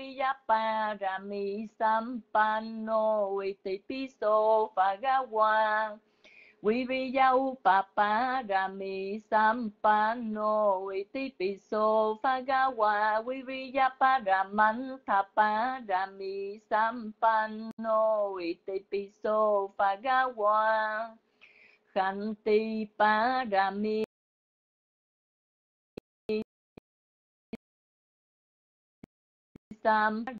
Viriyaparami Sampanno Itipiso Phagawa Viriya Upaparami Sampanno Itipiso Phagawa Viriya Paramantaparami Sampanno Itipiso Phagawa Khanti Parami Sampanno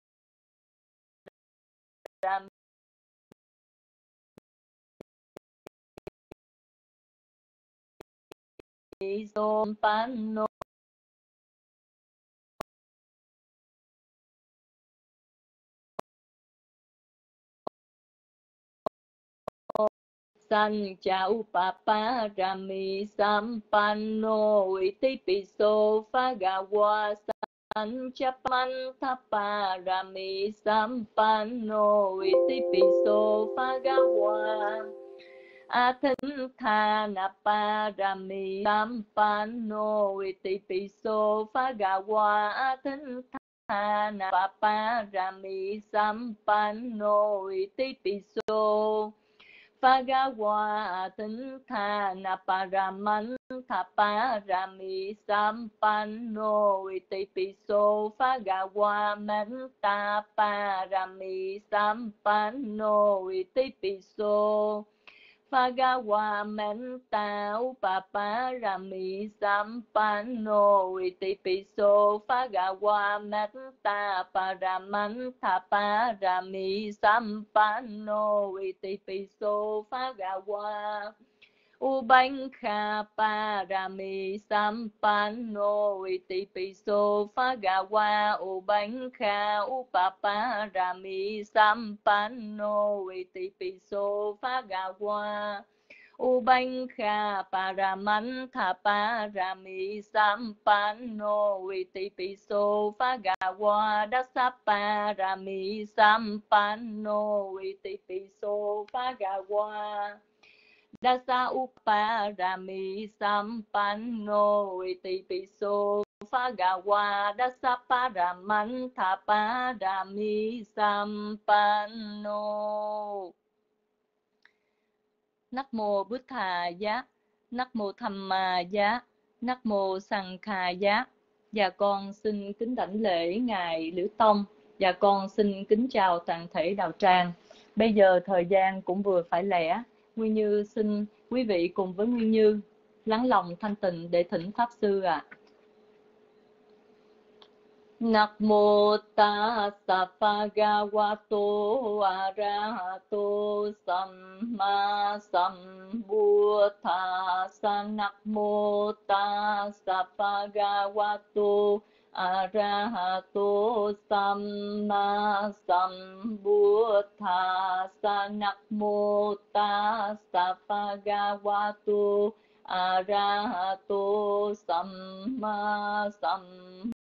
Sampanno Sancha Upaparami Sampanno Itipiso Phagawa Sancha Mantaparami Sampanno Itipiso Phagawa Athintana Parami Sampanno Itipiso Phagawa Athintana Parami Sampanno Itipiso Phagawa Athintana Paramantaparami Sampanno Itipiso Phagawa Metta Parami Sampanno Itipiso Phagawa Metta Upaparami Sampanno Itipiso Phagawa Metta Paramantaparami Sampanno Itipiso Phagawa Ubankha Parami Sampanno Itipiso Phagawa Ubankha Upaparami Sampanno Itipiso Phagawa Ubankha Paramantaparami Sampanno Itipiso Phagawa Dasaparami Sampanno Itipiso Phagawa Dasa Uparami Sampanno Itipiso Phagawa Dasa Paramantaparami Sampanno. Nắc mô Bụt Thà Giá, Nắc mô Tham Ma Giá, Nắc mô Sằng Khà Giá. Và con xin kính đảnh lễ Ngài Liễu Tông, và con xin kính chào toàn thể đạo tràng. Bây giờ thời gian cũng vừa phải lẽ, Nguyên Như xin quý vị cùng với Nguyên Như lắng lòng thanh tịnh để thỉnh Pháp Sư ạ. Namo tassa bhagavato arahato samma sambuddhassa. Namo tassa bhagavato arahato samma sambuddhassa. Namo tassa bhagavato arahato samma sambuddhassa.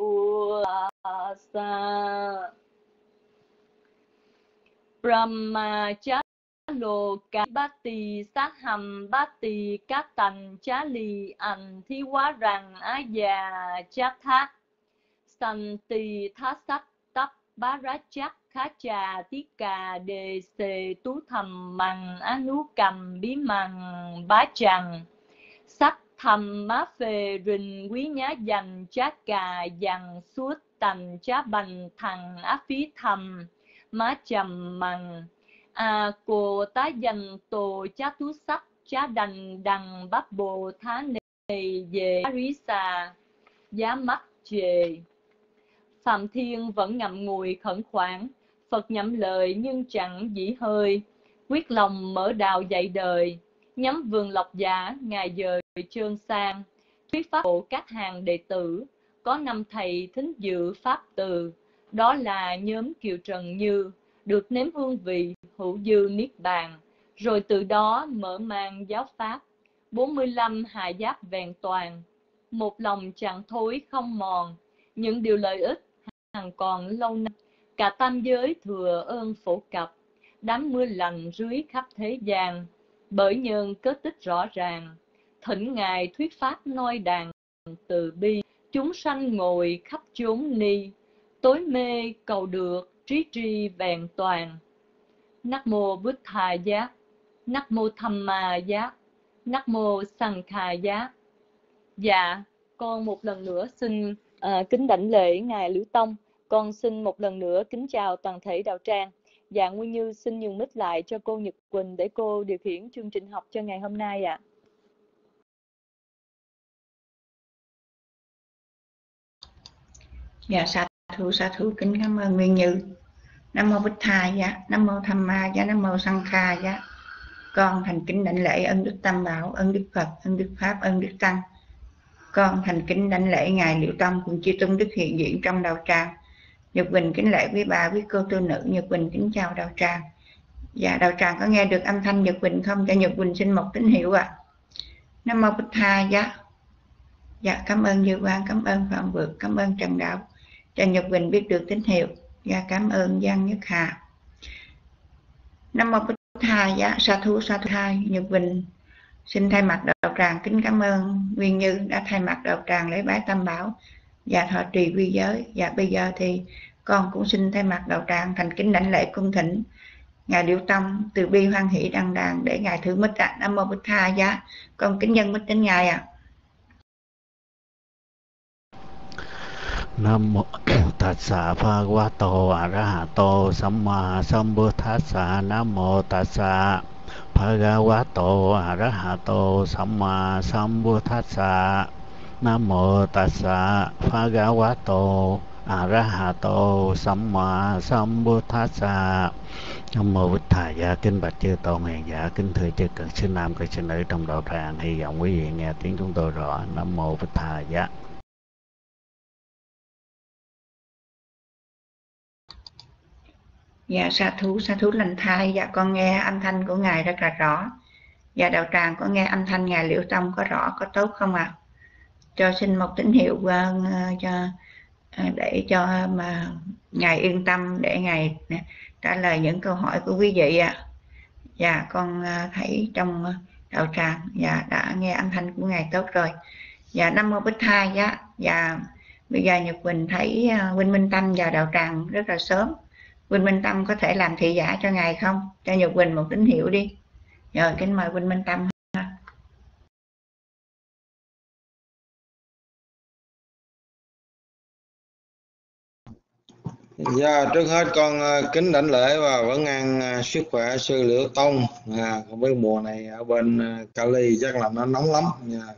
Brahma chá lô ca bát tì sát hầm bát tì các tành chá lì ảnh thi hóa rằng á già chát thác sanh tì thá sắc tắp bá rá chắc khá trà tiết cà đề xề tú thầm mằng á nú cầm bí mằng bá trằng sắc thầm má phê rình quý nhá dành chát cà dằn suốt tành chá bành thằng á phí thầm má trầm mằng à cô tá dành tổ chá tú sắc chá đành đằng bắp bồ thá nề về rí xà giá mắt chề. Phạm Thiên vẫn ngậm ngùi khẩn khoản, Phật nhậm lời nhưng chẳng dĩ hơi, quyết lòng mở đạo dạy đời, nhắm vườn lộc giả ngày dời trơn sang, thuyết pháp hộ các hàng đệ tử, có 5 thầy thính dự pháp từ, đó là nhóm Kiều Trần Như, được nếm hương vị hữu dư niết bàn, rồi từ đó mở mang giáo pháp, 45 hạ giáp vẹn toàn, một lòng chẳng thối không mòn, những điều lợi ích hằng còn lâu năm, cả tam giới thừa ơn phổ cập, đám mưa lành rưới khắp thế gian, bởi nhân kết tích rõ ràng, thỉnh Ngài thuyết pháp noi đàn từ bi, chúng sanh ngồi khắp chốn ni, tối mê cầu được, trí tri vẹn toàn. Nắc mô Bụt Thà Giá, Nắc mô Tham Ma Giá, Nắc mô Sanh Kha Giá. Dạ, con một lần nữa xin kính đảnh lễ Ngài Liễu Tông. Con xin một lần nữa kính chào toàn thể đạo tràng. Dạ, Nguyên Như xin nhường mic lại cho cô Nhật Quỳnh để cô điều khiển chương trình học cho ngày hôm nay ạ. Dạ, sa thú kính cảm ơn Nguyên Như. Nam mô Bụt Thà Giá, Nam mô Tham Ma Giá, Nam mô Sanh Kha Giá. Con thành kính đảnh lễ ân đức Tam Bảo, ân đức Phật, ân đức Pháp, ân đức Tăng. Con thành kính đảnh lễ Ngài Liễu Tông cùng chư tôn đức hiện diện trong đạo tràng. Nhật Quỳnh kính lễ quý bà, quý cô tu nữ. Nhật Quỳnh kính chào đạo tràng. Dạ, đạo tràng có nghe được âm thanh Nhật Quỳnh không? Cho Nhật Quỳnh xin một tín hiệu ạ. Nam mô Bụt Thà Giá. Dạ, cảm ơn Như Quang, cảm ơn Phạm Vượng, cảm ơn Trần Đạo. Cho Nhật Quỳnh biết được tín hiệu. Dạ, cảm ơn Giang Nhất Hà. Nam mô Bụt Thà Giá, sa thú thai. Nhật Quỳnh xin thay mặt đạo tràng kính cảm ơn Nguyên Như đã thay mặt đạo tràng lễ bái Tam Bảo và thọ trì quy giới. Và bây giờ thì con cũng xin thay mặt đạo tràng thành kính đảnh lễ cung thỉnh Ngài Liễu Tông từ bi hoan hỷ đăng đàn để Ngài thử mic ạ. Nam mô Bụt Thà Giá. Con kính dân mic đến Ngài ạ. Nam mô Tassa Bhagavato Arahato Samma Sambuddhassa. Nam mô Tassa Bhagavato Arahato Samma Sambuddhassa. Nam mô Tassa Bhagavato Arahato Samma Sambuddhassa. Nam mô Bụt Thà Giá. Kính bạch chư tôn hiền giả, kính thưa chư cận sư nam cận sư nữ trong đạo tràng, hy vọng quý vị nghe tiếng chúng tôi rõ. Nam mô Bụt Thà Giá. Dạ, sa thú lành thai. Dạ, con nghe âm thanh của Ngài rất là rõ. Dạ, đạo tràng có nghe âm thanh Ngài Liễu Tông có rõ, có tốt không ạ? Cho xin một tín hiệu để cho mà Ngài yên tâm để Ngài trả lời những câu hỏi của quý vị ạ. Dạ, con thấy trong đạo tràng đã nghe âm thanh của Ngài tốt rồi. Dạ, Nam mô Bụt Thà Giá. Dạ, bây giờ Nhật Quỳnh thấy Huynh Minh Tâm vào đạo tràng rất là sớm. Huynh Minh Tâm có thể làm thị giả cho Ngài không? Cho Nhật Quỳnh một tín hiệu đi. Rồi, kính mời Huynh Minh Tâm. Dạ, trước hết con kính đảnh lễ và vấn an sức khỏe sư Liễu Tông. Không biết mùa này ở bên Cali chắc là nó nóng lắm nha.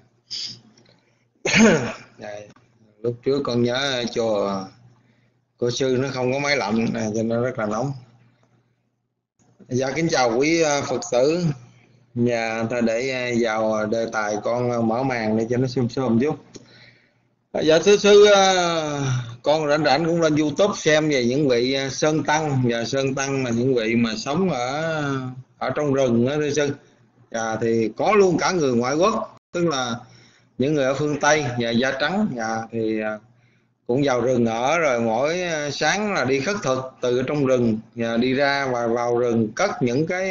Lúc trước con nhớ chùa cô sư nó không có máy lạnh cho nên rất là nóng. Dạ, kính chào quý Phật tử. Thôi để vào đề tài con mở màn để cho nó xôm chút. Dạ, thưa sư, con rảnh cũng lên YouTube xem về những vị sơn tăng, và sơn tăng là những vị mà sống ở trong rừng đó thưa sư. Thì có luôn cả người ngoại quốc, tức là những người ở phương Tây và da trắng, thì cũng vào rừng ở, rồi mỗi sáng là đi khất thực từ trong rừng và đi ra và vào rừng cất những cái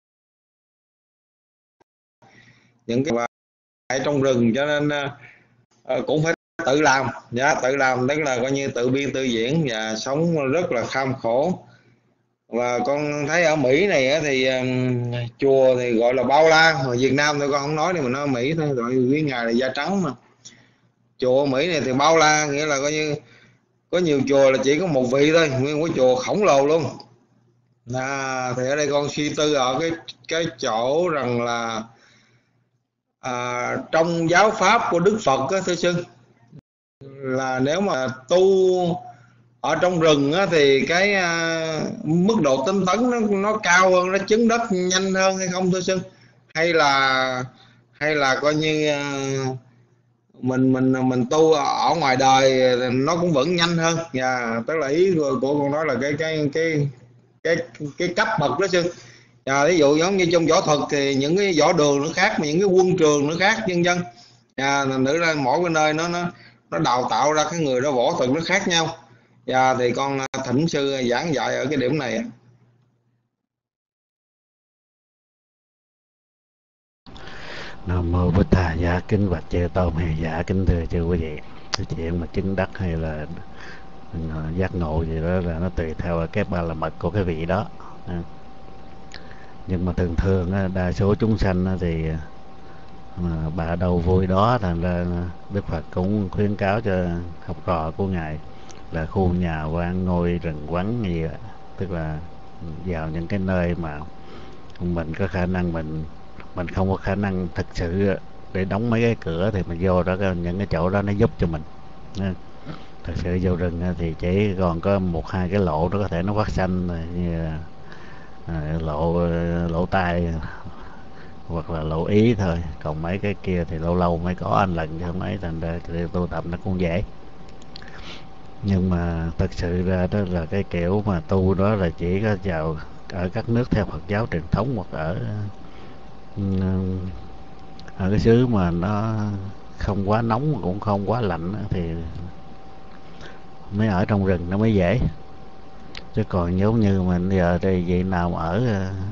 ở trong rừng, cho nên cũng phải tự làm. Tự làm tức là coi như tự biên tự diễn và sống rất là kham khổ. Và con thấy ở Mỹ này thì chùa thì gọi là bao la, ở Việt Nam tôi con không nói thì mình nói Mỹ thôi, gọi quý ngài là da trắng mà. Chùa ở Mỹ này thì bao la, nghĩa là coi như có nhiều chùa là chỉ có một vị thôi, nguyên cái chùa khổng lồ luôn. Thì ở đây con suy tư ở cái chỗ rằng là trong giáo pháp của Đức Phật á, thưa sư, là nếu mà tu ở trong rừng á, thì cái mức độ tinh tấn nó cao hơn, nó chứng đất nhanh hơn hay không thưa sư? Hay là coi như mình tu ở ngoài đời nó cũng vẫn nhanh hơn. Tức là ý của con nói là cái cấp bậc đó sư. Ví dụ giống như trong võ thuật thì những cái võ đường nó khác, mà những cái quân trường nó khác, vân vân. Nữ ra mỗi cái nơi nó đào tạo ra cái người đó võ thuật nó khác nhau. Thì con thỉnh sư giảng dạy ở cái điểm này. Nam mô Bụt Thà Giá. Kính bạch chư tôn hiền giả, kính thưa chư quý vị. Cái chuyện mà chứng đắc hay là giác ngộ gì đó là nó tùy theo cái ba la mật của cái vị đó. Nhưng mà thường thường đa số chúng sanh thì bà đâu vui đó, thành ra Đức Phật cũng khuyến cáo cho học trò của ngài là khu nhà quan ngôi rừng vắng gì đó. Tức là vào những cái nơi mà mình có khả năng, mình không có khả năng thực sự để đóng mấy cái cửa, thì mình vô đó những cái chỗ đó nó giúp cho mình. Thật sự vô rừng thì chỉ còn có một hai cái lộ nó có thể nó phát sanh, như lộ tai hoặc là lộ ý thôi, còn mấy cái kia thì lâu lâu mới có anh lần cho mấy, thành ra tu tập nó cũng dễ. Nhưng mà thật sự ra đó là cái kiểu mà tu đó là chỉ có vào ở các nước theo Phật giáo truyền thống, hoặc ở cái xứ mà nó không quá nóng mà cũng không quá lạnh thì mới ở trong rừng nó mới dễ. Chứ còn giống như mình giờ thì vậy nào mà ở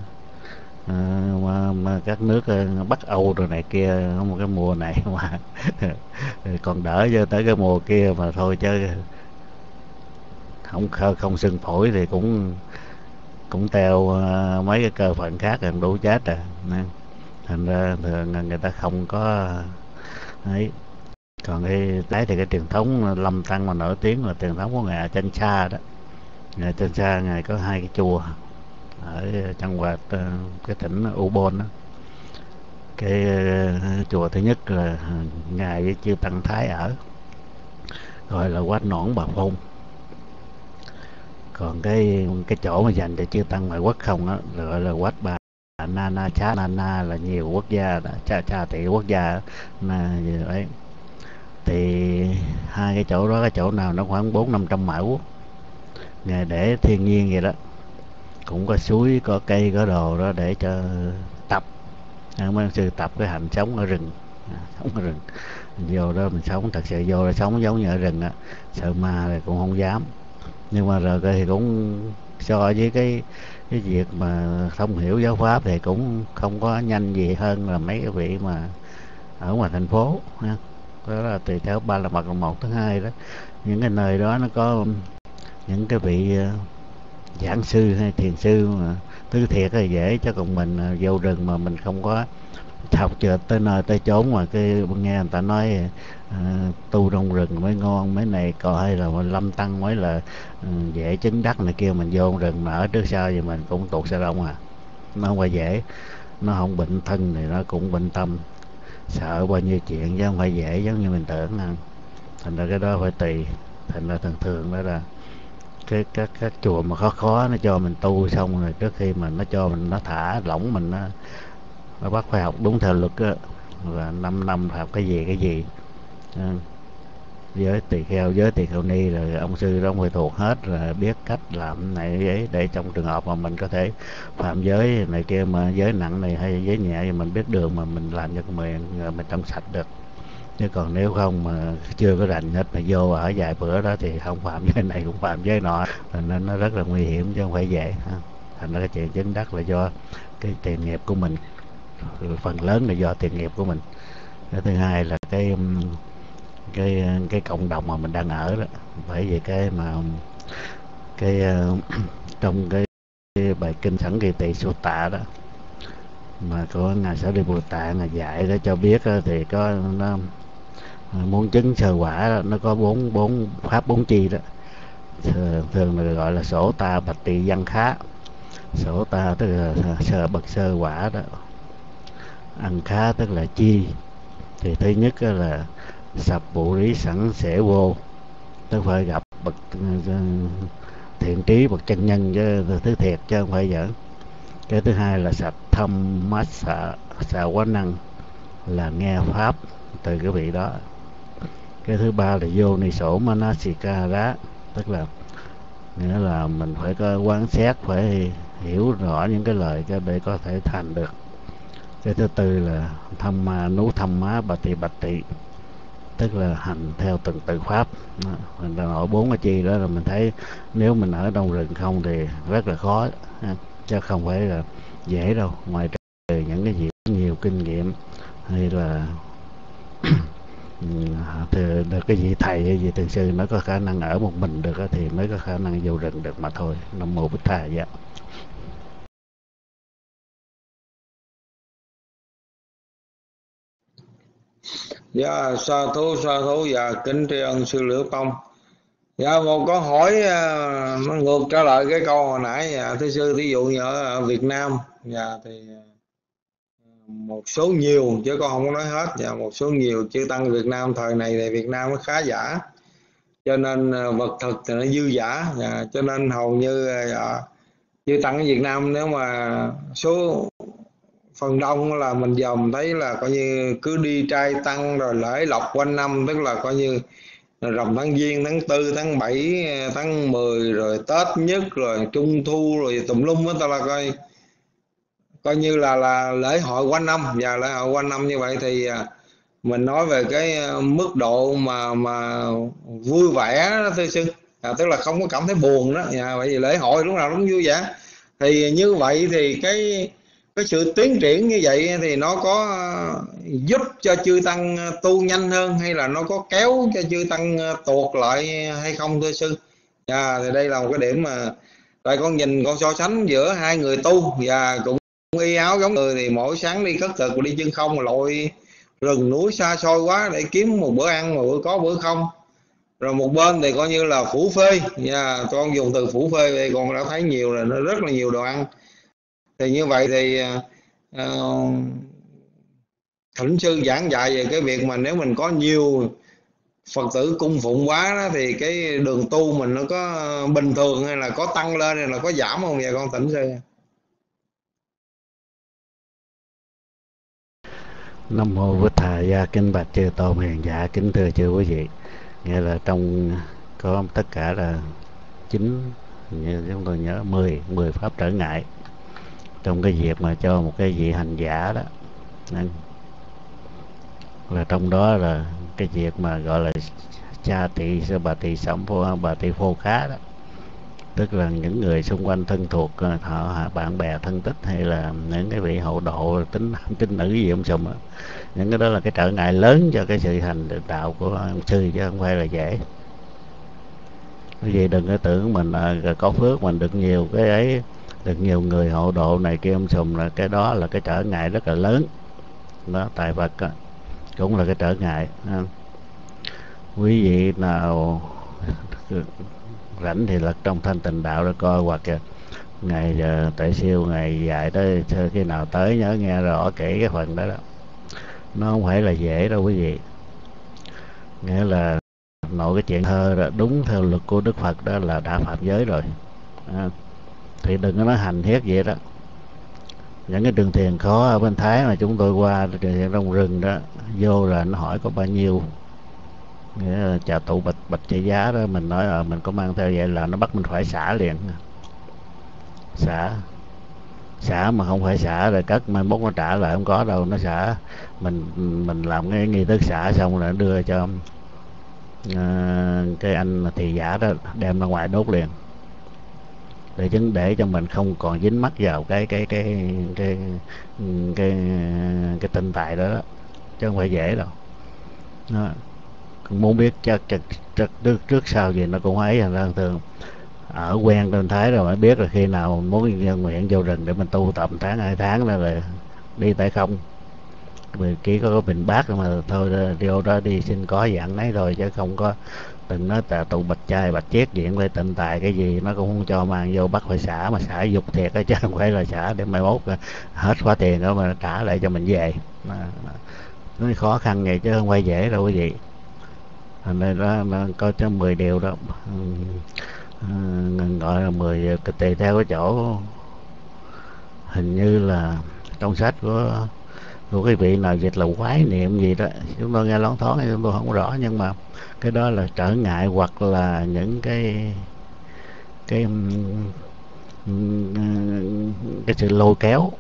mà các nước Bắc Âu rồi này kia, một cái mùa này mà còn đỡ, cho tới cái mùa kia mà thôi chứ không sưng phổi thì cũng teo mấy cái cơ phận khác gần đủ chết rồi. Nên thành ra thường người ta không có ấy. Còn cái thì cái truyền thống Lâm Tăng mà nổi tiếng là truyền thống của ngài Achanh Sa đó. Ngài Achanh Sa ngài có hai cái chùa ở trong cái tỉnh Ubon đó. Cái chùa thứ nhất là ngài với chư Tăng Thái ở, gọi là Wat Nõn Bà Phong. Còn cái chỗ mà dành cho chư Tăng ngoại quốc không á gọi là Wat Bà Nana Chá Nana, là nhiều quốc gia đó, cha tỷ quốc gia gì đấy. Thì hai cái chỗ đó, cái chỗ nào nó khoảng 400-500 mẫu, ngài để thiên nhiên vậy đó, cũng có suối, có cây, có đồ đó để cho tập. Mấy sư tập cái hành sống ở rừng, sống ở rừng, vô đó mình sống, thật sự vô đó sống giống như ở rừng á, sợ ma thì cũng không dám. Nhưng mà rồi thì cũng so với cái việc mà không hiểu giáo pháp thì cũng không có nhanh gì hơn là mấy cái vị mà ở ngoài thành phố ha. Đó là tùy theo ba la mật là một. Thứ hai đó, những cái nơi đó nó có những cái vị giảng sư hay thiền sư mà thứ thiệt là dễ. Chứ còn mình vô rừng mà mình không có học trượt tới nơi tới chốn mà cái nghe người ta nói tu trong rừng mới ngon, mấy này còn hay là lâm tăng mới là dễ chứng đắc này kia, mình vô rừng mà ở trước sau thì mình cũng tuột xe đông nó không phải dễ. Nó không bệnh thân thì nó cũng bệnh tâm, sợ bao nhiêu chuyện chứ không phải dễ giống như mình tưởng. Thành ra cái đó phải tùy. Thành ra thường đó là các chùa mà khó nó cho mình tu xong rồi, trước khi mà nó cho mình, nó thả lỏng mình, nó bắt phải học đúng theo luật á, là 5 năm học cái gì. Giới tỳ kheo, giới tỳ kheo ni rồi ông sư đó phải thuộc hết, rồi biết cách làm này ấy, để trong trường hợp mà mình có thể phạm giới này kia, mà giới nặng này hay giới nhẹ thì mình biết đường mà mình làm cho mình trong sạch được. Chứ còn nếu không mà chưa có rành hết mà vô ở vài bữa đó thì không phạm giới này cũng phạm giới nọ, nên nó rất là nguy hiểm chứ không phải dễ. Thành ra cái chuyện chứng đắc là do cái tiền nghiệp của mình, phần lớn là do tiền nghiệp của mình. Cái thứ hai là cái cộng đồng mà mình đang ở đó. Bởi vì trong cái bài kinh Sẵn Kỳ Tỳ Sutta đó mà có ngài Sở Đi Bồ Tát ngài dạy để cho biết thì có nó muốn chứng sơ quả đó, nó có bốn pháp bốn chi đó. Thường là gọi là sổ ta bạch tỳ văn khá. Sổ ta tức là bậc sơ quả đó. Ăn khá tức là chi. Thì thứ nhất là sập bụ lý sẵn sẽ vô, tức phải gặp bậc thiện trí, bậc chân nhân chứ thứ thiệt chứ không phải giỡn. Cái thứ hai là sạch thâm mát xạ quá năng, là nghe pháp từ cái vị đó. Cái thứ ba là vô ni sổ manasika đó, tức là nghĩa là mình phải có quán xét, phải hiểu rõ những cái lời để có thể thành được. Cái thứ tư là thâm ma nú thâm má bà tị, tức là hành theo từng từ pháp. Mình đã nói bốn cái chi đó là mình thấy nếu mình ở trong rừng không thì rất là khó, chứ không phải là dễ đâu. Ngoài trừ những cái gì nhiều kinh nghiệm hay là thì được cái vị thầy hay vị thiền sư nó có khả năng ở một mình được thì mới có khả năng vô rừng được mà thôi. Nam mô Bích Thầy. Dạ. Dạ, sa thú và kính tri ân sư Liễu Tông. Dạ, một câu hỏi nó ngược trở lại cái câu hồi nãy. Thưa sư, thí dụ như ở Việt Nam thì một số nhiều, chứ con không có nói hết, một số nhiều chư tăng Việt Nam thời này thì Việt Nam nó khá giả, cho nên vật thực thì nó dư giả, cho nên hầu như chư tăng ở Việt Nam nếu mà số phần đông là mình dòm thấy là coi như cứ đi trai tăng rồi lễ lộc quanh năm, tức là coi như rằm tháng Giêng, tháng 4, tháng 7, tháng 10, rồi Tết nhất, rồi Trung Thu, rồi tùm lum hết, là coi như là lễ hội quanh năm. Và lễ hội quanh năm như vậy thì mình nói về cái mức độ mà vui vẻ đó thưa sư, tức là không có cảm thấy buồn đó. Bởi vì lễ hội lúc nào cũng vui vẻ. Thì như vậy thì cái sự tiến triển như vậy thì nó có giúp cho chư tăng tu nhanh hơn, hay là nó có kéo cho chư tăng tuột lại hay không thưa sư? Thì đây là một cái điểm mà tại con nhìn, con so sánh giữa hai người tu và cũng y áo giống người, thì mỗi sáng đi khất thực đi chân không, lội rừng núi xa xôi quá để kiếm một bữa ăn, một bữa có bữa không. Rồi một bên thì coi như là phủ phê, con dùng từ phủ phê đây con đã thấy nhiều rồi, nó rất là nhiều đồ ăn. Thì như vậy thì thỉnh sư giảng dạy về cái việc mà nếu mình có nhiều Phật tử cung phụng quá đó, thì cái đường tu mình nó có bình thường hay là có tăng lên hay là có giảm không? Vậy con thỉnh sư. Nam mô Bích Thầy. Kính bạch chư tôn hiền giả, kính thưa chư quý vị. Nghĩa là trong có tất cả là 9, như chúng tôi nhớ 10 pháp trở ngại trong cái việc mà cho một cái vị hành giả đó. Nên là trong đó là cái việc mà gọi là cha tỳ sơ bà tỳ sẩm phô bà tỳ phô khá đó, tức là những người xung quanh thân thuộc, họ bạn bè thân tích, hay là những cái vị hậu độ tín nữ gì ông sùm đó. Những cái đó là cái trở ngại lớn cho cái sự hành đạo của ông sư, chứ không phải là dễ. Bởi vì đừng có tưởng mình có phước mình được nhiều cái ấy, được nhiều người hộ độ này kia ông sùm, là cái đó là cái trở ngại rất là lớn đó. Tại Phật cũng là cái trở ngại. Quý vị nào rảnh thì lật trong Thanh Tịnh Đạo để coi, hoặc ngày tại siêu ngày dạy đó, khi nào tới nhớ nghe rõ kể cái phần đó đó. Nó không phải là dễ đâu quý vị. Nghĩa là nội cái chuyện thơ đó, đúng theo luật của Đức Phật đó là đã phạm giới rồi. Thì đừng có nói hành thiết vậy đó. Những cái đường thiền khó ở bên Thái mà chúng tôi qua đường thiền trong rừng đó, vô là nó hỏi có bao nhiêu, nghĩa là chào tụ bạch trị giá đó, mình nói mình có mang theo vậy là nó bắt mình phải xả liền. Xả mà không phải xả rồi cất mai mốt nó trả lại, không có đâu. Nó xả mình làm cái nghi thức xả xong rồi đưa cho cái anh thị giả đó, đem ra ngoài đốt liền, để cho mình không còn dính mắc vào cái tinh tài đó, chứ không phải dễ đâu đó. Muốn biết chắc trước sau gì nó cũng ấy, ra thường ở quen bên Thái rồi mới biết là khi nào muốn nhân nguyện vô rừng để mình tu tập 1 tháng 2 tháng đó là đi tại không, vì chỉ có bình bát mà thôi, vô đó đi xin có dạng nấy thôi, chứ không có đừng nói tụ bạch trai bạch chiết diện về tịnh tài cái gì nó cũng không cho mang vô, bắt phải xả, mà xả dục thiệt chứ không phải là xả để mai mốt hết khóa tiền đó mà trả lại cho mình về. Nó khó khăn vậy chứ không phải dễ đâu quý vị. Thành ra đó nó có cho 10 điều đó, gọi là 10 tùy theo cái chỗ, hình như là trong sách của cái vị nào dịch là quái niệm gì đó, chúng tôi nghe loáng thoáng chúng tôi không rõ, nhưng mà cái đó là trở ngại hoặc là những cái sự lôi kéo.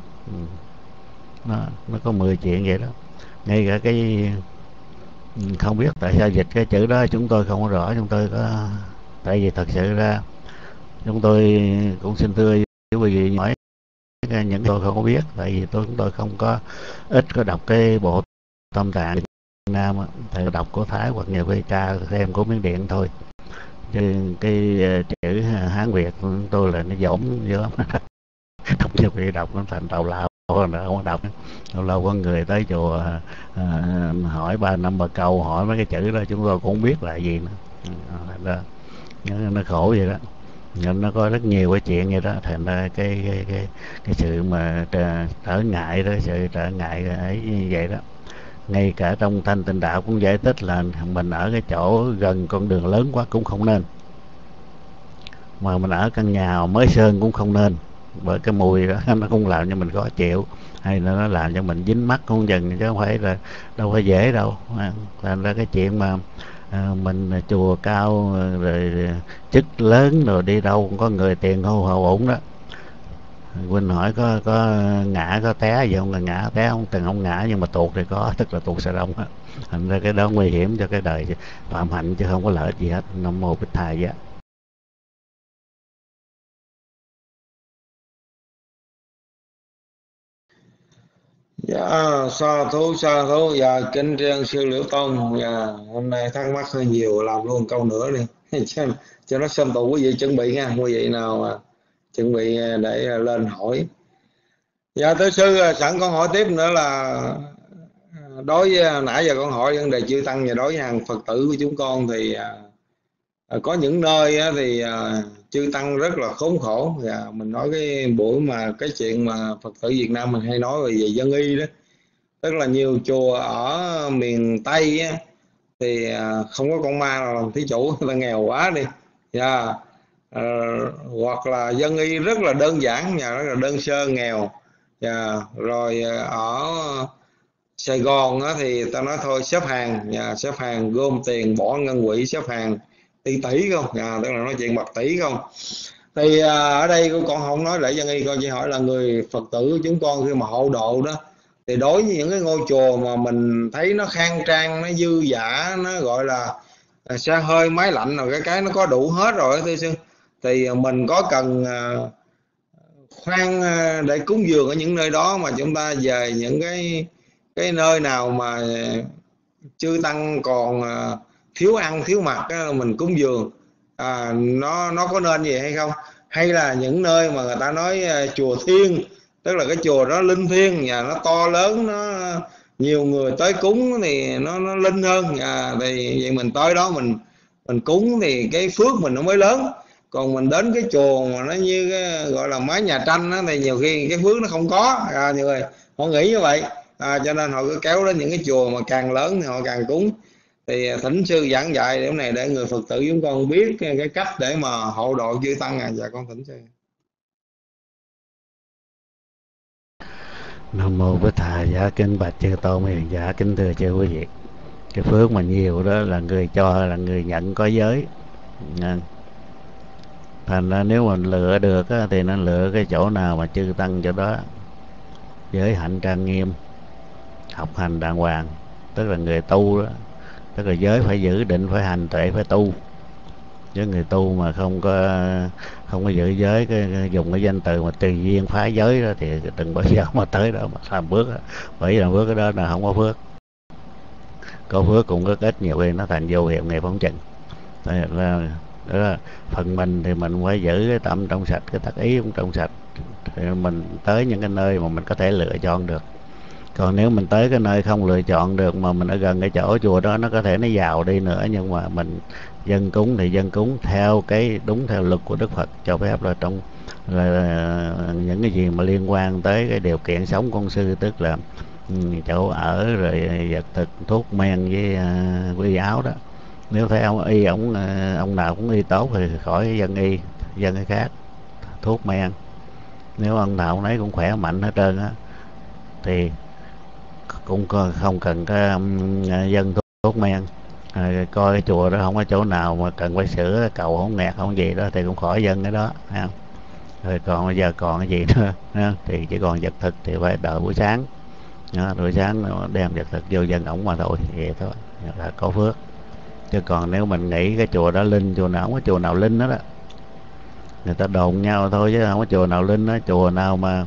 Nó có 10 chuyện vậy đó. Ngay cả cái không biết tại sao dịch cái chữ đó chúng tôi không rõ, chúng tôi có, tại vì thật sự ra chúng tôi cũng xin thưa với quý vị hỏi những tôi không có biết, tại vì chúng tôi không có ít có đọc cái bộ Tâm Tạng Nam á, thì đọc của Thái hoặc nhiều khi tra thêm của Miến Điện thôi, chứ cái chữ Hán Việt của tôi là nó dỗm dữ lắm. Đọc nhiều khi đọc nó thành tào lao, không có đọc. Lâu lâu có người tới chùa hỏi 3-5 câu, hỏi mấy cái chữ đó chúng tôi cũng không biết là gì nữa. Thành ra nó khổ vậy đó. Nhưng nó có rất nhiều cái chuyện vậy đó, thành ra cái sự mà trở ngại đó, sự trở ngại ấy như vậy đó. Ngay cả trong Thanh Tịnh Đạo cũng giải thích là mình ở cái chỗ gần con đường lớn quá cũng không nên, mà mình ở căn nhà mới sơn cũng không nên, bởi cái mùi đó nó cũng làm cho mình khó chịu, hay là nó làm cho mình dính mắt không dần, chứ không phải là đâu phải dễ đâu. Thành ra cái chuyện mà mình chùa cao rồi chức lớn rồi đi đâu cũng có người tiền hô hào ổn đó. Huynh hỏi có ngã có té gì không? Là ngã té không, từng không ngã, nhưng mà tuột thì có, tức là tuột xà đông á. Thành ra cái đó nguy hiểm cho cái đời phạm hạnh, chứ không có lợi gì hết. Nam mô Bích Thầy vậy. Dạ, sa thú. Dạ, kính tri sư Liễu Tông. Dạ, hôm nay thắc mắc hơi nhiều, làm luôn câu nữa đi cho nó xâm tụ. Quý vị chuẩn bị nha, quý vị nào mà chuẩn bị để lên hỏi. Dạ, thưa sư, sẵn con hỏi tiếp nữa là đối với nãy giờ con hỏi vấn đề chư tăng, và đối với hàng Phật tử của chúng con thì có những nơi thì chư tăng rất là khốn khổ. Và mình nói cái buổi mà cái chuyện mà Phật tử Việt Nam mình hay nói về dân y đó, tức là nhiều chùa ở miền Tây á, thì không có con ma nào làm thí chủ, người ta nghèo quá đi. Hoặc là dân y rất là đơn giản, nhà rất là đơn sơ, nghèo. Rồi ở Sài Gòn á, thì ta nói thôi xếp hàng gom tiền bỏ ngân quỹ, xếp hàng tỷ không, tức là nói chuyện bạc tỷ không. Thì ở đây con không nói lễ dân y, con chỉ hỏi là người Phật tử của chúng con khi mà hộ độ đó, thì đối với những cái ngôi chùa mà mình thấy nó khang trang, nó dư dả, nó gọi là xe hơi máy lạnh rồi cái nó có đủ hết rồi thưa sư, thì mình có cần khoan để cúng dường ở những nơi đó, mà chúng ta về những cái nơi nào mà chư tăng còn thiếu ăn thiếu mặc á, mình cúng dường nó có nên gì hay không? Hay là những nơi mà người ta nói chùa thiên, tức là cái chùa đó linh thiêng, nhà nó to lớn, nó nhiều người tới cúng thì nó linh hơn, thì vậy mình tới đó mình cúng thì cái phước mình nó mới lớn. Còn mình đến cái chùa mà nó như cái, gọi là mái nhà tranh đó, thì nhiều khi cái phước nó không có. Nhiều người họ nghĩ như vậy, cho nên họ cứ kéo đến những cái chùa mà càng lớn thì họ càng cúng. Thì thỉnh sư giảng dạy điểm này để người Phật tử chúng con biết cái cách để mà hộ độ chư tăng. Dạ con thỉnh sư. Nam mô Bích Thầy. Dạ kính bạch chư tôn hiền giả, kính thưa chư quý vị. Cái phước mà nhiều đó là người cho, là người nhận có giới. Thành ra nếu mình lựa được á, thì nên lựa cái chỗ nào mà chư tăng chỗ đó giới hạnh trang nghiêm, học hành đàng hoàng, tức là người tu đó, tức là giới phải giữ, định phải hành, tuệ phải tu. Chứ người tu mà không có giữ giới, dùng cái danh từ mà tùy duyên phá giới đó, thì đừng bao giờ mà tới đó mà làm bước đó. Bởi vì làm bước cái đó là không có phước. Có phước cũng rất ít, nhiều khi nó thành vô hiệu nghiệp không chừng. Đó là phần mình thì mình phải giữ cái tâm trong sạch, cái tác ý cũng trong sạch, thì mình tới những cái nơi mà mình có thể lựa chọn được. Còn nếu mình tới cái nơi không lựa chọn được, mà mình ở gần cái chỗ chùa đó, nó có thể nó giàu đi nữa, nhưng mà mình dân cúng thì dân cúng theo cái đúng theo luật của Đức Phật cho phép, là trong là những cái gì mà liên quan tới cái điều kiện sống con sư, tức là chỗ ở, rồi vật thực, thuốc men với y áo đó. Nếu thấy ông y, ông nào cũng y tốt thì khỏi dân y, dân cái khác. Thuốc men, nếu ông nào ông ấy cũng khỏe mạnh hết trơn á, thì cũng không cần cái dân thuốc men. Coi cái chùa đó không có chỗ nào mà cần phải sửa cầu không nghẹt không gì đó, thì cũng khỏi dân cái đó. Rồi còn bây giờ còn cái gì nữa thì chỉ còn vật thực thì phải đợi buổi sáng. Buổi sáng đem vật thực vô dân ổng mà thôi, vậy thôi là có phước. Chứ còn nếu mình nghĩ cái chùa đó linh, chùa nào không có chùa nào linh đó, người ta đồn nhau thôi chứ không có chùa nào linh đó. Chùa nào mà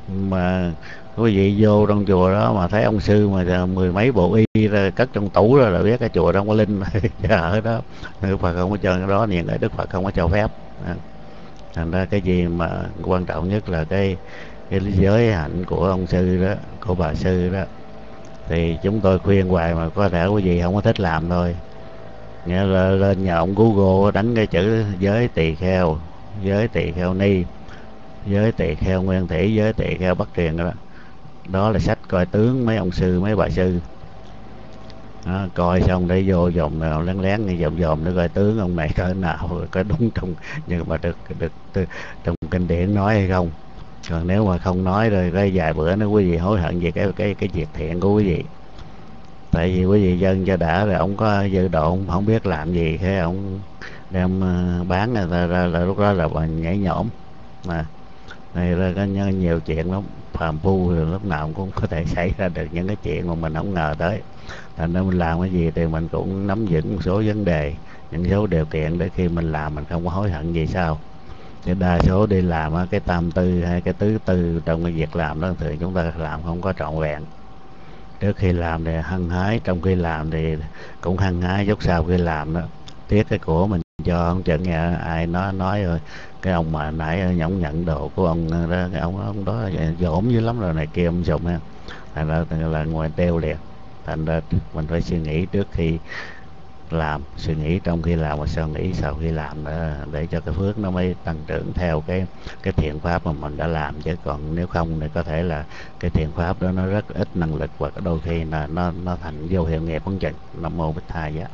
Mà quý vị vô trong chùa đó mà thấy ông sư mà mười mấy bộ y ra cất trong tủ rồi là biết cái chùa đó không có linh. Ở đó Đức Phật không có cho cái đó, những cái Đức Phật không có cho phép. Thành ra cái gì mà quan trọng nhất là cái giới hạnh của ông sư đó, của bà sư đó, thì chúng tôi khuyên hoài mà có thể quý vị không có thích làm thôi. Nghĩa là lên nhà ông Google đánh cái chữ giới tỳ kheo, giới tỳ kheo ni, giới tỳ kheo nguyên thủy, giới tỳ kheo bắc truyền đó. Đó là sách coi tướng mấy ông sư, mấy bà sư đó, coi xong để vô dòm nào lén lén như dòm để coi tướng ông này cỡ nào, có đúng trong nhưng mà được trong kinh điển nói hay không. Còn nếu mà không nói rồi cái vài bữa nữa quý vị hối hận về cái việc thiện của quý vị. Tại vì quý vị dân cho đã rồi ông có dư độ, ông không biết làm gì, thế ông đem bán ra là lúc đó là nhảy nhổm mà này ra có nhiều chuyện lắm, phàm phu rồi lúc nào cũng có thể xảy ra được những cái chuyện mà mình không ngờ tới. Thành ra mình làm cái gì thì mình cũng nắm vững một số vấn đề, những số điều kiện để khi mình làm mình không có hối hận gì sao. Chứ đa số đi làm cái tam tư hay cái tứ tư trong cái việc làm đó thường chúng ta làm không có trọn vẹn. Trước khi làm thì hăng hái, trong khi làm thì cũng hăng hái, chút sau khi làm đó tiếc cái của mình cho không chừng nghe ai nói rồi cái ông mà nãy nhõng nhận đồ của ông đó, cái ông đó dỗm dữ lắm rồi này kia ông sùng ha. Thành ra là ngoài tiêu liền. Thành ra mình phải suy nghĩ trước khi làm, suy nghĩ trong khi làm và sau nghĩ sau khi làm đó, để cho cái phước nó mới tăng trưởng theo cái thiện pháp mà mình đã làm. Chứ còn nếu không thì có thể là cái thiện pháp đó nó rất ít năng lực và đôi khi là nó thành vô hiệu nghiệp vấn chừng. Nam mô Bích Thầy giá.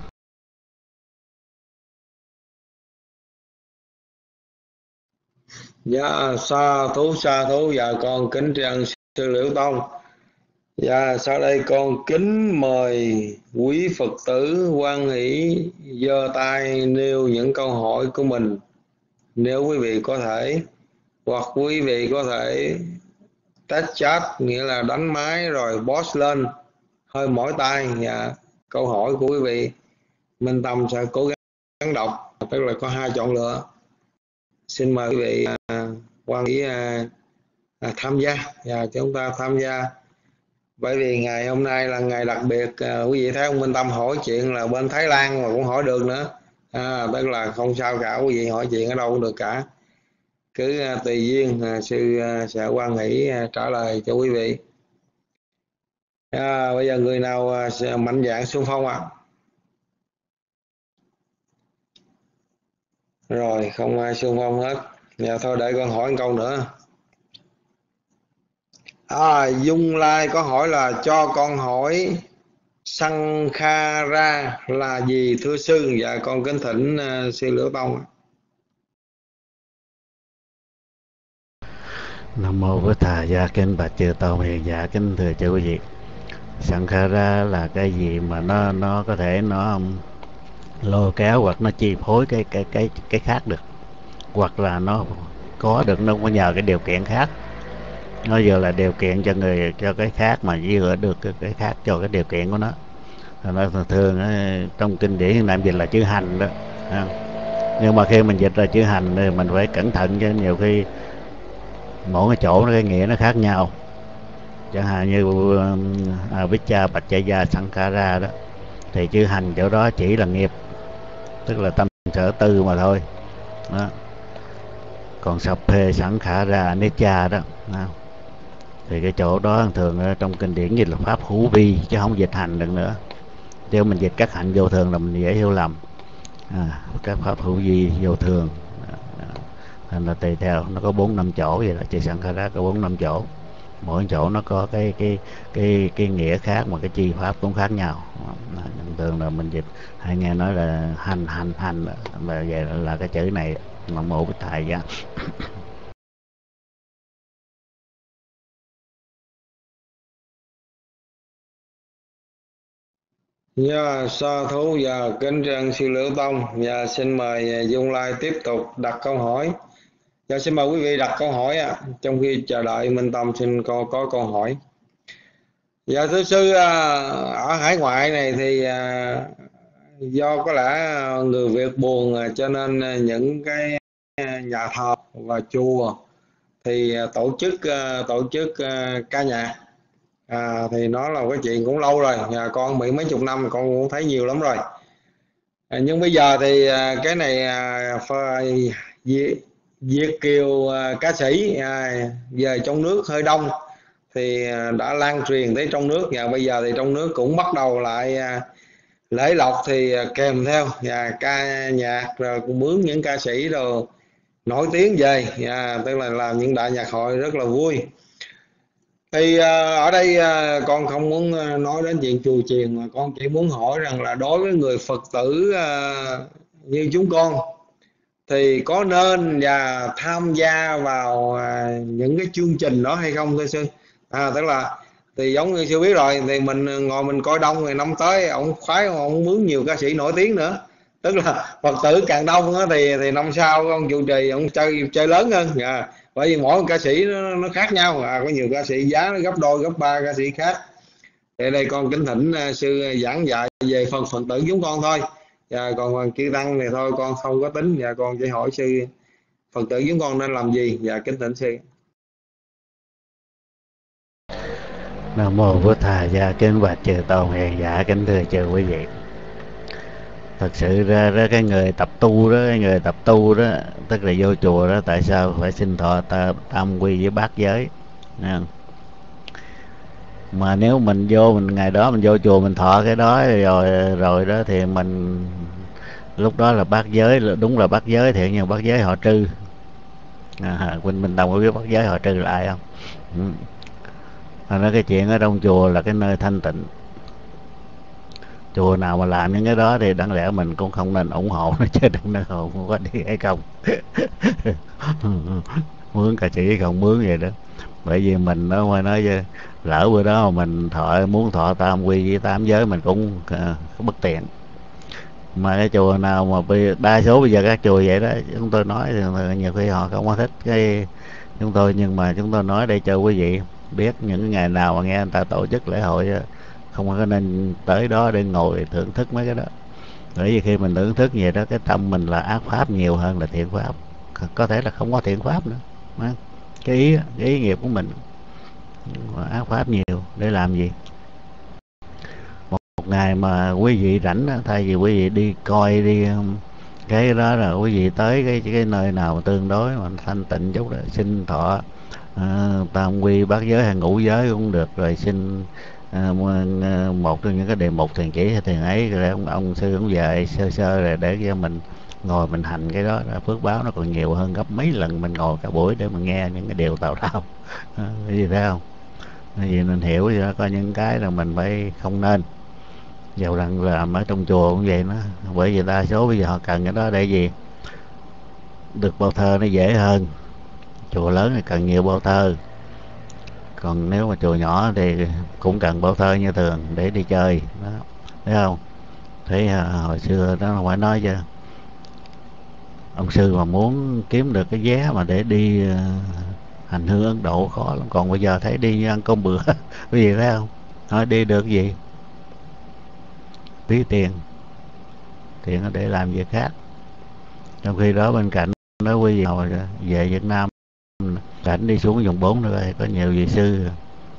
Dạ sa thú dạ con kính tri ân sư Liễu Tông. Dạ sau đây con kính mời quý Phật tử hoan hỷ giơ tay nêu những câu hỏi của mình, nếu quý vị có thể, hoặc quý vị có thể test chat, nghĩa là đánh máy rồi post lên hơi mỏi tay. Dạ, câu hỏi của quý vị Minh Tâm sẽ cố gắng đọc, tức là có 2 chọn lựa. Xin mời quý vị hoan hỷ tham gia và chúng ta tham gia. Bởi vì ngày hôm nay là ngày đặc biệt, quý vị thấy ông Minh Tâm hỏi chuyện là bên Thái Lan mà cũng hỏi được nữa, tức là không sao cả, quý vị hỏi chuyện ở đâu cũng được cả, cứ tùy duyên, sư sẽ hoan hỷ trả lời cho quý vị. Bây giờ người nào sẽ mạnh dạn xung phong ạ? Rồi không ai xung phong hết. Dạ thôi để con hỏi một câu nữa. Dung Lai có hỏi là cho con hỏi Sankhara là gì thưa sư? Dạ con kính thỉnh sư Liễu Tông. Nam mô Bổn Thầy. Dạ kính bạch chư tôn hiền, dạ kính thưa chư quý vị. Sankhara là cái gì mà nó có thể nó lôi kéo hoặc nó chi phối cái khác được, hoặc là nó có được, nó có nhờ cái điều kiện khác. Nó vừa là điều kiện cho cái khác mà vừa được cái khác cho cái điều kiện của nó. Nó thường trong kinh điển hiện nay dịch là chữ hành đó. Nhưng mà khi mình dịch ra chữ hành thì mình phải cẩn thận, chứ nhiều khi mỗi cái chỗ nó cái nghĩa nó khác nhau. Chẳng hạn như Avijja Paccaya Sankhara đó, thì chữ hành chỗ đó chỉ là nghiệp, tức là tâm sở tư mà thôi đó. Còn Sapphe Sankhara Anicca đó, thì cái chỗ đó thường trong kinh điển dịch là pháp hữu vi, chứ không dịch hành được nữa. Chứ mình dịch các hạnh vô thường là mình dễ hiểu lầm. Các pháp hữu vi vô thường, thành là tùy theo, nó có 4-5 chỗ vậy đó. Chữ Sankhara có 4-5 chỗ, mỗi chỗ nó có cái nghĩa khác mà cái chi pháp cũng khác nhau. Thường là mình dịch hay nghe nói là hành là về là cái chữ này. Nam mô Bích Thầy giá. Dạ sa thú và kính tri ân sư Liễu Tông. Và xin mời Dung Lai tiếp tục đặt câu hỏi. Dạ xin mời quý vị đặt câu hỏi trong khi chờ đợi Minh Tâm xin có câu hỏi. Dạ thưa sư, ở hải ngoại này thì do có lẽ người Việt buồn cho nên những cái nhà thờ và chùa thì tổ chức ca nhạc. Thì nó là một cái chuyện cũng lâu rồi, con bị mấy chục năm con cũng thấy nhiều lắm rồi. Nhưng bây giờ thì cái này Việt kiều ca sĩ về trong nước hơi đông, thì đã lan truyền tới trong nước, và bây giờ thì trong nước cũng bắt đầu lại lễ lộc thì kèm theo ca nhạc, rồi cũng mướn những ca sĩ đồ nổi tiếng về, tức là làm những đại nhạc hội rất là vui. Thì ở đây con không muốn nói đến chuyện chùa chiền, mà con chỉ muốn hỏi rằng là đối với người Phật tử như chúng con thì có nên và tham gia vào những cái chương trình đó hay không thưa sư? Tức là thì giống như sư biết rồi, thì mình ngồi mình coi đông, rồi năm tới ông khoái ông mướn nhiều ca sĩ nổi tiếng nữa, tức là Phật tử càng đông đó, thì năm sau ông trụ trì ông chơi lớn hơn. Bởi vì mỗi ca sĩ nó khác nhau, có nhiều ca sĩ giá nó gấp đôi gấp ba ca sĩ khác. Thì đây con kính thỉnh sư giảng dạy về Phật tử chúng con thôi, còn chư tăng thì thôi con không có tính, và con chỉ hỏi sư Phật tử chúng con nên làm gì, và kính thỉnh sư. Nam mô Bổn Thà Gia, kính bạch chư tôn hiền giả, kính thưa chư quý vị. Thật sự ra cái người tập tu đó, tức là vô chùa đó, tại sao phải xin thọ tam quy với bát giới? Mà nếu mình ngày đó mình vô chùa mình thọ cái đó rồi đó, thì mình lúc đó là bát giới, đúng là bát giới thiệt, nhưng bát giới họ Trư. Mình đồng với bát giới họ Trư là ai không? Nói cái chuyện ở trong chùa là cái nơi thanh tịnh. Chùa nào mà làm những cái đó thì đáng lẽ mình cũng không nên ủng hộ nó, chứ đừng nói không có đi hay không. Mướn ca sĩ không mướn vậy đó. Bởi vì mình nó phải nói chứ, lỡ bữa đó mà mình muốn thọ tam quy với tám giới mình cũng bất tiện. Mà cái chùa nào mà đa số bây giờ các chùa vậy đó, chúng tôi nói thì nhiều khi họ không có thích cái chúng tôi, nhưng mà chúng tôi nói để cho quý vị biết những ngày nào mà nghe người ta tổ chức lễ hội, không có nên tới đó để ngồi thưởng thức mấy cái đó. Bởi vì khi mình thưởng thức vậy đó, cái tâm mình là ác pháp nhiều hơn là thiện pháp, có thể là không có thiện pháp nữa. Cái ý nghiệp của mình ác pháp nhiều để làm gì? Một ngày mà quý vị rảnh, thay vì quý vị đi coi đi cái đó, là quý vị tới cái nơi nào mà tương đối mà thanh tịnh chút đó, xin thọ tam quy bát giới hay ngũ giới cũng được, rồi xin một trong những cái đề mục thiền chỉ hay thiền ấy, rồi ông sư cũng dạy sơ rồi để cho mình ngồi mình hành cái đó, phước báo nó còn nhiều hơn gấp mấy lần mình ngồi cả buổi để mà nghe những cái điều tào lao. Cái gì thấy không? Vì mình hiểu gì đó, có những cái là mình phải không nên. Dầu rằng là ở trong chùa cũng vậy đó, bởi vì đa số bây giờ họ cần cái đó để gì? Được bao thơ nó dễ hơn. Chùa lớn thì cần nhiều bao thơ, còn nếu mà chùa nhỏ thì cũng cần bao thơ như thường để đi chơi đó, thấy không? Thấy hồi xưa đó phải nói chứ, ông sư mà muốn kiếm được cái vé mà để đi hành hương Ấn Độ khó lắm, còn bây giờ thấy đi ăn cơm bữa cái gì thấy không? Nói đi được gì? Phí tiền để làm việc khác. Trong khi đó bên cạnh đó quý vị hồi về Việt Nam rảnh đi xuống vùng 4 nữa, có nhiều vị sư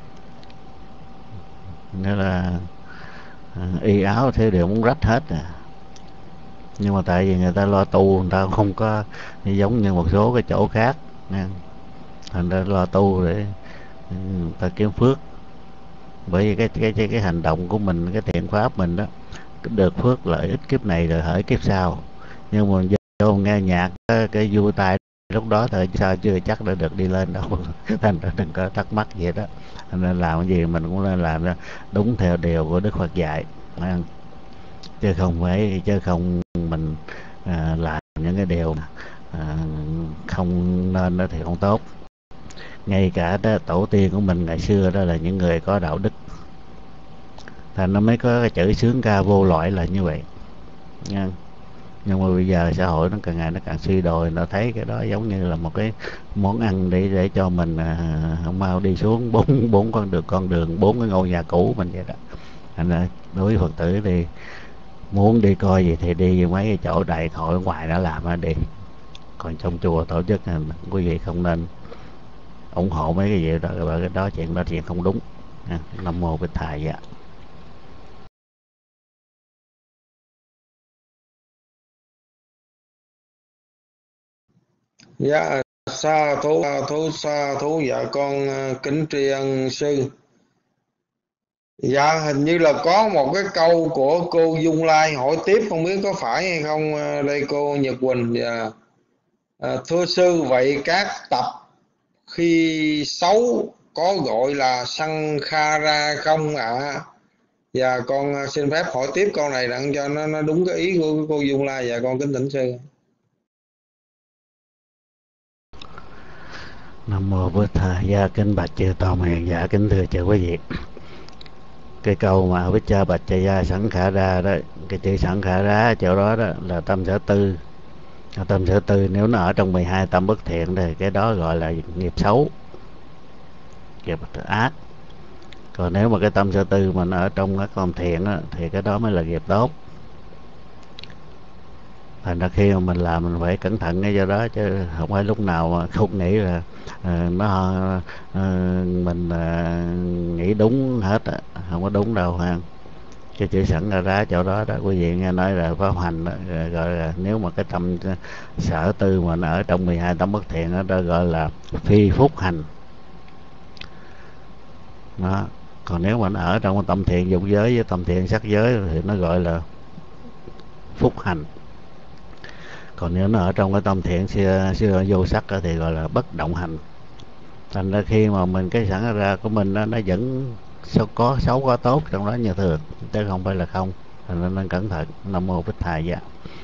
nghĩa là y áo thế đều muốn rách hết nhưng mà tại vì người ta lo tu, người ta không có giống như một số cái chỗ khác nha. Thành ra lo tu để người ta kiếm phước. Bởi vì cái hành động của mình, cái thiện pháp mình đó, được phước lợi ích kiếp này rồi hỡi kiếp sau. Nhưng mà vô nghe nhạc cái vui tai lúc đó thôi, sao chưa chắc đã được đi lên đâu. Thành ra đừng có thắc mắc vậy đó. Nên làm cái gì mình cũng nên làm đúng theo điều của Đức Phật dạy, chứ không mình làm những cái điều không nên đó thì không tốt. Ngay cả đó, tổ tiên của mình ngày xưa đó là những người có đạo đức, thành nó mới có cái chữ sướng ca vô loại là như vậy nha. Nhưng mà bây giờ xã hội nó càng ngày nó càng suy đồi, nó thấy cái đó giống như là một cái món ăn để cho mình mau đi xuống bốn con đường 4 cái ngôi nhà cũ mình vậy đó. Thành ra đối với Phật tử thì muốn đi coi gì thì đi mấy cái chỗ đại hội ngoài nó làm đi, còn trong chùa tổ chức quý vị không nên ủng hộ mấy cái gì đó, cái đó chuyện không đúng. Nam mô Bích Thầy dạ. Dạ sa thú dạ con kính tri ân sư. Dạ hình như là có một cái câu của cô Dung Lai hỏi tiếp, không biết có phải hay không đây cô Nhật Quỳnh. Dạ. Thưa sư, vậy các tập khi xấu có gọi là sankhara không ạ? Dạ con xin phép hỏi tiếp câu này đặng cho nó đúng cái ý của cô Dung Lai. Dạ con kính thỉnh sư. Nam mô Bích Thầy dạ. Kính bạch chư tôn hiền dạ, kính thưa chư quý vị. Cái câu mà Vicha Bạch Chà Gia Sẵn Khả Ra đó, cái chữ Sẵn Khả Ra chỗ đó đó là tâm sở tư. Tâm sở tư nếu nó ở trong 12 tâm bất thiện thì cái đó gọi là nghiệp xấu, nghiệp ác. Còn nếu mà cái tâm sở tư mà nó ở trong các tâm thiện đó, thì cái đó mới là nghiệp tốt. Thành ra khi mà mình làm mình phải cẩn thận cái do đó, chứ không phải lúc nào mà không nghĩ là mình nghĩ đúng hết, không có đúng đâu ha. Cái chữ Sẵn Khả Ra chỗ đó đó quý vị nghe nói là pháp hành đó, gọi là nếu mà cái tâm sở tư mà nó ở trong 12 tâm bất thiện đó gọi là phi phúc hành đó. Còn nếu mà nó ở trong tâm thiện dụng giới với tâm thiện sắc giới thì nó gọi là phúc hành. Còn nếu nó ở trong cái tâm thiện xưa vô sắc thì gọi là bất động hành. Thành ra khi mà mình cái Sẵn Khả Ra của mình nó vẫn có xấu có tốt trong đó như thường, chứ không phải là không. Thành ra nên cẩn thận. Nam mô Bích Thầy dạ.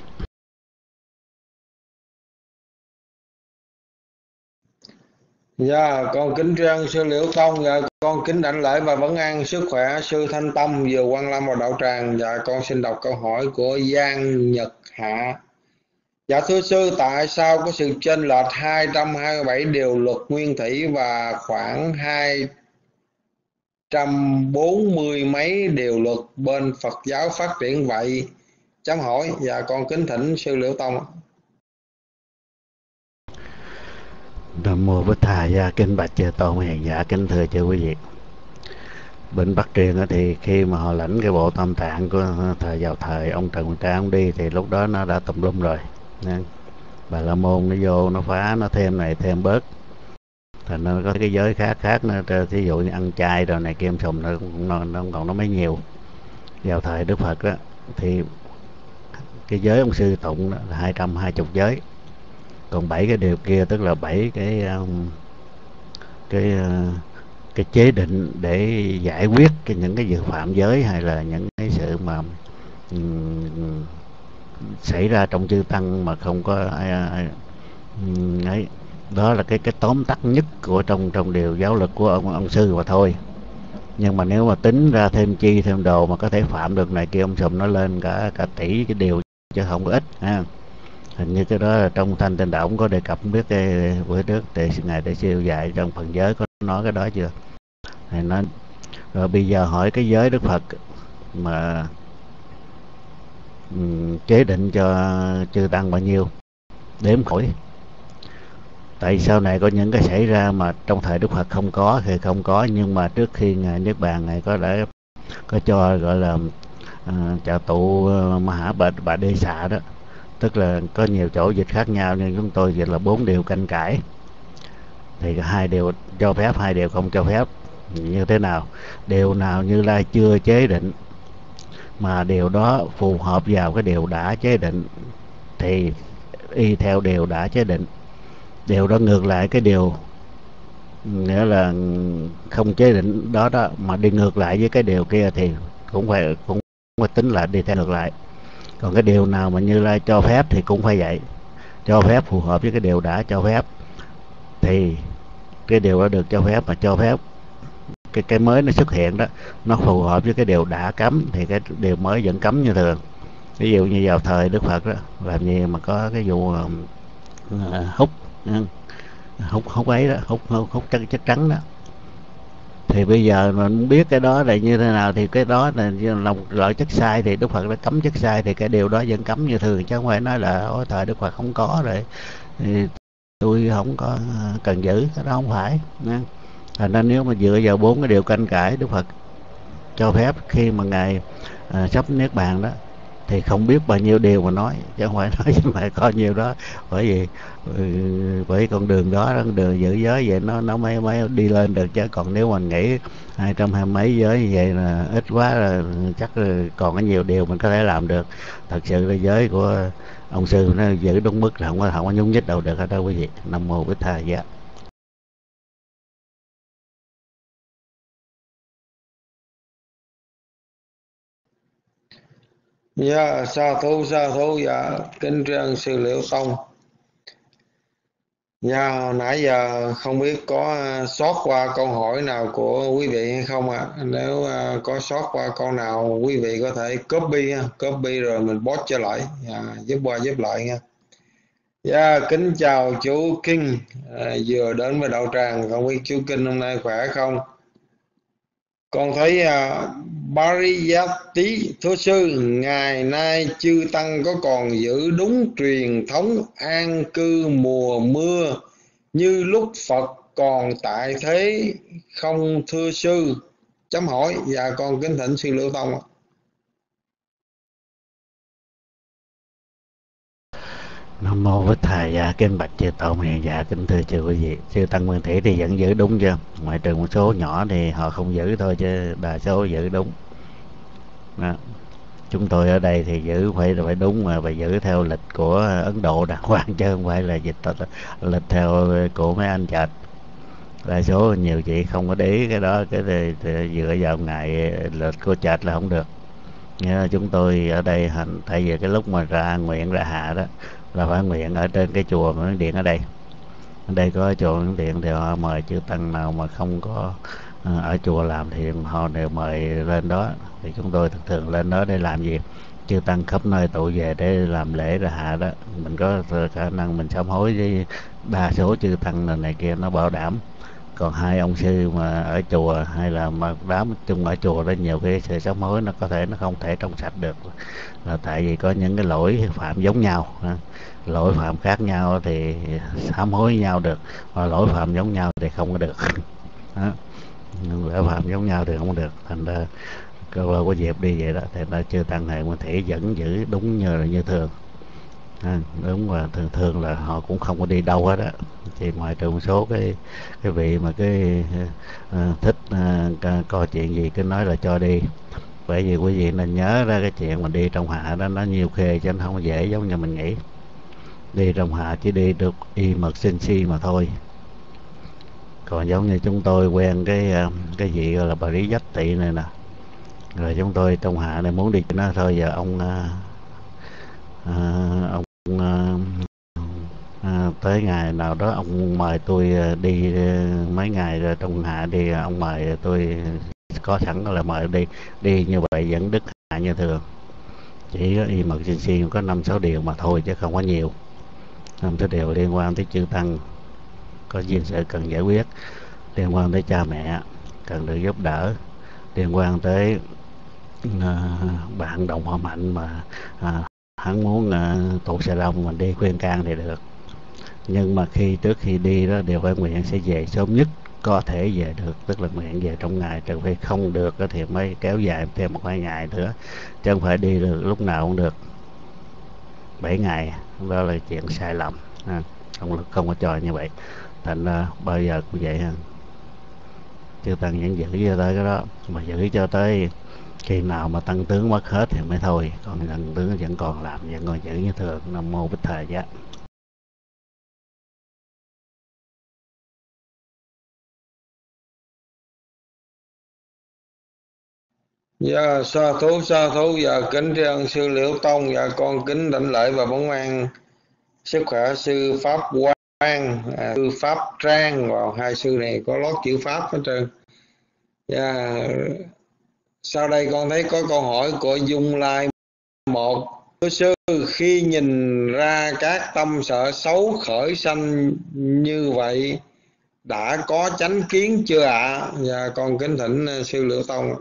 Dạ con kính tri ân sư Liễu Tông. Dạ con kính đảnh lễ và vấn an sức khỏe sư Thanh Tâm vừa quan lâm vào đạo tràng. Dạ con xin đọc câu hỏi của Giang Nhật Hạ. Dạ thưa sư, tại sao có sự chênh lệch 227 điều luật nguyên thủy và khoảng 240 mấy điều luật bên Phật giáo phát triển vậy? Chấm hỏi. Dạ con kính thỉnh sư Liễu Tông. Nam mô Bích Thầy dạ. Kính bạch chư tôn hiền dạ, kính thưa chư quý vị. Bên Bắc Truyền thì khi mà họ lãnh cái bộ Tam Tạng của vào thời ông Trần Quang Trang ông đi thì lúc đó nó đã tùm lum rồi. Bà La Môn nó vô nó phá, nó thêm này thêm bớt, thành nó có cái giới khác nữa, ví dụ như ăn chay rồi này kim sùng nó còn nó mới nhiều. Vào thời Đức Phật đó thì cái giới ông Sư tụng đó là 220 giới, còn 7 cái điều kia tức là 7 cái chế định để giải quyết những cái việc phạm giới hay là những cái sự mà xảy ra trong chư tăng mà không có ai ấy. Đó là cái tóm tắt nhất của trong điều giáo lực của ông sư mà thôi. Nhưng mà nếu mà tính ra thêm chi thêm đồ mà có thể phạm được này kia, ông sùm nó lên cả tỷ cái điều chứ không có ít ha. Hình như cái đó là trong Thanh Tịnh Đạo cũng có đề cập, không biết cái bữa trước ngài Đại Siêu dạy trong phần giới có nói cái đó chưa. Thì nói rồi bây giờ hỏi cái giới Đức Phật mà chế định cho chư tăng bao nhiêu đếm khỏi. Tại sau này có những cái xảy ra mà trong thời Đức Phật không có thì không có, nhưng mà trước khi ngài Niết Bàn ngài có cho gọi là trà tụ Mã Bà Đê Xạ đó, tức là có nhiều chỗ dịch khác nhau nhưng chúng tôi dịch là 4 điều canh cải. Thì 2 điều cho phép, 2 điều không cho phép. Như thế nào? Điều nào Như Lai chưa chế định mà điều đó phù hợp vào cái điều đã chế định thì y theo điều đã chế định. Điều đó ngược lại cái điều nghĩa là không chế định đó mà đi ngược lại với cái điều kia thì cũng phải tính là đi theo ngược lại. Còn cái điều nào mà Như Lai cho phép thì cũng phải vậy, cho phép phù hợp với cái điều đã cho phép thì cái điều đó được cho phép, mà cho phép cái mới nó xuất hiện đó nó phù hợp với cái điều đã cấm thì cái điều mới vẫn cấm như thường. Ví dụ như vào thời Đức Phật đó làm gì mà có cái vụ hút ấy đó, hút chất trắng đó, thì bây giờ mình biết cái đó là như thế nào thì cái đó là loại chất sai thì Đức Phật đã cấm chất sai thì cái điều đó vẫn cấm như thường, chứ không phải nói là ở thời Đức Phật không có rồi thì tôi không có cần giữ, cái đó không phải nha. Thành ra nếu mà dựa vào 4 cái điều canh cải Đức Phật cho phép khi mà ngài sắp niết bàn đó, thì không biết bao nhiêu điều mà nói, chứ không phải nói chứ mà có nhiêu đó. Bởi vì bởi con đường đó, con đường giữ giới vậy nó mới đi lên được, chứ còn nếu mình nghĩ 220 mấy giới như vậy là ít quá, là chắc là còn có nhiều điều mình có thể làm được. Thật sự là giới của ông sư nó giữ đúng mức là không có nhúng nhích đâu được hết đó quý vị. Nam mô Bích Thầy dạ. Dạ, sa thú, dạ, kính tri ân sư Liễu Tông. Dạ, nãy giờ không biết có sót qua câu hỏi nào của quý vị hay không ạ? Nếu có sót qua câu nào, quý vị có thể copy rồi mình post trở lại, giúp qua giúp lại nha. Dạ, kính chào chú Kinh, vừa đến với đạo tràng, không biết chú Kinh hôm nay khỏe không? Con thấy Pariyatti Thưa Sư, ngày nay chư Tăng có còn giữ đúng truyền thống an cư mùa mưa như lúc Phật còn tại thế không thưa Sư? Chấm hỏi. Dạ con kính thỉnh sư Liễu Tông ạ. Nam mô Bích Thầy dạ, kính bạch chư Tôn hiền dạ, kính thưa chư quý vị. Chư Tăng Nguyên Thủy thì vẫn giữ đúng chưa? Ngoại trừ một số nhỏ thì họ không giữ thôi, chứ đa số giữ đúng đó. Chúng tôi ở đây thì giữ phải đúng, mà phải giữ theo lịch của Ấn Độ đàng hoàng, chứ không phải là dịch lịch theo của mấy anh chạch. Đa số nhiều chị không có để ý cái đó, cái thì dựa vào ngày lịch của chạch là không được. Như chúng tôi ở đây hành, tại vì cái lúc mà ra nguyện ra hạ đó là phải nguyện ở trên cái chùa Miến Điện. Ở đây có chùa Miến Điện thì họ mời chư Tăng nào mà không có ở chùa làm thì họ đều mời lên đó. Thì chúng tôi thường lên đó để làm gì? Chư Tăng khắp nơi tụ về để làm lễ ra hạ đó, mình có khả năng mình sám hối với đa số chư Tăng này kia, nó bảo đảm. Còn hai ông sư mà ở chùa hay là mà đám chung ở chùa đó, nhiều cái sự sám hối nó không thể trong sạch được, là tại vì có những cái lỗi phạm giống nhau. Lỗi phạm khác nhau thì sám hối nhau được, và lỗi phạm giống nhau thì không có được. Đó. Lỗi phạm giống nhau thì không được, thành ra có dịp đi vậy đó thì nó chưa Tăng hệ Nguyên Thủy vẫn giữ đúng như thường. Đúng, và thường là họ cũng không có đi đâu hết á, chỉ ngoài trừ một số cái vị mà thích coi chuyện gì cứ nói là cho đi. Bởi vì quý vị nên nhớ ra cái chuyện mà đi trong hạ đó nó nhiều khê, chứ nó không dễ giống như mình nghĩ. Đi trong hạ chỉ đi được y mật sinh si mà thôi. Còn giống như chúng tôi quen cái vị gọi là bà Lý Dách Tị này nè, rồi chúng tôi trong hạ này muốn đi nó thôi. Giờ ông tới ngày nào đó ông mời tôi đi mấy ngày rồi trong hạ đi, ông mời tôi có sẵn là mời đi như vậy vẫn đức hạ như thường. Chỉ có emergency có 5-6 điều mà thôi, chứ không có nhiều. 5-6 điều liên quan tới chư Tăng có duyên sự cần giải quyết, liên quan tới cha mẹ cần được giúp đỡ, liên quan tới bạn đồng họ mạnh mà hắn muốn tụ xe đông mình đi khuyên can thì được. Nhưng mà trước khi đi đó đều phải nguyện sẽ về sớm nhất có thể về được, tức là nguyện về trong ngày, trừ phi không được thì mới kéo dài thêm 1-2 ngày nữa, chứ không phải đi được lúc nào cũng được 7 ngày. Đó là chuyện sai lầm, không có cho như vậy. Thành ra bao giờ cũng vậy ha, chư Tăng vẫn giữ cho tới cái đó, mà giữ cho tới khi nào mà tăng tướng mất hết thì mới thôi. Còn tăng tướng vẫn còn làm, vẫn còn giữ như thường. Nam mô Bích Thầy giá. Dạ, sa thú, dạ, kính tri ân sư Liễu Tông. Dạ con kính đảnh lễ và bấn an sức khỏe sư Pháp Quang, sư Pháp Trang. Vào hai sư này có lót chữ Pháp hết trơn. Dạ, sau đây con thấy có câu hỏi của Dung Lai 1. Thưa sư, khi nhìn ra các tâm sợ xấu khởi sanh như vậy đã có chánh kiến chưa ạ? Dạ con kính thỉnh sư Liễu Tông.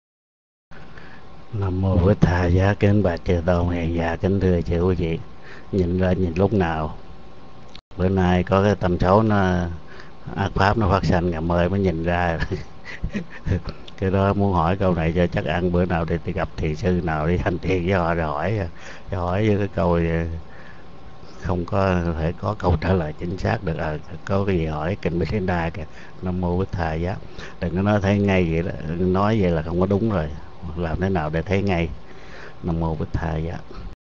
Nam mô Bích Thầy giá, kính bạch chư Tôn hiền dạ, kính thưa chư quý vị. nhìn ra nhìn lúc nào. Bữa nay có cái tâm số nó ác pháp nó phát sanh ngày mới mới nhìn ra. Cái đó muốn hỏi câu này cho chắc ăn bữa nào đi gặp thiền sư nào đi hành thiền với họ rồi hỏi với cái câu không có thể có câu trả lời chính xác được. Có cái gì hỏi kinh Bích Đa kìa, Nam Mô Bích Thầy Giá, đừng có nói thấy ngay vậy đó, nói vậy là không có đúng rồi, làm thế nào để thấy ngay. Nam Mô Bích Thầy Giá.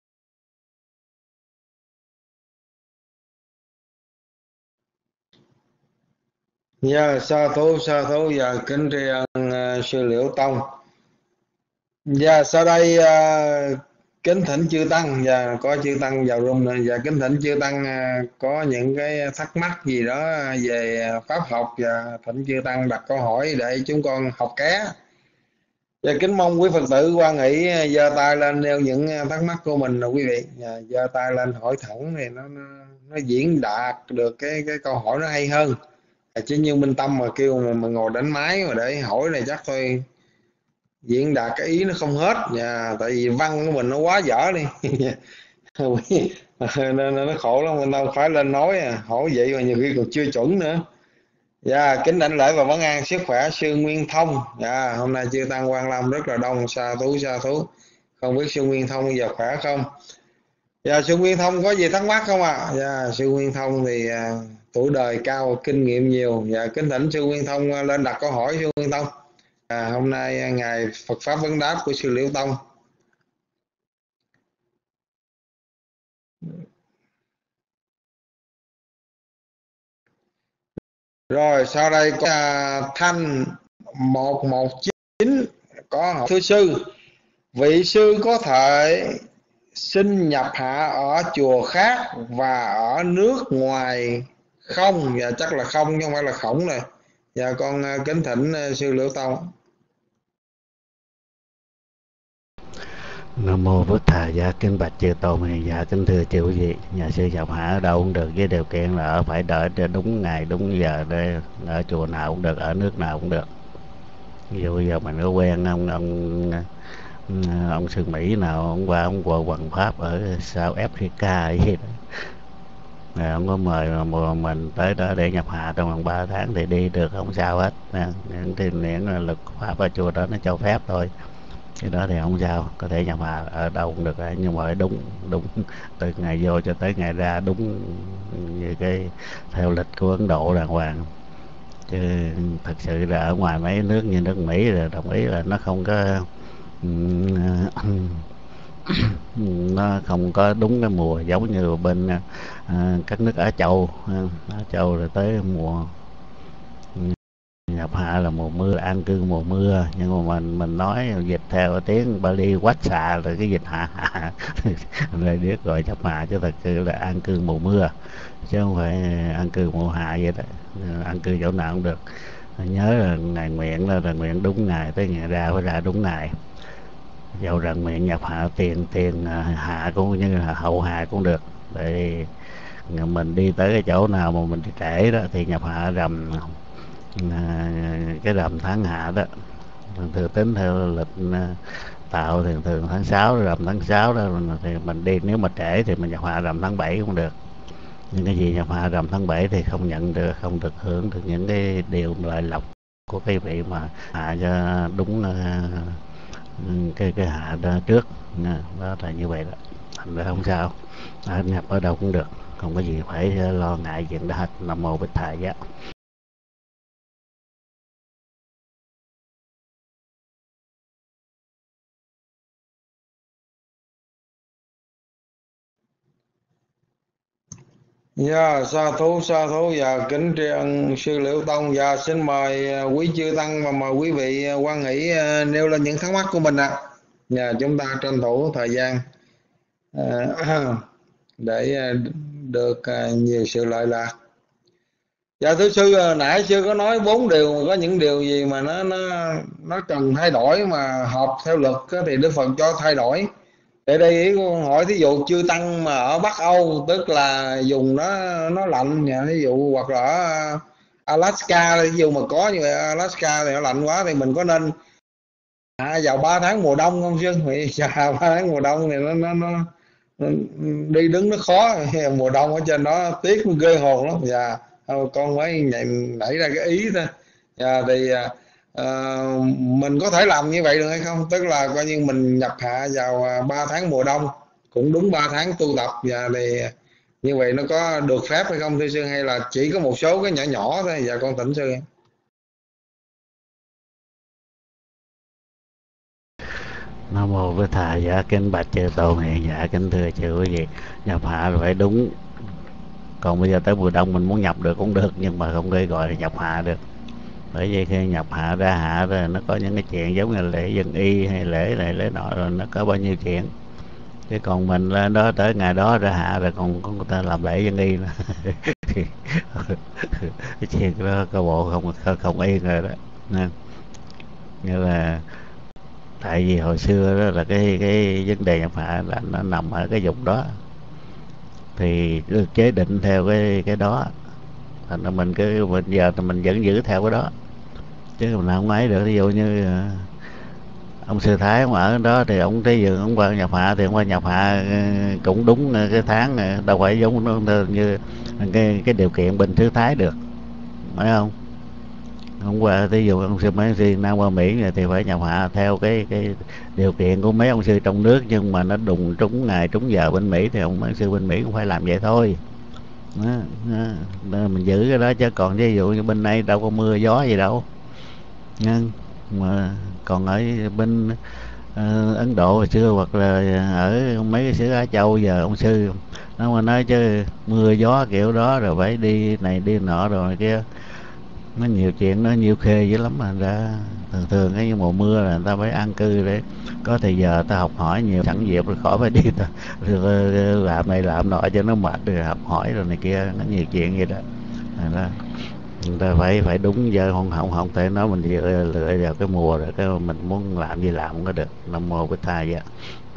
Dạ sa thú và kính tri ân sư Liễu Tông. Dạ sau đây kính thỉnh chư tăng, và có chư tăng vào room nữa, và kính thỉnh chư tăng có những cái thắc mắc gì đó về pháp học, và thỉnh chư tăng đặt câu hỏi để chúng con học ké. Và kính mong quý Phật tử quan hỷ giơ tay lên nêu những thắc mắc của mình là quý vị, giơ tay lên hỏi thẳng thì nó diễn đạt được cái câu hỏi nó hay hơn. Chứ như Minh Tâm mà kêu mà ngồi đánh máy mà để hỏi này chắc thôi diễn đạt cái ý nó không hết tại vì văn của mình nó quá dở đi. Nên nó khổ lắm, mình đâu phải lên nói hỏi vậy mà nhiều khi còn chưa chuẩn nữa. Kính đảnh lễ và vấn an sức khỏe sư Nguyên Thông. Hôm nay chư tăng Quan Lâm rất là đông, sa thú. Không biết sư Nguyên Thông bây giờ khỏe không? Sư Nguyên Thông có gì thắc mắc không ạ? Sư Nguyên Thông thì tuổi đời cao, kinh nghiệm nhiều. Kính thỉnh sư Nguyên Thông lên đặt câu hỏi. Sư Nguyên Thông, hôm nay ngày Phật pháp vấn đáp của sư Liễu Tông. Rồi sau đây có Thanh 119 có hỏi: thưa sư, vị sư có thể xin nhập hạ ở chùa khác và ở nước ngoài không? Chắc là không chứ không phải là khổng rồi. Con kính thỉnh sư Liễu Tông. Nam Mô Bích Thầy Giá. Kính bạch chư tôn hiền giả, kính thưa chư quý vị, nhà sư nhập hạ ở đâu cũng được, với điều kiện là ở phải đợi đúng ngày đúng giờ, để ở chùa nào cũng được, ở nước nào cũng được. Ví dụ bây giờ mình có quen ông sư Mỹ nào, ông qua ông qua hoằng pháp ở South Africa gì đó, ông có mời mà mình tới đó để nhập hạ trong vòng 3 tháng thì đi được, không sao hết. Miễn là lực pháp ở chùa đó nó cho phép thôi, cái đó thì không sao, có thể nhập hạ ở đâu cũng được, nhưng mà phải đúng từ ngày vô cho tới ngày ra, đúng như cái theo lịch của Ấn Độ đàng hoàng. Chứ thật sự là ở ngoài mấy nước như nước Mỹ là đồng ý là nó không có nó không có đúng cái mùa giống như bên các nước Á Châu. Á Châu rồi tới mùa nhập hạ là mùa mưa, an cư mùa mưa, nhưng mà mình nói dịch theo tiếng Bali quát xà rồi cái dịch hạ rồi biết rồi nhập hạ, chứ thật sự là an cư mùa mưa chứ không phải an cư mùa hạ vậy đó. An cư chỗ nào cũng được, nhớ là ngày nguyện là nguyện đúng ngày, tới ngày ra phải ra đúng ngày. Dầu rằng nguyện nhập hạ tiền hạ cũng như là hậu hạ cũng được. Để mình đi tới cái chỗ nào mà mình đi trễ đó thì nhập hạ rằm cái rằm tháng hạ đó, thường tính theo lịch tạo thì thường tháng 6, rằm tháng 6 đó thì mình đi, nếu mà trễ thì mình nhập hạ rằm tháng 7 cũng được. Nhưng cái gì nhập hạ rằm tháng 7 thì không nhận được, không được hưởng được những cái điều lợi lộc của cái vị mà hạ cho đúng cái hạ đó trước. Đó là như vậy đó, thành ra không sao, nhập ở đâu cũng được, không có gì phải lo ngại chuyện đó hết. Nam Mô Bích Thầy Giá. Sa thú và kính tri ân sư Liễu Tông. Xin mời quý chư tăng và mời quý vị quan hỷ nêu lên những thắc mắc của mình ạ. Chúng ta tranh thủ thời gian để được nhiều sự lợi lạc. Thưa sư, nãy sư có nói 4 điều, có những điều gì mà nó cần thay đổi mà hợp theo luật thì Đức Phật cho thay đổi. Để đây ý con hỏi, thí dụ chư tăng mà ở Bắc Âu, tức là dùng nó lạnh, thí dụ hoặc là ở Alaska, thí dụ mà có như vậy, Alaska thì nó lạnh quá, thì mình có nên vào 3 tháng mùa đông không sư? Vì vào 3 tháng mùa đông thì đi đứng nó khó, mùa đông ở trên đó tiếc ghê hồn lắm. Và con mới nảy ra cái ý thôi. Thì mình có thể làm như vậy được hay không, tức là coi như mình nhập hạ vào 3 tháng mùa đông, cũng đúng 3 tháng tu tập, và thì như vậy nó có được phép hay không thưa sư, hay là chỉ có một số cái nhỏ nhỏ thôi? Dạ con thỉnh sư. Nam mô Bổn Thà. Dạ kính bạch chư tôn hiền. Dạ kính thưa chư quý vị, nhập hạ là phải đúng. Còn bây giờ tới mùa đông mình muốn nhập được cũng được, nhưng mà không gây gọi là nhập hạ được. Bởi vì khi nhập hạ ra hạ rồi nó có những cái chuyện giống như lễ dân y hay lễ này lễ nọ, rồi nó có bao nhiêu chuyện. Chứ còn mình lên đó tới ngày đó ra hạ rồi còn có người ta làm lễ dân y nữa. Cái chuyện đó có bộ không yên rồi đó. Nên như là tại vì hồi xưa đó là cái vấn đề nhập hạ là nó nằm ở cái vùng đó, thì được chế định theo cái đó, thành ra mình giờ thì mình vẫn giữ theo cái đó, chứ mình không ấy được. Ví dụ như ông sư Thái ông ở đó thì ông thấy dường ông qua nhập hạ thì ông qua nhập hạ cũng đúng cái tháng, đâu phải giống như cái điều kiện bên sư Thái được, phải không? Hôm qua ví dụ ông sư mấy ông sư Nam qua Mỹ thì phải nhập hạ theo cái điều kiện của mấy ông sư trong nước, nhưng mà nó đùng trúng ngày trúng giờ bên Mỹ thì mấy ông sư bên Mỹ cũng phải làm vậy thôi. Đó, mình giữ cái đó, chứ còn ví dụ như bên đây đâu có mưa gió gì đâu. Mà còn ở bên Ấn Độ hồi xưa, hoặc là ở mấy cái xứ Á Châu giờ ông sư nó mà nói chứ mưa gió kiểu đó rồi phải đi này đi nọ rồi này kia, nó nhiều chuyện, nó nhiều khê dữ lắm. Mà ra thường cái mùa mưa là người ta phải an cư để có thời giờ ta học hỏi nhiều, sẵn dịp rồi khỏi phải đi ta làm này làm nọ cho nó mệt, rồi học hỏi rồi này kia, nó nhiều chuyện vậy đó. Là người ta phải đúng giờ, không thể nói mình lựa vào cái mùa rồi cái mình muốn làm gì làm không có được. Nam mô Bổn Thà. Vậy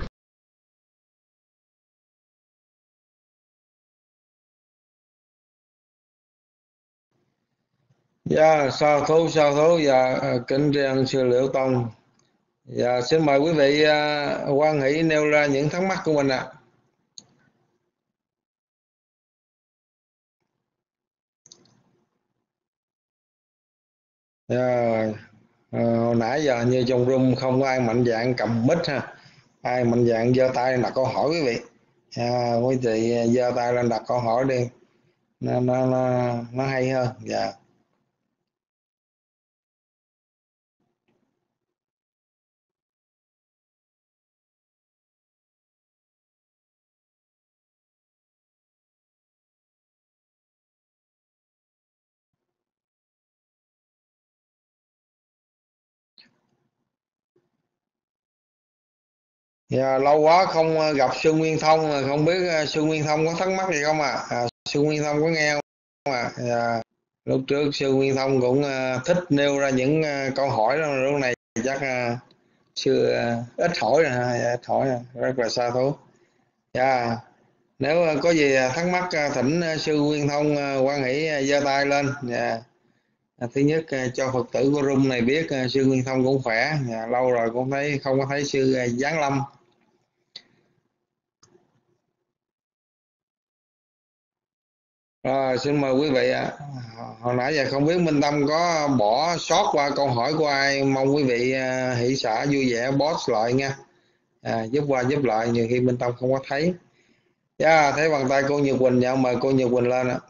Dạ sa thú dạ kính tri sư Liễu Tông. Dạ xin mời quý vị quan hỷ nêu ra những thắc mắc của mình ạ. Hồi nãy giờ như trong room không có ai mạnh dạn cầm mic ha, ai mạnh dạn giơ tay đặt câu hỏi quý vị. Quý vị giơ tay lên đặt câu hỏi đi, nó hay hơn. Dạ. Dạ, lâu quá không gặp sư Nguyên Thông, không biết sư Nguyên Thông có thắc mắc gì không ạ? Sư Nguyên Thông có nghe không ạ? Dạ, lúc trước sư Nguyên Thông cũng thích nêu ra những câu hỏi đó, lúc này chắc sư ít hỏi rồi, ít hỏi rồi, rất là xa thú. Dạ, nếu có gì thắc mắc thỉnh sư Nguyên Thông quan hỷ giơ tay lên. Dạ. Thứ nhất cho Phật tử của room này biết sư Nguyên Thông cũng khỏe. Dạ, lâu rồi cũng thấy không có thấy sư Giáng Lâm. Rồi, xin mời quý vị ạ. Hồi nãy giờ không biết Minh Tâm có bỏ sót qua câu hỏi của ai, mong quý vị hỷ xả vui vẻ post lại nha. Giúp qua giúp lại, nhiều khi Minh Tâm không có thấy. Thấy bàn tay cô Nhật Quỳnh. Dạ, mời cô Nhật Quỳnh lên ạ.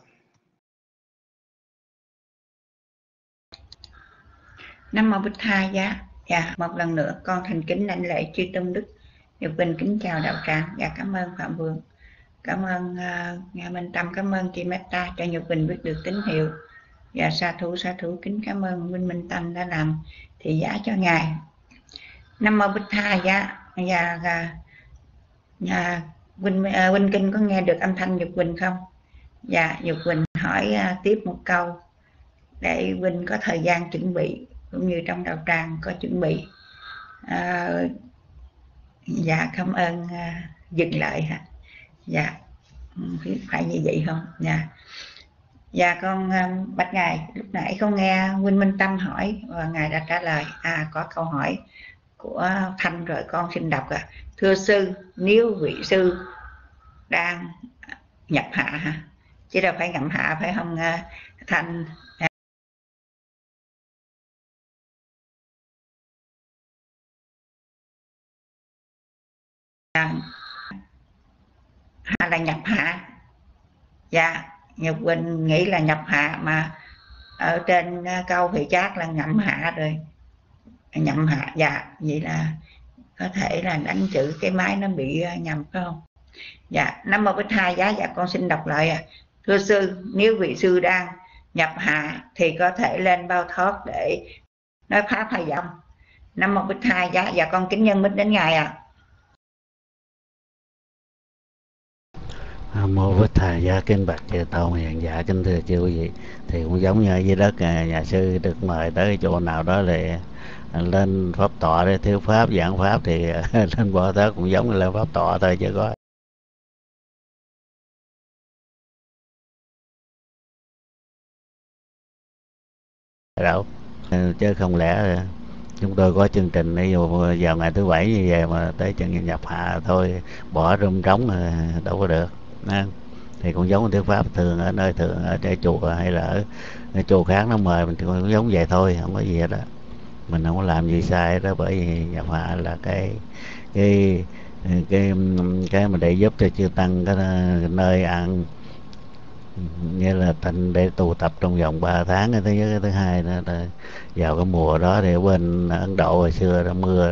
Nam mô Bích Thà. Dạ, một lần nữa con thành kính lãnh lễ chư tôn đức. Nhật Quỳnh kính chào đạo tràng. Dạ, cảm ơn Phạm Vương, cảm ơn Minh Tâm, cảm ơn chị Meta cho Nhật Quỳnh biết được tín hiệu. Dạ, sa thú kính cảm ơn Minh Tâm đã làm thị giả cho ngài. Nam mô Bích Thà. Quỳnh Kinh có nghe được âm thanh Nhật Quỳnh không? Dạ, Nhật Quỳnh hỏi tiếp một câu để Quỳnh có thời gian chuẩn bị, cũng như trong đạo tràng có chuẩn bị. Dạ, cảm ơn dừng lại hả? Dạ, phải như vậy không? Dạ, con bạch ngài, lúc nãy con nghe Huynh Minh Tâm hỏi và ngài đã trả lời. Có câu hỏi của Thanh rồi, con xin đọc. Thưa sư, nếu vị sư đang nhập hạ ha, chứ đâu phải ngậm hạ phải không Thanh? Hạ là nhập hạ. Dạ, Nhật Quỳnh nghĩ là nhập hạ, mà ở trên câu thì chắc là ngậm hạ rồi. Nhậm hạ, dạ, vậy là có thể là đánh chữ cái máy nó bị nhầm phải không? Dạ, Nam Mô Bích Thầy Giá. Dạ, con xin đọc lại. Thưa sư, nếu vị sư đang nhập hạ thì có thể lên bao thoát để nói pháp hay không? Nam Mô Bích Thầy Giá. Dạ, con kính nhân mít đến ngài ạ. Nam Mô Bích Thầy Giá. Kính bạch chư tôn hiền giả, kính thưa chư quý vị, thì cũng giống như ở dưới đất, nhà sư được mời tới chỗ nào đó để lên pháp tọa để thuyết pháp giảng pháp, thì lên Bồ Tát cũng giống như lên pháp tọa thôi, chứ có đâu. Chứ không lẽ chúng tôi có chương trình ví dụ vào ngày thứ bảy như vậy mà tới chừng nhập hạ thôi, bỏ rung trống đâu có được. Thì cũng giống thuyết pháp thường ở nơi thường, ở trên chùa hay là ở chùa khác nó mời mình thì cũng giống vậy thôi, không có gì hết đó. Mình không có làm gì sai đó, bởi vì nhập hạ là cái mà để giúp cho chư tăng cái nơi ăn, như là tịnh để tụ tập trong vòng 3 tháng. Cái thứ nhất, cái thứ hai nữa là vào cái mùa đó thì ở bên Ấn Độ hồi xưa nó mưa,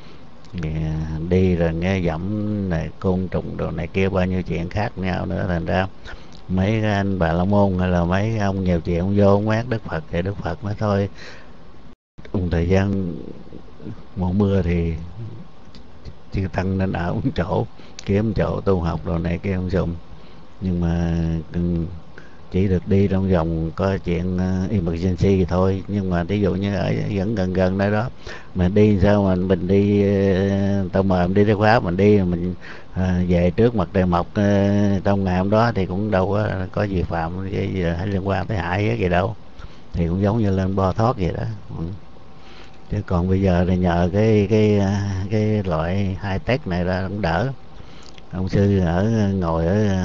đi rồi nghe dẫm này, côn trùng đồ này kia, bao nhiêu chuyện khác nhau nữa, thành ra mấy cái anh Bà La Môn hay là mấy ông nhiều chuyện ông vô quát Đức Phật, thì Đức Phật mới thôi một thời gian mùa mưa thì chư tăng nên ở một chỗ, kiếm chỗ tu học đồ này kia không dùng. Nhưng mà chỉ được đi trong vòng có chuyện emergency thôi. Nhưng mà ví dụ như ở vẫn gần gần đây đó, mình đi sao mà mình đi, tao mời mình đi theo pháp, mình đi mình về trước mặt trời mọc trong ngày hôm đó thì cũng đâu có gì phạm hay liên quan tới hại gì đâu, thì cũng giống như lên Bo Thoát vậy đó. Chứ còn bây giờ thì nhờ cái loại high-tech này ra cũng đỡ. Ông sư ngồi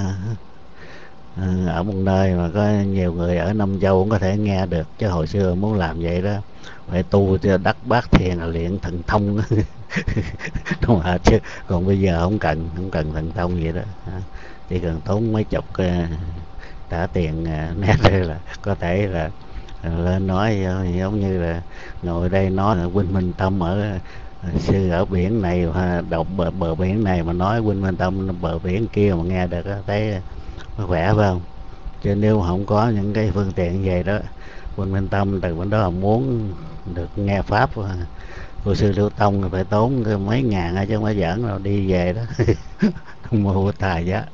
ở một nơi mà có nhiều người ở Nam Châu cũng có thể nghe được, chứ hồi xưa muốn làm vậy đó phải tu cho đắc bát thiền luyện thần thông đúng không? Chứ còn bây giờ không cần thần thông vậy đó, chỉ cần tốn mấy chục trả tiền nét đây là có thể là lên nói giống như là ngồi đây nói là Huynh Minh Tâm ở sư ở biển này, đọc bờ biển này mà nói Huynh Minh Tâm bờ biển kia mà nghe được thấy khỏe phải không? Chứ nếu không có những cái phương tiện về đó, Huynh Minh Tâm từ bên đó muốn được nghe pháp của sư Lưu Tông thì phải tốn mấy ngàn chứ không phải giỡn đâu, đi về đó. Không mua tài giá.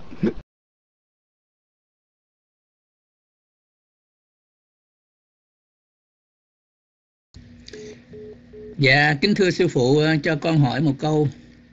Dạ, kính thưa sư phụ, cho con hỏi một câu.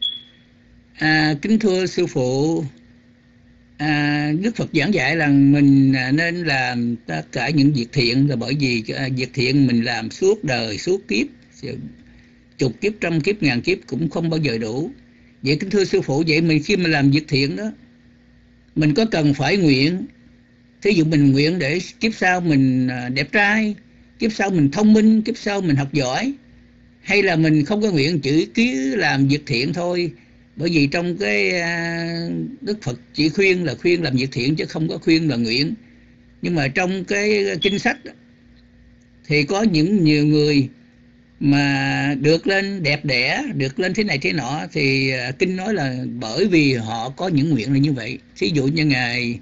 Kính thưa sư phụ, Đức Phật giảng dạy là mình nên làm tất cả những việc thiện, là bởi vì việc thiện mình làm suốt đời, suốt kiếp, chục kiếp, trăm kiếp, ngàn kiếp cũng không bao giờ đủ. Vậy kính thưa sư phụ, vậy mình khi mình làm việc thiện đó, mình có cần phải nguyện, thí dụ mình nguyện để kiếp sau mình đẹp trai, kiếp sau mình thông minh, kiếp sau mình học giỏi, hay là mình không có nguyện, chỉ cứ làm việc thiện thôi? Bởi vì trong cái Đức Phật chỉ khuyên là khuyên làm việc thiện chứ không có khuyên là nguyện. Nhưng mà trong cái kinh sách thì có nhiều người mà được lên đẹp đẽ, được lên thế này thế nọ, thì kinh nói là bởi vì họ có những nguyện là như vậy. Thí dụ như ngài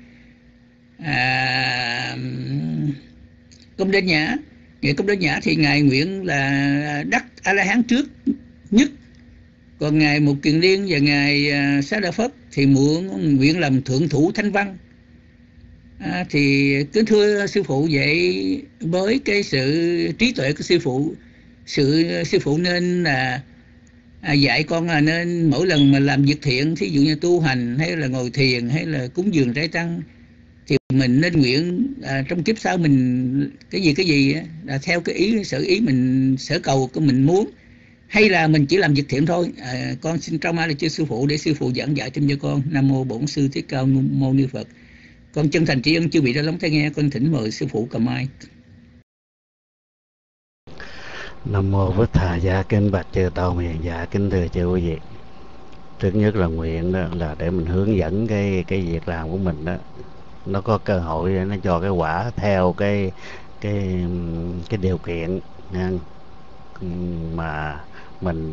Công Đinh Nhã, ngài Công Đinh Nhã thì ngài nguyện là đắc A La Hán trước nhất. Còn ngài Mục Kiền Liên và ngài Xá Đa Phất thì nguyện làm thượng thủ Thanh Văn. Thì kính thưa sư phụ, vậy với cái sự trí tuệ của sư phụ, sư phụ nên là dạy con là nên mỗi lần mà làm việc thiện, thí dụ như tu hành hay là ngồi thiền hay là cúng dường trai tăng, thì mình nên nguyện trong kiếp sau mình cái gì là theo cái sở ý mình, sở cầu của mình muốn. hay là mình chỉ làm việc thiện thôi? Con xin trao mai là cho sư phụ để sư phụ giảng dạy thêm cho con. Nam mô Bổn Sư Thích Ca Mâu Ni Phật. Con chân thành tri ân chư vị đã lắng nghe. Con thỉnh mời sư phụ cầm mai. Nam mô Bổn Thà Gia, kính bạch chư Tổ Hiền Giả, kính thưa chư quý vị. Trước nhất là nguyện đó là để mình hướng dẫn cái việc làm của mình đó, nó có cơ hội để nó cho cái quả theo cái điều kiện nha, mà mình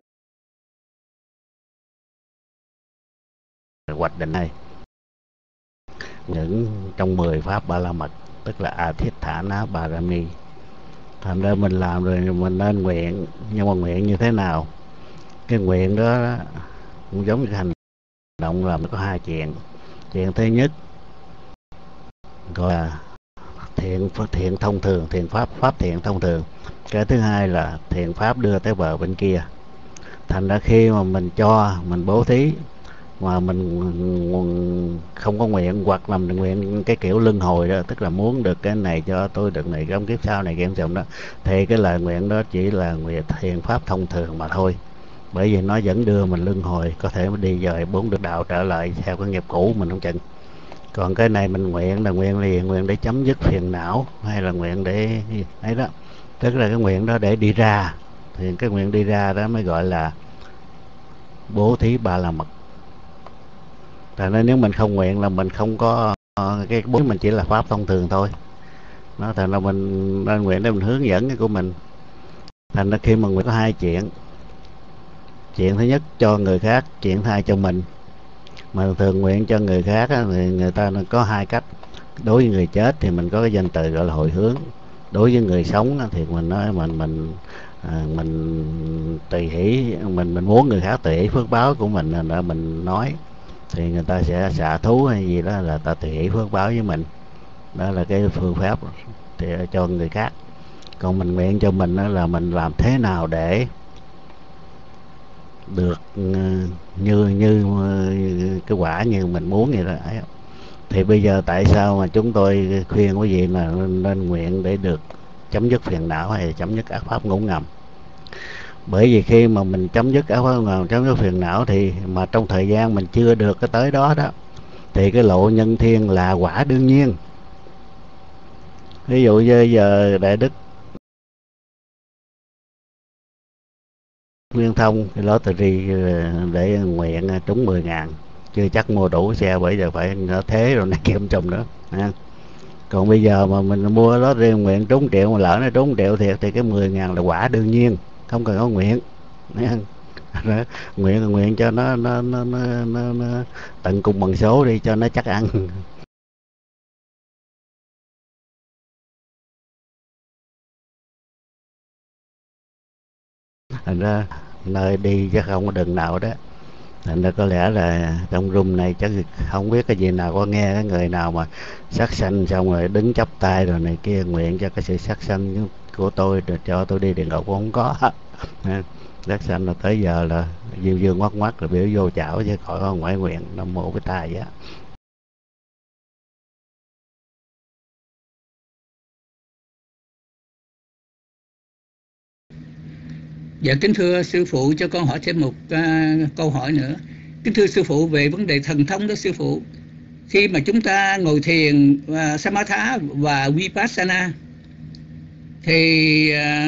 hoạch định này. Những trong 10 pháp Ba La Mật, tức là A Thiết Thả Ná Bà Ra Mi. Thành ra mình làm rồi mình nên nguyện, nhưng mà nguyện như thế nào? Cái nguyện đó cũng giống như hành động, là có hai chuyện. Chuyện thứ nhất gọi là thiện thông thường, thiện pháp thiện thông thường. Cái thứ hai là thiện pháp đưa tới bờ bên kia. Thành ra khi mà mình cho, mình bố thí mà mình không có nguyện, hoặc là mình nguyện cái kiểu luân hồi đó, tức là muốn được cái này cho tôi được này trong kiếp sau này kiếp sau đó, thì cái lời nguyện đó chỉ là nguyện thiện pháp thông thường mà thôi. Bởi vì nó vẫn đưa mình luân hồi, có thể đi về 4 được đạo trở lại theo cái nghiệp cũ mình không chừng. Còn cái này mình nguyện là nguyện để chấm dứt phiền não, hay là nguyện để ấy đó, tức là cái nguyện đó để đi ra. Thì cái nguyện đi ra đó mới gọi là bố thí Ba La Mật. Tại nên nếu mình không nguyện là mình không có cái bố, mình chỉ là pháp thông thường thôi. Nó thành ra mình nên nguyện để mình hướng dẫn cái của mình. Thành ra khi mà nguyện có hai chuyện. Chuyện thứ nhất cho người khác, chuyện thứ hai cho mình. Mà thường nguyện cho người khác á, thì người ta có hai cách. Đối với người chết thì mình có cái danh từ gọi là hồi hướng. Đối với người sống á, thì mình nói mình tùy hỷ, mình muốn người khác tùy hỷ phước báo của mình là mình nói, thì người ta sẽ xả thú hay gì đó là ta tùy hỷ phước báo với mình. Đó là cái phương pháp để cho người khác. Còn mình nguyện cho mình đó là mình làm thế nào để được như cái quả như mình muốn vậy đó. Thì bây giờ tại sao mà chúng tôi khuyên quý vị là nên nguyện để được chấm dứt phiền não hay chấm dứt ác pháp ngủ ngầm? Bởi vì khi mà mình chấm dứt ác pháp ngủ ngầm, chấm dứt phiền não thì mà trong thời gian mình chưa được cái tới đó đó, thì cái lộ nhân thiên là quả đương nhiên. Ví dụ như giờ Đại Đức Nguyên Thông cái lottery để nguyện trúng 10.000, chưa chắc mua đủ xe, bởi giờ phải nó thế rồi nó kiếm chồng nữa. Còn bây giờ mà mình mua lottery nguyện trúng triệu, mà lỡ nó trúng triệu thiệt thì cái 10.000 là quả đương nhiên, không cần có nguyện. Nguyện cho nó tận cùng bằng số đi cho nó chắc ăn. Thành ra nơi đi chứ không có đường nào đó. Thành ra có lẽ là trong room này chắc không biết cái gì nào có nghe cái người nào mà sát sanh xong rồi đứng chắp tay rồi này kia nguyện cho cái sự sát sanh của tôi rồi cho tôi đi địa ngục cũng không có. Sát sanh là tới giờ là diêu dương ngoắt ngoắt rồi biểu vô chảo chứ khỏi có ngoại nguyện. Nam mô với tài á. Dạ kính thưa sư phụ, cho con hỏi thêm một câu hỏi nữa. Kính thưa sư phụ, về vấn đề thần thông đó sư phụ, khi mà chúng ta ngồi thiền Samatha và Vipassana thì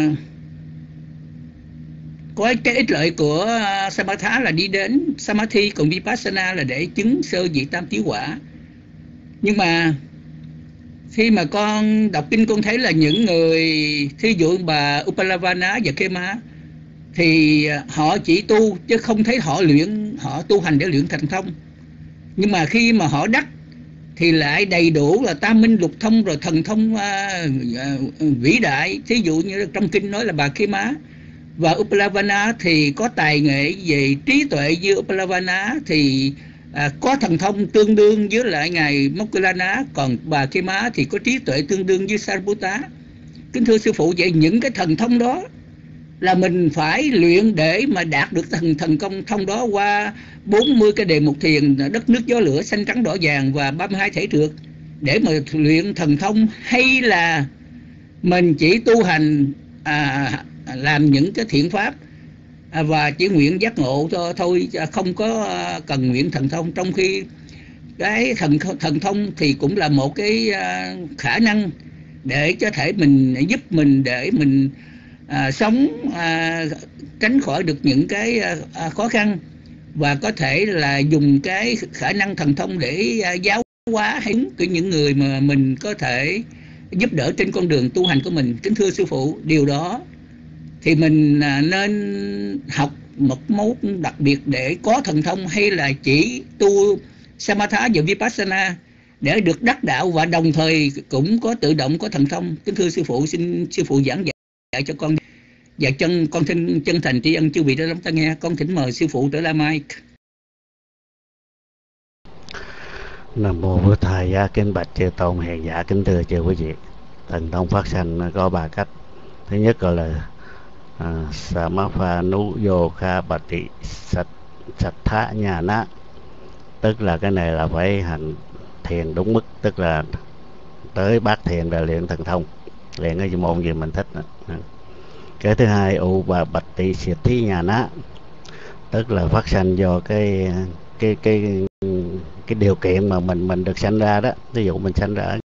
có cái ích lợi của Samatha là đi đến Samadhi, còn Vipassana là để chứng sơ diệt tam thiếu quả. Nhưng mà khi mà con đọc kinh con thấy là những người thí dụ bà Upalavana và Khema thì họ chỉ tu chứ không thấy họ tu hành để luyện thần thông. Nhưng mà khi mà họ đắc thì lại đầy đủ là tam minh lục thông rồi thần thông vĩ đại. Thí dụ như trong kinh nói là bà Khema và Upalavana thì có tài nghệ về trí tuệ như Upalavana thì có thần thông tương đương với lại ngài Moggallana, còn bà Khema thì có trí tuệ tương đương với Sariputta. Kính thưa sư phụ, vậy những cái thần thông đó là mình phải luyện để mà đạt được thần công thông đó qua 40 cái đề mục thiền, đất nước gió lửa, xanh trắng đỏ vàng và 32 thể trượt để mà luyện thần thông, hay là mình chỉ tu hành làm những cái thiện pháp và chỉ nguyện giác ngộ thôi, không có cần nguyện thần thông. Trong khi cái thần thông thì cũng là một cái khả năng để có thể mình giúp mình để mình sống tránh khỏi được những cái khó khăn, và có thể là dùng cái khả năng thần thông để giáo hóa hay những người mà mình có thể giúp đỡ trên con đường tu hành của mình. Kính thưa sư phụ, điều đó thì mình nên học một mốt đặc biệt để có thần thông, hay là chỉ tu Samatha và Vipassana để được đắc đạo và đồng thời cũng có tự động có thần thông? Kính thưa sư phụ, xin sư phụ giảng dạy cho con. Và con chân thành tri ân chư vị đã lắng tai nghe. Con thỉnh mời sư phụ trở lại mic. Nam mô Bổn Thầy Giá, kính bạch chư tôn hiền giả, kính thưa chư quý vị. Thần thông phát sanh có 3 cách. Thứ nhất gọi là Samatha Nuyokha Bati Sattha Nhana, tức là cái này là phải hành thiền đúng mức, tức là tới bát thiền là luyện thần thông, luyện cái môn gì mình thích đó. Cái thứ hai Upapatti Siddhi Nhana, tức là phát sanh do cái điều kiện mà mình được sanh ra đó. Ví dụ mình sanh ra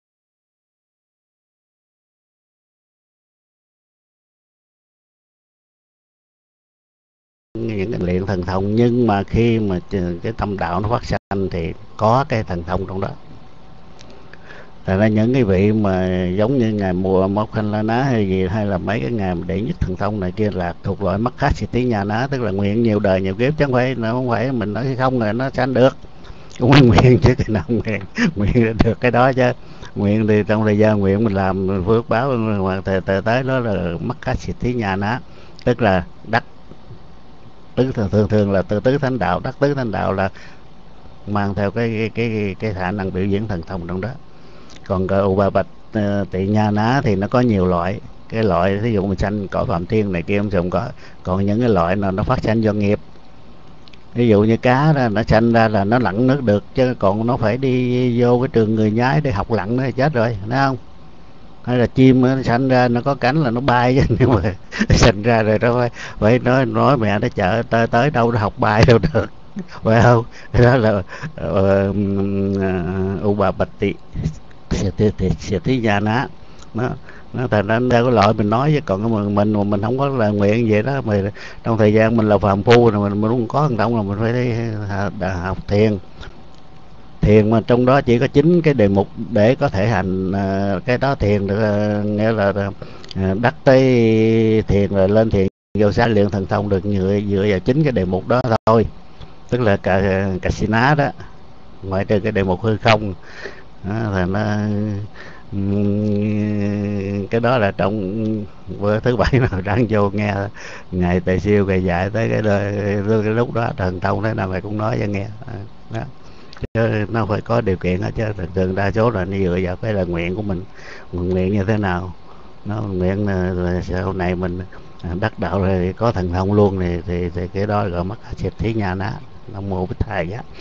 những cái luyện thần thông, nhưng mà khi mà cái tâm đạo nó phát sanh thì có cái thần thông trong đó. Thật ra những cái vị mà giống như ngài Mokkhalana hay gì, hay là mấy cái ngài đệ nhất thần thông này kia là thuộc loại Makkasiddhi Nhana, tức là nguyện nhiều đời nhiều kiếp, chứ không phải mình nói không là nó sanh được. Cũng phải nguyện chứ, cái nào nguyện được cái đó chứ. Nguyện thì trong thời gian nguyện mình làm phước báo hoặc tới đó là Makkasiddhi Nhana, tức là đắc thường là từ tứ thánh đạo. Đắc tứ thánh đạo là mang theo cái khả năng biểu diễn thần thông trong đó. Còn cái Upapatti Nhana thì nó có nhiều loại. Cái loại ví dụ mình sanh cõi phạm thiên này kia không dùng có. Còn những cái loại nào nó phát sanh do nghiệp, ví dụ như cá đó, nó sanh ra là nó lặn nước được, chứ còn nó phải đi vô cái trường người nhái để học lặn nó chết rồi, thấy không? Hay là chim nó sanh ra nó có cánh là nó bay chứ, nhưng mà sanh ra rồi nó phải nói mẹ nó chở tới đâu nó học bay đâu được, phải không? Đó là Upapatti Siddhi Nhana. Nó thành ra theo cái loại mình nói, chứ còn mình không có là nguyện vậy đó. Mà trong thời gian mình là phàm phu rồi mình không có hành động là mình phải đi học thiền mà trong đó chỉ có 9 cái đề mục để có thể hành cái đó thiền được, nghĩa là đắc tới thiền rồi lên thiền vô sáng luyện thần thông được dựa vào 9 cái đề mục đó thôi, tức là cả Sina đó, ngoại trừ cái đề mục hư không đó, thì nó cái đó là trong bữa thứ bảy nào đang vô nghe ngài Tề Siêu ngài dạy tới cái lúc đó thần thông thế nào mày cũng nói cho nghe đó. Chứ nó phải có điều kiện hết, chứ thường đa số là nó dựa vào cái là nguyện của mình nguyện như thế nào. Nó nguyện là sau này mình đắc đạo rồi có thần thông luôn thì cái đó gọi Makkasiddhi Nhana. Nam mô Bích Thầy Giá.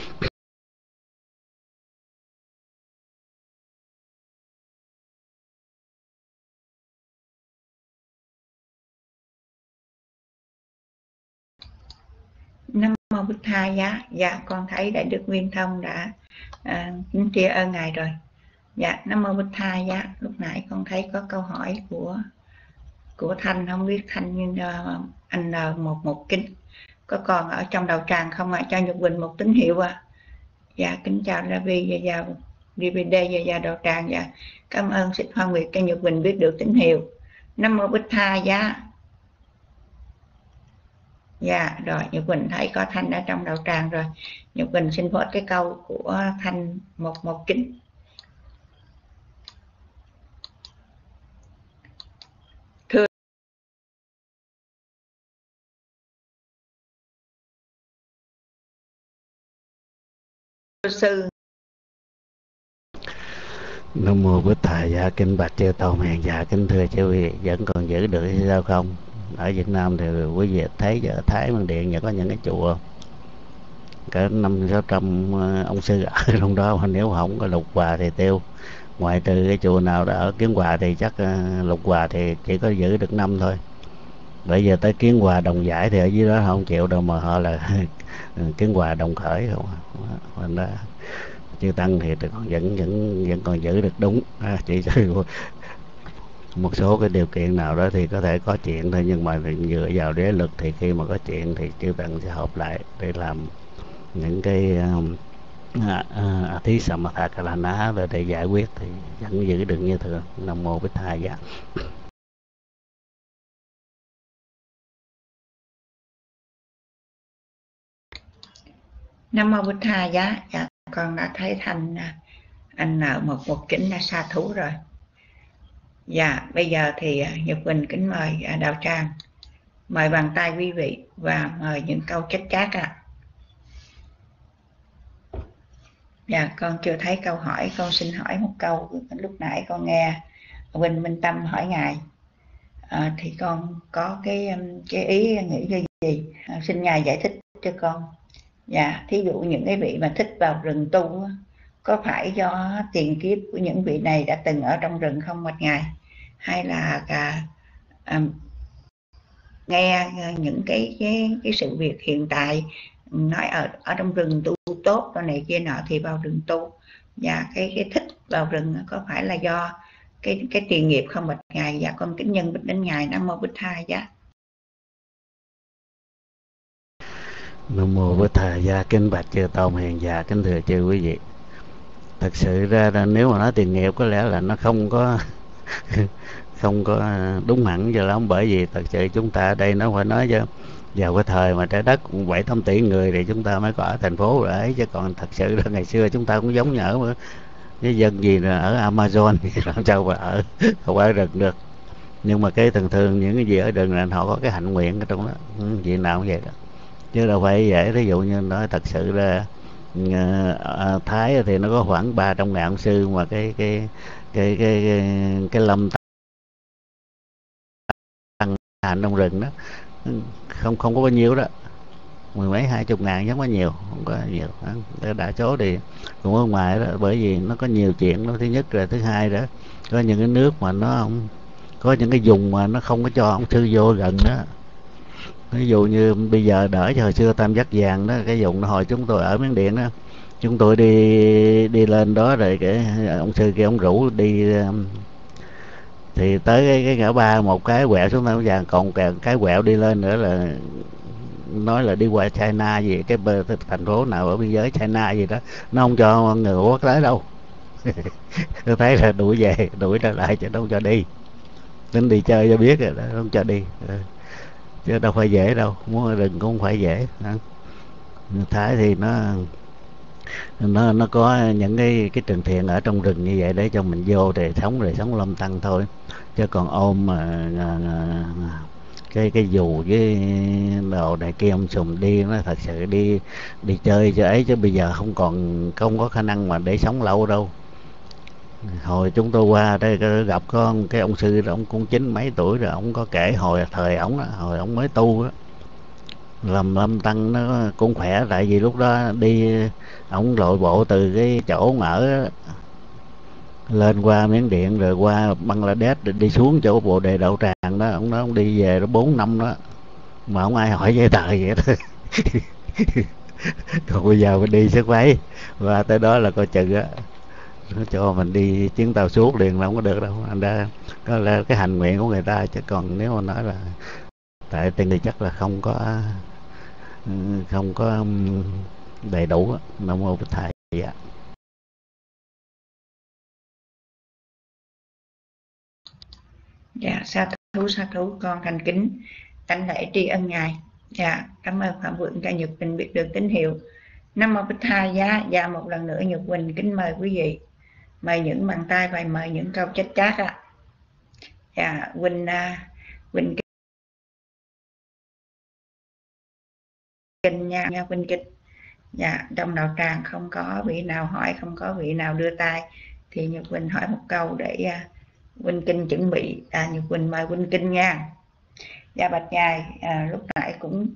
Nam mô Bích Thầy Giá. Dạ con thấy Đại Đức Viên Thông đã kính tri ân ngài rồi. Dạ Nam mô Bích Thầy Giá. Lúc nãy con thấy có câu hỏi của Thanh, không biết Thanh như anh N119 có còn ở trong đầu tràng không ạ? Cho Nhật Quỳnh một tín hiệu ạ. Dạ kính chào Ravi và DVD và đầu tràng. Dạ cảm ơn Xích Hoa Nguyệt cho Nhật Quỳnh biết được tín hiệu. Nam mô Bích Thầy Giá. Dạ rồi, Nhật Quỳnh thấy có Thanh ở trong đầu tràng rồi. Nhật Quỳnh xin vote cái câu của Thanh 119. Thưa sư. Nam mô Bích Thầy Giá, kính bạch chư tôn hiền giả, kính thưa chư vị, vẫn còn giữ được hay sao không? Ở Việt Nam thì quý vị thấy ở Thái Văn Điện vẫn có những cái chùa cả 500-600 ông sư ở trong đó, mà nếu không có lục hòa thì tiêu. Ngoại trừ cái chùa nào đã ở Kiến Hòa thì chắc lục hòa thì chỉ có giữ được 5 thôi. Bây giờ tới Kiến Hòa Đồng Giải thì ở dưới đó không chịu đâu, mà họ là Kiến Hòa Đồng Khởi không à. Đó, chư tăng thì còn vẫn còn giữ được đúng chỉ một số cái điều kiện nào đó thì có thể có chuyện thôi, nhưng mà dựa vào đế lực thì khi mà có chuyện thì chư tăng sẽ họp lại để làm những cái thí samatha kalana để giải quyết, thì vẫn giữ được như thường. Nam mô Bích Thầy Giá. Nam mô Bích Thầy Giá. Dạ, con đã thấy thành anh N119 đã sa thú rồi. Dạ, bây giờ thì Nhật Quỳnh kính mời Đạo Tràng, mời bàn tay quý vị và mời những câu trách chát ạ. Dạ, con chưa thấy câu hỏi, con xin hỏi một câu. Lúc nãy con nghe Quỳnh Minh Tâm hỏi Ngài, thì con có cái ý nghĩ cái gì? Xin Ngài giải thích cho con. Dạ, thí dụ những cái vị mà thích vào rừng tu, có phải do tiền kiếp của những vị này đã từng ở trong rừng không bạch Ngài? Hay là nghe những cái sự việc hiện tại nói ở trong rừng tu tốt rồi này kia nọ thì vào rừng tu, và cái thích vào rừng có phải là do cái tiền nghiệp không bạch Ngài? Dạ, con kính nhân bạch đến Ngài. Nam mô Bích Thầy Giá. Nam mô Bích Thầy Giá. Kính bạch chư tôn hiền giả, kính thưa chư quý vị, thật sự ra nếu mà nói tiền nghiệp có lẽ là nó không có không có đúng hẳn cho lắm, bởi vì thật sự chúng ta ở đây nó phải nói cho vào cái thời mà trái đất 7-8 tỷ người thì chúng ta mới có ở thành phố rồi ấy, chứ còn thật sự là ngày xưa chúng ta cũng giống như ở cái dân gì là ở Amazon thì làm sao mà không ở rừng được. Nhưng mà cái thường những cái gì ở rừng là họ có cái hạnh nguyện ở trong đó, gì nào cũng vậy đó, chứ đâu phải dễ. Ví dụ như nói thật sự là Thái thì nó có khoảng 300.000 ông sư, mà cái lâm tăng hành trong rừng đó không có bao nhiêu đó, 10 mấy 20.000 giống có nhiều, không có nhiều đó. Đa số thì cũng ở ngoài đó, bởi vì nó có nhiều chuyện đó. Thứ nhất là thứ hai đó, có những cái nước mà nó không có, những cái vùng mà nó không có cho ông sư vô gần đó. Ví dụ như bây giờ đỡ cho hồi xưa Tam Giác Vàng đó, cái vùng hồi chúng tôi ở Miến Điện đó, chúng tôi đi lên đó rồi cái ông sư kia ông rủ đi, thì tới cái ngã ba một cái quẹo xuống Tam Giác Vàng, còn cái quẹo đi lên nữa là nói là đi qua China gì, cái thành phố nào ở biên giới China gì đó, nó không cho người quốc tới đâu. Tôi thấy là đuổi trở lại chứ đâu cho đi, tính đi chơi cho biết rồi đó, không cho đi. Chứ đâu phải dễ đâu, muốn ở rừng cũng không phải dễ. Thái thì nó có những cái trường thiện ở trong rừng như vậy để cho mình vô để sống lâm tăng thôi, chứ còn ôm mà cái dù với đồ này kia ông sùng đi, nó thật sự đi chơi cho ấy, chứ bây giờ không có khả năng mà để sống lâu đâu. Hồi chúng tôi qua đây gặp có cái ông sư đó, ông cũng 90 mấy tuổi rồi, ông có kể hồi thời ổng đó, hồi ổng mới tu đó, làm lâm tăng nó cũng khỏe, tại vì lúc đó đi ổng lội bộ từ cái chỗ ổng ở đó, lên qua Miến Điện rồi qua Bangladesh rồi đi xuống chỗ Bồ Đề Đậu Tràng đó, ông nói ông đi về đó 4 năm đó mà không ai hỏi giấy tờ vậy đó. Còn bây giờ mình đi sức mấy và tới đó là coi chừng á, nó cho mình đi chuyến tàu suốt liền là không có được đâu. Anh đã có là cái hành nguyện của người ta, chứ còn nếu mà nói là tại tiền thì chắc là không có đầy đủ. Nam mô Bích Thầy. Dạ. Dạ, sa thú, con thành kính đảnh lễ tri ân Ngài. Dạ, cảm ơn Phạm Vượng cho Nhật Quỳnh biết được tín hiệu. Nam mô Bích Thầy Giá. Dạ, một lần nữa Nhật Quỳnh kính mời quý vị, mời những bàn tay và mời những câu trách chát ạ. Dạ, Quỳnh kinh nha, Quỳnh kinh. Dạ, trong đạo tràng không có vị nào hỏi, không có vị nào đưa tay, thì Nhật Quỳnh hỏi một câu để Quỳnh kinh chuẩn bị. Nhật Quỳnh mời Quỳnh kinh nha. Dạ, bạch Ngài, lúc nãy cũng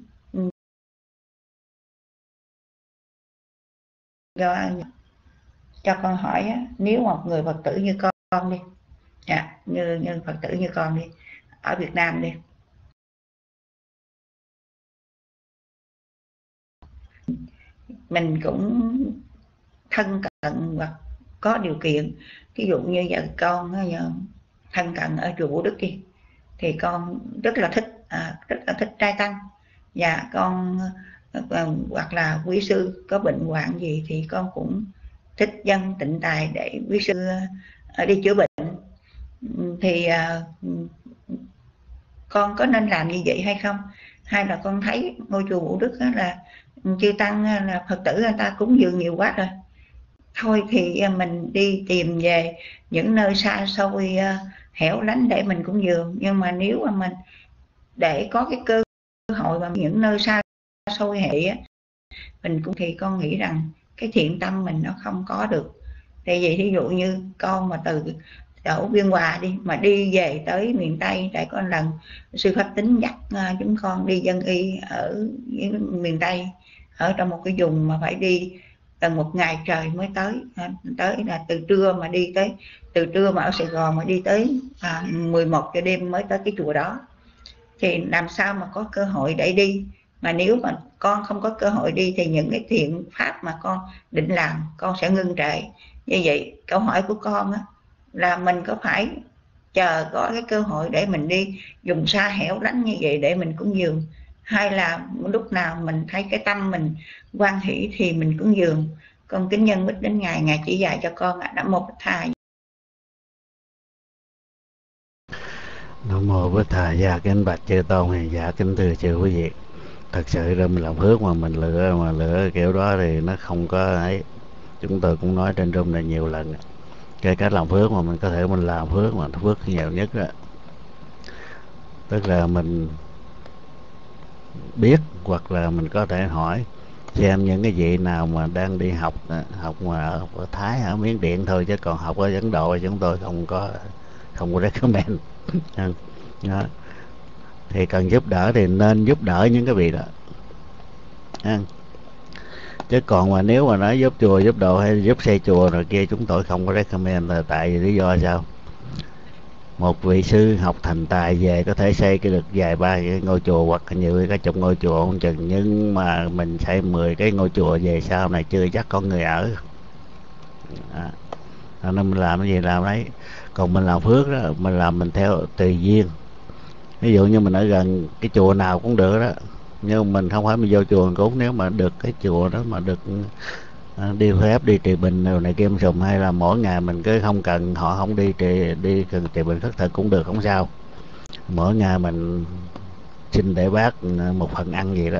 cho con hỏi, nếu một người Phật tử như con đi, như Phật tử như con đi, ở Việt Nam đi, mình cũng thân cận hoặc có điều kiện, ví dụ như vợ con thân cận ở chùa Vũ Đức đi, thì con rất là thích trai tăng, và con hoặc là quý sư có bệnh hoạn gì thì con cũng thích dâng tịnh tài để quý sư đi chữa bệnh. Thì con có nên làm như vậy hay không? Hay là con thấy ngôi chùa Vũ Đức là chư tăng là Phật tử người ta cúng dường nhiều quá rồi, thôi thì mình đi tìm về những nơi xa xôi hẻo lánh để mình cúng dường. Nhưng mà nếu mà mình để có cái cơ hội mà những nơi xa xôi hệ mình cũng, thì con nghĩ rằng cái thiện tâm mình nó không có được. Tại vì thí dụ như con mà từ chỗ Biên Hòa đi mà đi về tới miền Tây, tại có lần sư Pháp Tính dắt chúng con đi dân y ở miền Tây, ở trong một cái vùng mà phải đi gần 1 ngày trời mới tới là từ trưa mà đi tới, từ trưa mà ở Sài Gòn mà đi tới 11 giờ đêm mới tới cái chùa đó. Thì làm sao mà có cơ hội để đi? Mà nếu mà con không có cơ hội đi thì những cái thiện pháp mà con định làm con sẽ ngưng trệ. Như vậy câu hỏi của con là mình có phải chờ có cái cơ hội để mình đi dùng xa hẻo lánh như vậy để mình cúng dường, hay là lúc nào mình thấy cái tâm mình hoan hỷ thì mình cúng dường? Con kính nhân mít đến Ngài chỉ dạy cho con ạ. Nam mô Bích Thầy. Nam mô Bích Thầy. Dạ kính bạch chư tôn, thì dạ kính thưa chư quý vị, thật sự ra mình làm phước mà mình lựa kiểu đó thì nó không có ấy. Chúng tôi cũng nói trên room này nhiều lần, cái cách làm phước mà mình có thể mình làm phước mà phước nhiều nhất đó, tức là mình biết hoặc là mình có thể hỏi xem những cái vị nào mà đang đi học mà ở Thái, ở Miến Điện thôi, chứ còn học ở Ấn Độ chúng tôi không có recommend. Đó. Thì cần giúp đỡ thì nên giúp đỡ những cái vị đó. Chứ còn mà nếu mà nói giúp chùa, giúp đồ hay giúp xây chùa rồi kia, chúng tôi không có recommend. Là tại vì lý do sao? Một vị sư học thành tài về có thể xây cái được vài ba cái ngôi chùa hoặc nhiều cái chục ngôi chùa không chừng, nhưng mà mình xây 10 cái ngôi chùa về sau này chưa chắc có người ở. Nên mình làm cái gì làm đấy. Còn mình làm phước đó, mình làm mình theo tùy duyên. Ví dụ như mình ở gần cái chùa nào cũng được đó, nhưng mình không phải mình vô chùa cúng. Nếu mà được cái chùa đó mà được đi phép đi trị bình rồi này kim sùm, hay là mỗi ngày mình cứ không cần họ không đi cần trị bình khất thực cũng được, không sao. Mỗi ngày mình xin để bác một phần ăn gì đó.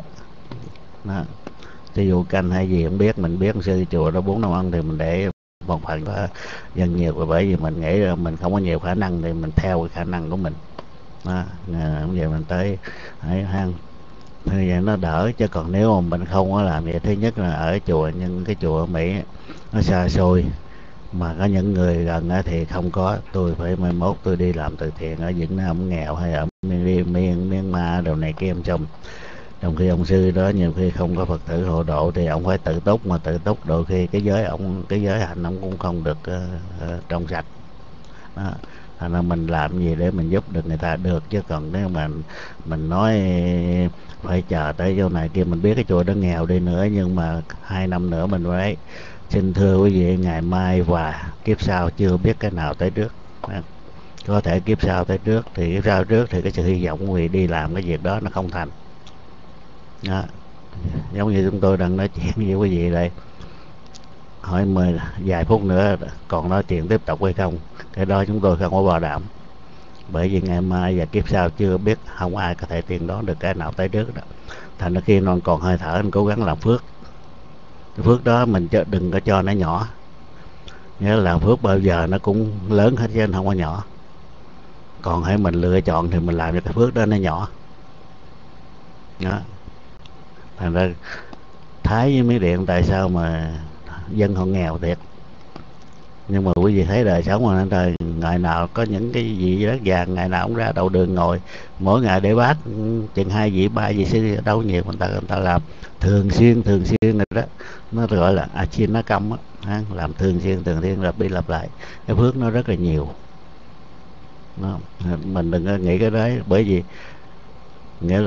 Ví dụ canh hay gì không biết, mình biết sư chùa đó 4 năm ăn thì mình để một phần đó dân nhiều. Và bởi vì mình nghĩ là mình không có nhiều khả năng thì mình theo cái khả năng của mình đó. Vậy mình tới hang như vậy nó đỡ. Chứ còn nếu mà mình không có làm vậy, thứ nhất là ở chùa, nhưng cái chùa ở Mỹ nó xa xôi, mà có những người gần thì không có. Tôi phải mai mốt tôi đi làm từ thiện ở Việt Nam nghèo, hay ở Myanmar đồ này kia xong, trong khi ông sư đó nhiều khi không có Phật tử hộ độ thì ông phải tự túc, mà tự túc đôi khi cái giới hạnh ông cũng không được trong sạch đó. Thành ra mình làm gì để mình giúp được người ta được. Chứ còn nếu mà mình nói phải chờ tới chỗ này kia, mình biết cái chùa đó nghèo đi nữa, nhưng mà 2 năm nữa mình phải xin thưa quý vị, ngày mai và kiếp sau chưa biết cái nào tới trước. Có thể kiếp sau tới trước, thì kiếp sau trước thì cái sự hy vọng vì đi làm cái việc đó nó không thành đó. Giống như chúng tôi đang nói chuyện với quý vị đây, hỏi vài phút nữa còn nói chuyện tiếp tục hay không, cái đó chúng tôi không có bảo đảm. Bởi vì ngày mai và kiếp sau chưa biết, không ai có thể tiên đoán được cái nào tới trước đó. Thành ra khi non còn hơi thở, anh cố gắng làm phước. Cái phước đó mình đừng có cho nó nhỏ. Nhớ làm phước bao giờ nó cũng lớn hết chứ không có nhỏ. Còn hãy mình lựa chọn thì mình làm cho cái phước đó nó nhỏ đó. Thành ra Thái với Miến Điện tại sao mà dân họ nghèo thiệt, nhưng mà quý vị thấy đời sống mà trời, ngày nào có những cái vị rất vàng, ngày nào cũng ra đầu đường ngồi, mỗi ngày để bác chừng 2 vị 3 vị sư đâu nhiều, người ta làm thường xuyên rồi đó. Nó gọi là Achin Căm á, làm thường xuyên lặp đi lặp lại, cái phước nó rất là nhiều đó. Mình đừng có nghĩ cái đấy, bởi vì nghĩa là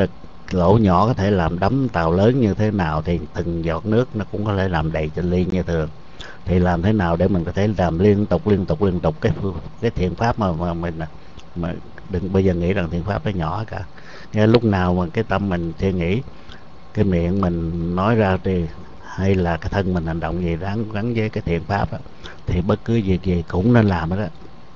lỗ nhỏ có thể làm đắm tàu lớn như thế nào thì từng giọt nước nó cũng có thể làm đầy trên ly như thường. Thì làm thế nào để mình có thể làm liên tục cái thiện pháp mà mình mà đừng bao giờ nghĩ rằng thiện pháp nó nhỏ cả. Nghe lúc nào mà cái tâm mình suy nghĩ, cái miệng mình nói ra thì hay là cái thân mình hành động gì gắn với cái thiện pháp đó, thì bất cứ việc gì cũng nên làm đó.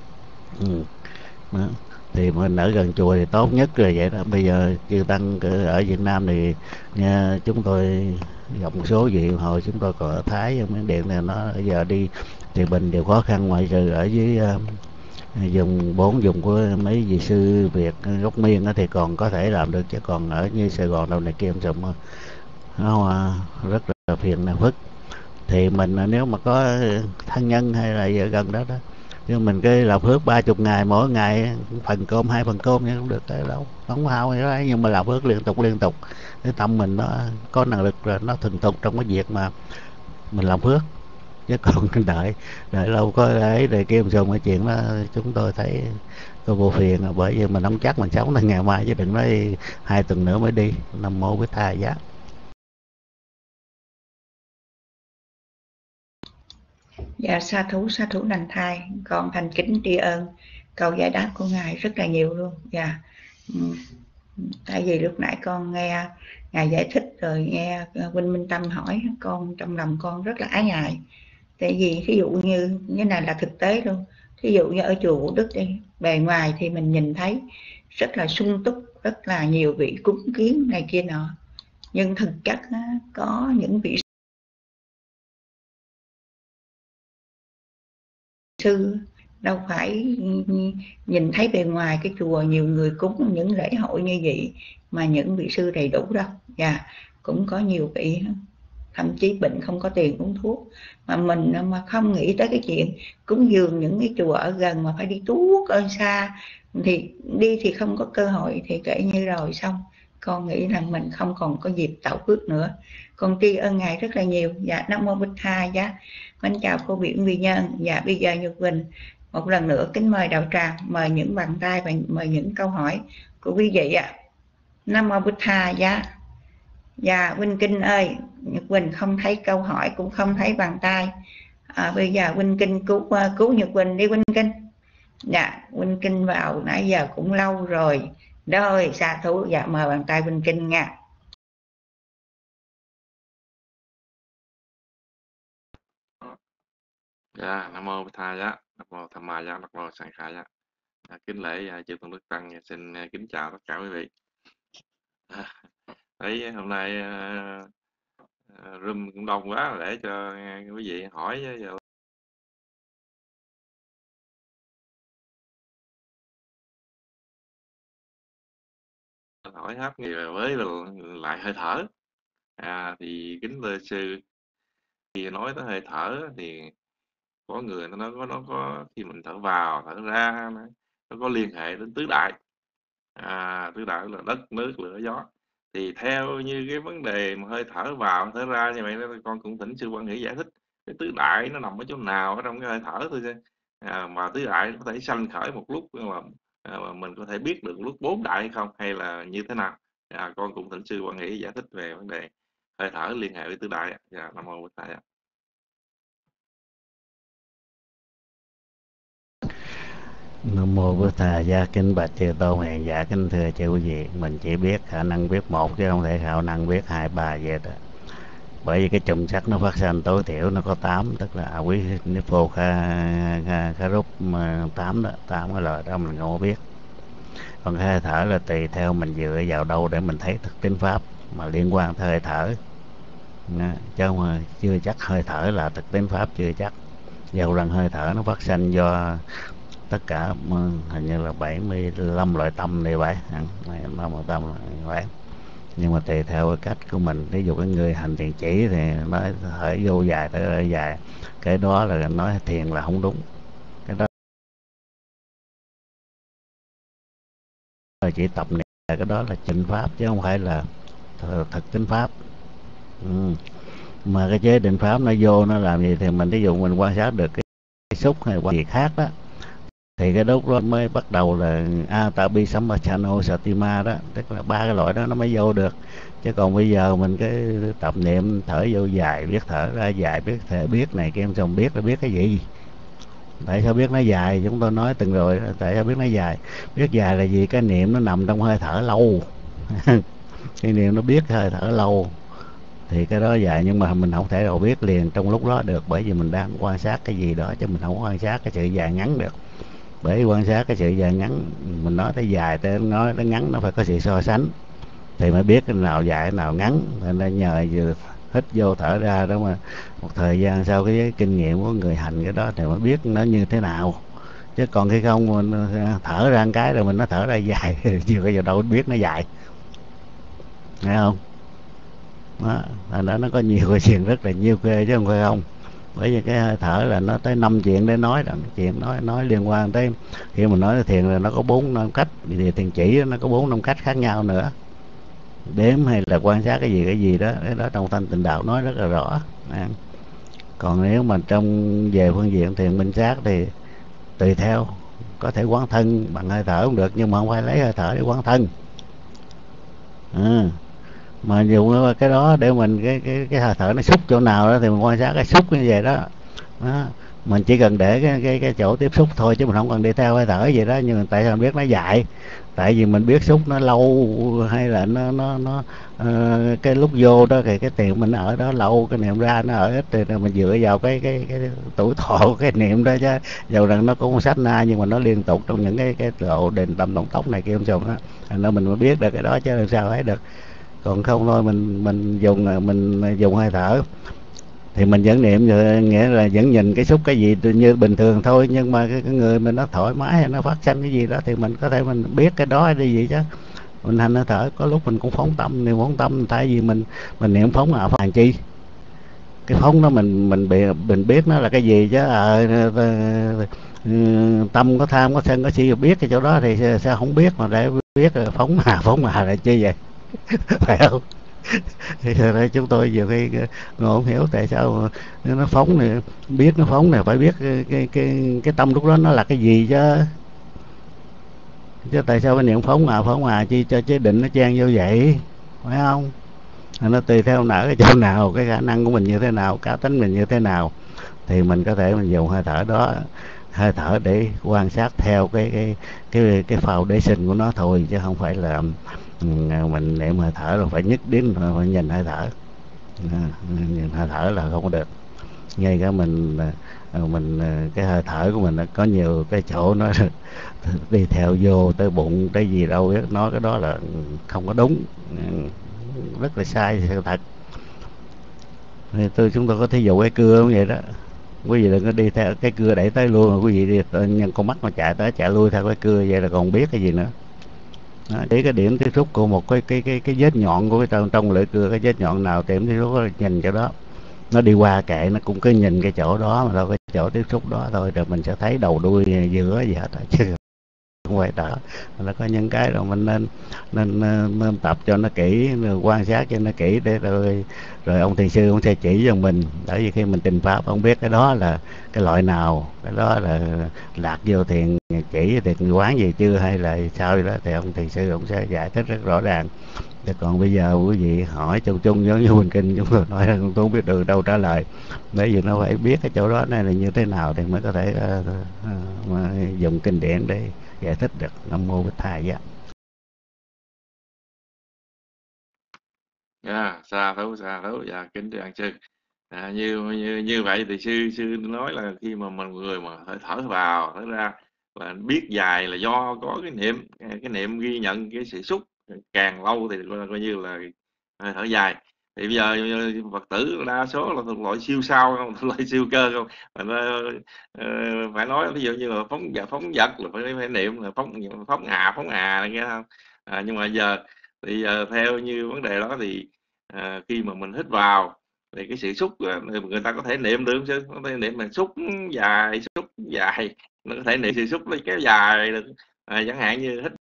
Đó. Thì mình ở gần chùa thì tốt nhất là vậy đó. Bây giờ chư tăng ở Việt Nam thì nha, chúng tôi gặp một số vị hồi chúng tôi còn ở Thái, Miến Điện này nó giờ đi thì bình đều khó khăn, ngoại trừ ở dưới vùng của mấy vị sư Việt gốc Miên thì còn có thể làm được, chứ còn ở như Sài Gòn đâu này kia nó rất là phiền phức. Thì mình nếu mà có thân nhân hay là ở gần đó nhưng mình cái làm phước 30 ngày, mỗi ngày phần cơm 2 phần cơm nhưng không được cái đâu, không hao gì đó, nhưng mà làm phước liên tục cái tâm mình nó có năng lực rồi, nó thuần thục trong cái việc mà mình làm phước. Chứ còn đợi lâu có ấy để kiếm xong cái chuyện đó chúng tôi thấy có vô phiền, bởi vì mình không chắc mình sống đến ngày mai, chứ đừng nói 2 tuần nữa mới đi. Nam mô Bích Tha Giá. Dạ sa thú đành thai, con thành kính tri ân câu giải đáp của ngài rất là nhiều luôn. Dạ. Tại vì lúc nãy con nghe ngài giải thích rồi nghe Huynh Minh Tâm hỏi, con trong lòng con rất là ái ngại. Tại vì ví dụ như cái này là thực tế luôn, ví dụ như ở chùa Vũ Đức đi, bề ngoài thì mình nhìn thấy rất là sung túc, rất là nhiều vị cúng kiến này kia nọ, nhưng thực chất có những vị sư đâu phải nhìn thấy bề ngoài cái chùa nhiều người cúng những lễ hội như vậy mà những vị sư đầy đủ đâu. Dạ, cũng có nhiều vị thậm chí bệnh không có tiền uống thuốc, mà mình mà không nghĩ tới cái chuyện cúng dường những cái chùa ở gần mà phải đi tuốt ở xa, thì đi thì không có cơ hội thì kể như rồi xong. Con nghĩ rằng mình không còn có dịp tạo phước nữa. Con tri ân ngài rất là nhiều. Dạ, Nam Mô Bích Tha Giá. Mến chào cô Biển Vi Nhân. Dạ, bây giờ Nhật Quỳnh một lần nữa kính mời đạo tràng, mời những bàn tay và mời những câu hỏi của quý vị ạ. Nam Mô Bích Tha Giá. Dạ, Huynh Kinh ơi, Nhật Quỳnh không thấy câu hỏi cũng không thấy bàn tay. Bây giờ Huynh Kinh cứu Nhật Quỳnh đi Huynh Kinh. Dạ, Huynh Kinh vào nãy giờ cũng lâu rồi. Rồi, sa thú. Dạ, mời bàn tay Huynh Kinh nha. Dạ, Nam Mô Bích Tha Giá, Nam Mô Tham Ma Giá, Nam Mô Sanh Khai Giá. Kính lễ chư tôn đức tăng, xin kính chào tất cả quý vị. Thấy hôm nay room cũng đông quá, để cho quý vị hỏi hết gì với lại hơi thở. Thì kính thưa sư, khi nói tới hơi thở thì có người nó có khi mình thở vào thở ra nó có liên hệ đến tứ đại. Tứ đại là đất nước lửa gió. Thì theo như cái vấn đề mà hơi thở vào thở ra như vậy, con cũng thỉnh sư Quan Hỷ giải thích cái tứ đại nó nằm ở chỗ nào ở trong cái hơi thở thôi. Mà tứ đại có thể sanh khởi một lúc mà mình có thể biết được lúc 4 đại hay không, hay là như thế nào. Con cũng thỉnh sư Quan Hỷ giải thích về vấn đề hơi thở liên hệ với tứ đại. Nam Mô Bích Tha. Nam Mô Bích Tha Giá. Kính bạch chư tôn hiền giả, kính thưa chư quý vị, mình chỉ biết khả năng biết một chứ không thể khả năng biết 2, 3 vậy đó. Bởi vì cái chùm sắc nó phát sinh tối thiểu nó có 8, tức là quý nipo kha rút 8 đó, 8 cái lời đó mình không có biết. Còn cái hơi thở là tùy theo mình dựa vào đâu để mình thấy thực tính pháp mà liên quan tới hơi thở, chứ không chưa chắc hơi thở là thực tính pháp, chưa chắc. Dầu rằng hơi thở nó phát sinh do tất cả hình như là 75 loại tâm này vậy, 75 loại tâm vậy. Nhưng mà tùy theo cái cách của mình, ví dụ cái người hành thiền chỉ thì nói thở vô dài thở ra dài, cái đó là nói thiền là không đúng. Cái đó là chỉ tập niệm, cái đó là chánh pháp chứ không phải là thực tính pháp. Mà cái chế định pháp nó vô nó làm gì thì mình ví dụ mình quan sát được cái xúc hay quan gì khác đó thì cái lúc đó mới bắt đầu là Atapi Sampachano Satima đó, tức là 3 cái loại đó nó mới vô được. Chứ còn bây giờ mình cái tập niệm thở vô dài, biết thở ra dài, biết thể biết này kia, xong biết là biết cái gì. Tại sao biết nó dài? Chúng tôi nói từng rồi, tại sao biết nó dài? Biết dài là gì? Cái niệm nó nằm trong hơi thở lâu. Cái niệm nó biết hơi thở lâu thì cái đó dài, nhưng mà mình không thể nào biết liền trong lúc đó được, bởi vì mình đang quan sát cái gì đó, chứ mình không quan sát cái sự dài ngắn được. Bởi quan sát cái sự dài ngắn, mình nói tới dài tới nói tới ngắn nó phải có sự so sánh thì mới biết cái nào dài cái nào ngắn. Nên nhờ vừa hít vô thở ra đó, mà một thời gian sau cái kinh nghiệm của người hành cái đó thì mới biết nó như thế nào. Chứ còn khi không mình thở ra một cái rồi mình nó thở ra dài chưa bao giờ đâu biết nó dài, nghe không? Đó, thành ra nó có nhiều cái chuyện rất là nhiều ghê chứ không phải không. Bởi vì cái hơi thở là nó tới 5 chuyện để nói đó, chuyện nói liên quan tới, khi mình nói thiền là nó có 4-5 cách, thì thiền chỉ nó có 4-5 cách khác nhau nữa, đếm hay là quan sát cái gì đó, cái đó trong Thanh Tịnh Đạo nói rất là rõ. Còn nếu mà trong về phương diện thiền minh sát thì tùy theo, có thể quán thân bằng hơi thở cũng được, nhưng mà không phải lấy hơi thở để quán thân. Mà dùng cái đó để mình cái hơi thở nó xúc chỗ nào đó thì mình quan sát cái xúc như vậy đó. Mình chỉ cần để cái chỗ tiếp xúc thôi, chứ mình không cần đi theo hơi thở gì đó. Nhưng mà tại sao mình biết nó dài? Tại vì mình biết xúc nó lâu, hay là nó cái lúc vô đó thì cái tiền mình ở đó lâu, cái niệm ra nó ở ít, thì mình dựa vào cái tuổi thọ của cái niệm đó. Chứ dầu rằng nó cũng sách na, nhưng mà nó liên tục trong những cái độ định tâm động tốc này kia không xong đó, thành ra mình mới biết được cái đó, chứ làm sao thấy được. Còn không thôi mình dùng hơi thở thì mình vẫn niệm, nghĩa là vẫn nhìn cái xúc cái gì như bình thường thôi, nhưng mà cái người mình nó thoải mái, nó phát sinh cái gì đó thì mình có thể mình biết cái đó là gì. Chứ mình hành hơi thở có lúc mình cũng phóng tâm, niệm phóng tâm, tại vì mình niệm phóng phóng chi, cái phóng đó mình biết nó là cái gì. Chứ tâm có tham có sân có si biết cái chỗ đó thì sao không biết, mà để biết phóng mà là chi vậy? Phải không? Thì đây chúng tôi nhiều khi ngồi không hiểu tại sao nó phóng này, biết nó phóng này phải biết cái tâm lúc đó nó là cái gì chứ tại sao cái niệm phóng chi cho chế định nó chen vô vậy, phải không? Nó tùy theo nở cái chỗ nào, cái khả năng của mình như thế nào, cá tính mình như thế nào, thì mình có thể mình dùng hơi thở đó, hơi thở để quan sát theo cái foundation của nó thôi, chứ không phải là mình niệm hơi thở rồi phải nhất đến phải nhìn hơi thở. Nhìn hơi thở là không có được. Ngay cả mình cái hơi thở của mình nó có nhiều cái chỗ nó đi theo vô tới bụng tới gì đâu biết, nói cái đó là không có đúng, rất là sai sự thật. Thì chúng tôi có thí dụ cái cưa cũng vậy đó, quý vị đừng có đi theo cái cưa đẩy tới luôn, mà quý vị đi nhân con mắt mà chạy tới chạy lui theo cái cưa vậy là còn biết cái gì nữa. Để cái điểm tiếp xúc của một cái vết nhọn của cái trong lưỡi cưa, cái vết nhọn nào điểm tiếp xúc nhìn chỗ đó, nó đi qua kệ nó cũng cứ nhìn cái chỗ đó mà thôi, cái chỗ tiếp xúc đó thôi, rồi mình sẽ thấy đầu đuôi giữa gì hết chứ không phải đó. Nó có những cái rồi mình nên tập cho nó kỹ, quan sát cho nó kỹ để rồi ông thiền sư ông sẽ chỉ cho mình. Bởi vì khi mình trình pháp ông biết cái đó là cái loại nào, cái đó là lạc vô thiền chỉ thiền quán gì chưa hay là sao đó, thì ông thiền sư ông sẽ giải thích rất rõ ràng. Chứ còn bây giờ quý vị hỏi chung chung giống như Quỳnh Kinh chúng tôi nói là tôi không biết được đâu trả lời, bởi vì nó phải biết cái chỗ đó này là như thế nào thì mới có thể mà dùng kinh điển để giải thích được. Nam mô Bích Thầy á. Xa thấu dạ kính thưa sư. Như vậy thì sư nói là khi mà mình người mà thở vào thở ra và biết dài là do có cái niệm ghi nhận cái sự xúc càng lâu thì coi như là hơi thở dài. Thì bây giờ Phật tử đa số là thuộc loại siêu sao không, thuộc loại siêu cơ không, mà nó phải nói ví dụ như là phóng vật là phải niệm là phóng này nghe không. Nhưng mà giờ thì theo như vấn đề đó thì khi mà mình hít vào thì cái sự xúc á, thì người ta có thể niệm được chứ, có thể niệm là xúc dài, nó có thể niệm sự xúc nó kéo dài được. Chẳng hạn như hít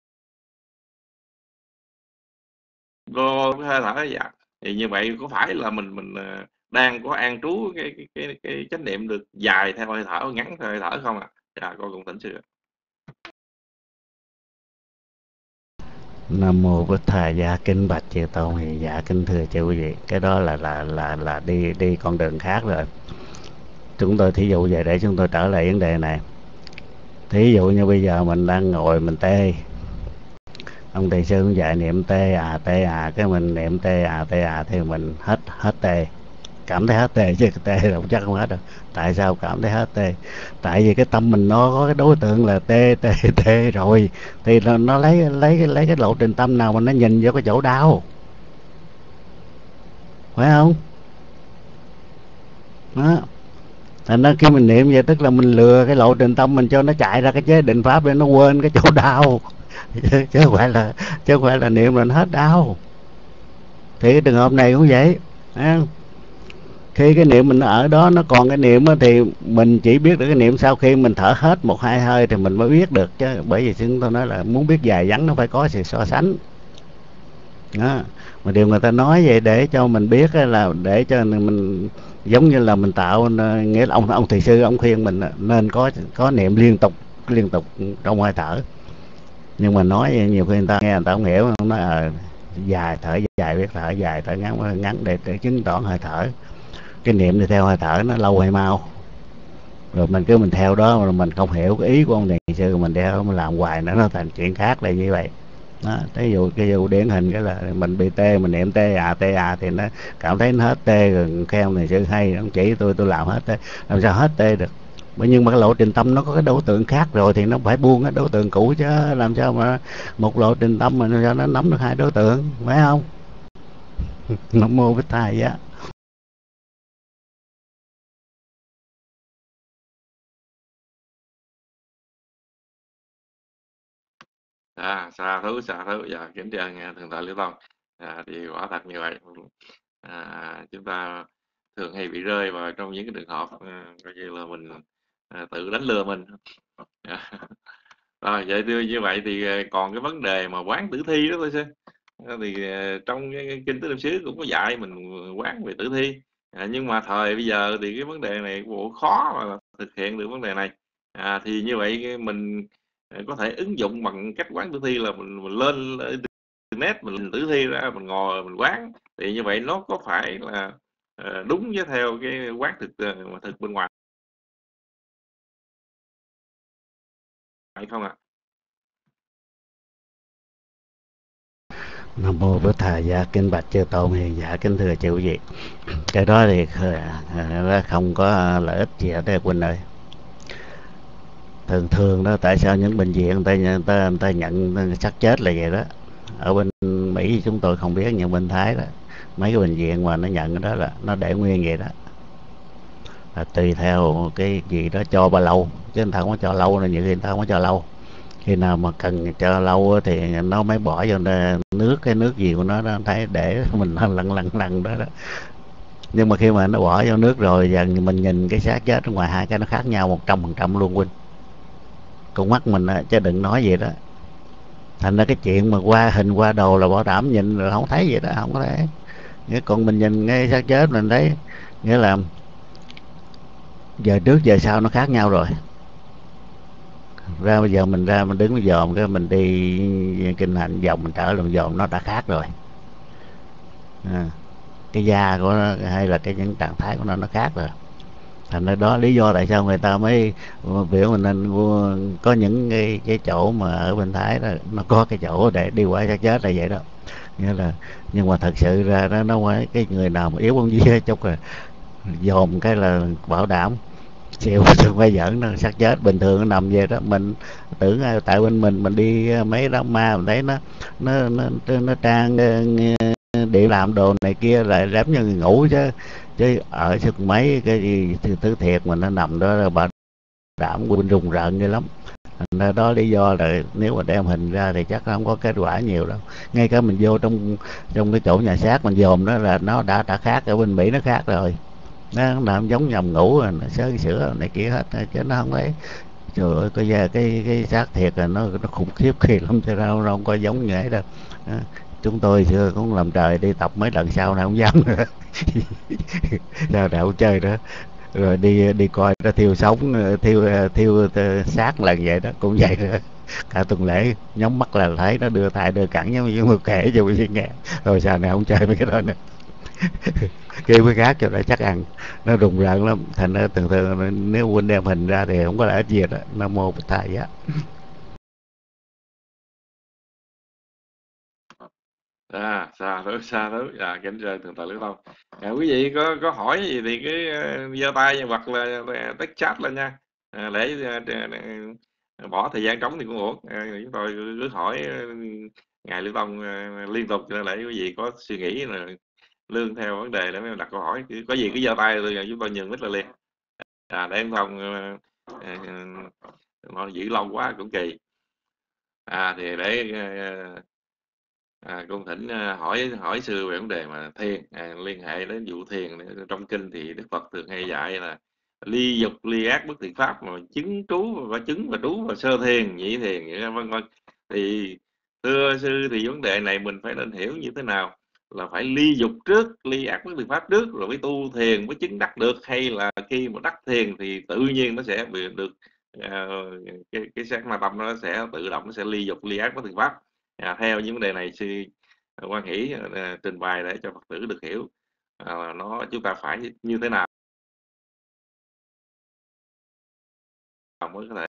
vô cái hơi thở dạ, thì như vậy có phải là mình đang có an trú cái chánh niệm được dài theo hơi thở, ngắn theo hơi thở không ạ? Dạ con cũng thỉnh sư. Nam mô Bích Thầy. Dạ kính bạch chư tôn. Thì dạ kính thưa chư quý vị, cái đó là đi con đường khác rồi. Chúng tôi thí dụ về để chúng tôi trở lại vấn đề này. Thí dụ như bây giờ mình đang ngồi mình tê, ông thầy sư cũng dạy niệm tê cái mình niệm tê thì mình hết tê, cảm thấy hết tê, chứ tê là chắc không hết đâu. Tại sao cảm thấy hết tê? Tại vì cái tâm mình nó có cái đối tượng là tê rồi, thì nó lấy cái lộ trình tâm nào mà nó nhìn vô cái chỗ đau, phải không? Đó. Thành ra khi mình niệm vậy tức là mình lừa cái lộ trình tâm mình cho nó chạy ra cái chế định pháp để nó quên cái chỗ đau. chứ không phải là niệm là nó hết đau. Thì cái trường hợp này cũng vậy. Khi cái niệm mình ở đó nó còn cái niệm thì mình chỉ biết được cái niệm sau khi mình thở hết 1-2 hơi thì mình mới biết được, chứ bởi vì chúng tôi nói là muốn biết dài ngắn nó phải có sự so sánh đó. Mà điều người ta nói vậy để cho mình biết là để cho mình giống như là mình tạo, nghĩa là ông thầy sư ông khuyên mình nên có niệm liên tục trong hơi thở. Nhưng mà nói nhiều khi người ta nghe người ta không hiểu, nói dài thở dài, biết thở dài thở ngắn để chứng tỏ hơi thở. Cái niệm thì theo hơi thở nó lâu hay mau, rồi mình theo đó mà mình không hiểu cái ý của ông thầy sư, mình đeo mình làm hoài nó thành chuyện khác là như vậy đó. Ví dụ cái vụ điển hình cái là mình bị tê, mình niệm tê thì nó cảm thấy nó hết tê, rồi khen thầy sư hay, ông chỉ tôi làm hết tê. Làm sao hết tê được? Nhưng mà cái lộ trình tâm nó có cái đối tượng khác rồi thì nó phải buông cái đối tượng cũ chứ, làm sao mà một lộ trình tâm mà sao nó nắm được hai đối tượng, phải không? Nam mô Bích Thầy á. Xa thú. Dạ kính chào nghe thượng tọa Liễu Tông. Thì quả thật như vậy. Chúng ta thường hay bị rơi vào trong những cái trường hợp coi như là mình tự đánh lừa mình. Rồi vậy như vậy thì còn cái vấn đề mà quán tử thi đó thôi chứ. Thì trong cái kinh Tứ Niệm xứ cũng có dạy mình quán về tử thi. Nhưng mà thời bây giờ thì cái vấn đề này bộ khó mà thực hiện được vấn đề này. Thì như vậy mình có thể ứng dụng bằng cách quán tử thi là mình lên internet, mình lên tử thi ra, mình ngồi mình quán. Thì như vậy nó có phải là đúng với theo cái quán thực bên ngoài hay không ạ? Nam mô Bổn Thầy. Dạ kính bạch chư tôn hiền. Dạ kính thưa chư vị, cái đó thì nó không có lợi ích gì ở đây Quỳnh ơi. Thường đó, tại sao những bệnh viện người ta nhận xác chết là vậy đó. Ở bên Mỹ chúng tôi không biết, nhưng bên Thái đó mấy cái bệnh viện mà nó nhận cái đó là nó để nguyên vậy đó, là tùy theo cái gì đó cho bao lâu, chứ người ta không có cho lâu, là nhiều khi người ta không có cho lâu. Khi nào mà cần cho lâu thì nó mới bỏ vô nước, cái nước gì của nó thấy để mình lần đó đó. Nhưng mà khi mà nó bỏ vô nước rồi và mình nhìn cái xác chết ở ngoài, hai cái nó khác nhau 100% luôn Quynh, con mắt mình chứ đừng nói gì đó. Thành ra cái chuyện mà qua hình qua đồ là bảo đảm nhìn rồi không thấy gì đó, không có thể. Còn mình nhìn cái xác chết mình thấy, nghĩa là giờ trước giờ sau nó khác nhau rồi. Bây giờ mình đứng dòm cái mình đi kinh hành vòng, mình trở lại dòm nó đã khác rồi. Cái da của nó hay là những trạng thái của nó khác rồi. Thành ra đó lý do tại sao người ta mới biểu mình nên có những cái chỗ mà ở bên Thái đó, nó có cái chỗ để đi qua xác chết là vậy đó. Nghĩa là, nhưng mà thật sự ra đó, nó phải cái người nào mà yếu bông dí chút rồi dòm cái là bảo đảm chịu, chứ không phải giỡn. Nó xác chết bình thường nó nằm về đó, mình tưởng tại bên mình đi mấy đám ma mình thấy nó trang điện làm đồ này kia lại giống như người ngủ chứ ở sức mấy cái gì thứ thiệt mà nó nằm đó là bảo đảm quên rùng rợn như lắm. Thành đó lý do là nếu mà đem hình ra thì chắc không có kết quả nhiều đâu. Ngay cả mình vô trong cái chỗ nhà xác mình dòm đó là nó đã khác. Ở bên Mỹ nó khác rồi, nó làm giống nhầm ngủ rồi, nó sửa này kia hết, chứ nó không ấy. Trời ơi, cái xác thiệt là nó khủng khiếp khi lắm, chứ đâu không có giống như ấy đâu. Chúng tôi xưa cũng làm trời đi tập mấy lần sau này không dám nữa. Sao đạo chơi đó. rồi đi coi nó thiêu sống, thiêu xác lần vậy đó, cũng vậy đó. Cả tuần lễ nhắm mắt là thấy nó đưa tay đưa cẳng, giống như một kể cho quý vị nghe. Rồi sau này không chơi mấy cái đó nữa. Kêu với khác cho nó chắc ăn, nó rùng rợn lắm. Thành ra thường nếu huynh đem hình ra thì không có lợi ích gì đó. Nam mô Bích Thầy á. Xa thứ kính rơi thường tại Lữ Tông. Quý vị có hỏi gì thì cứ giơ tay hoặc là text chat lên nha, để bỏ thời gian trống thì cũng ổn. Chúng tôi cứ hỏi ngài Lữ Tông liên tục để quý vị có suy nghĩ rồi lương theo vấn đề để đặt câu hỏi. Có gì cứ giơ tay rồi chúng tôi nhường mít là liền. Để em Thông nó giữ lâu quá cũng kỳ. Thì để con thỉnh hỏi sư về vấn đề mà thiền, liên hệ đến vụ thiền. Trong kinh thì Đức Phật thường hay dạy là ly dục ly ác bất thiện pháp, mà chứng trú và chứng và trú và sơ thiền nhị thiền vân vân. Thì thưa sư, thì vấn đề này mình phải nên hiểu như thế nào? Là phải ly dục trước, ly ác bất thiện pháp trước rồi mới tu thiền mới chứng đắc được, hay là khi mà đắc thiền thì tự nhiên nó sẽ bị được cái sát ma tâm nó sẽ tự động nó sẽ ly dục ly ác bất thiện pháp? Theo những vấn đề này sư Quan Hỷ trình bày để cho Phật tử được hiểu chúng ta phải như thế nào mới có thể.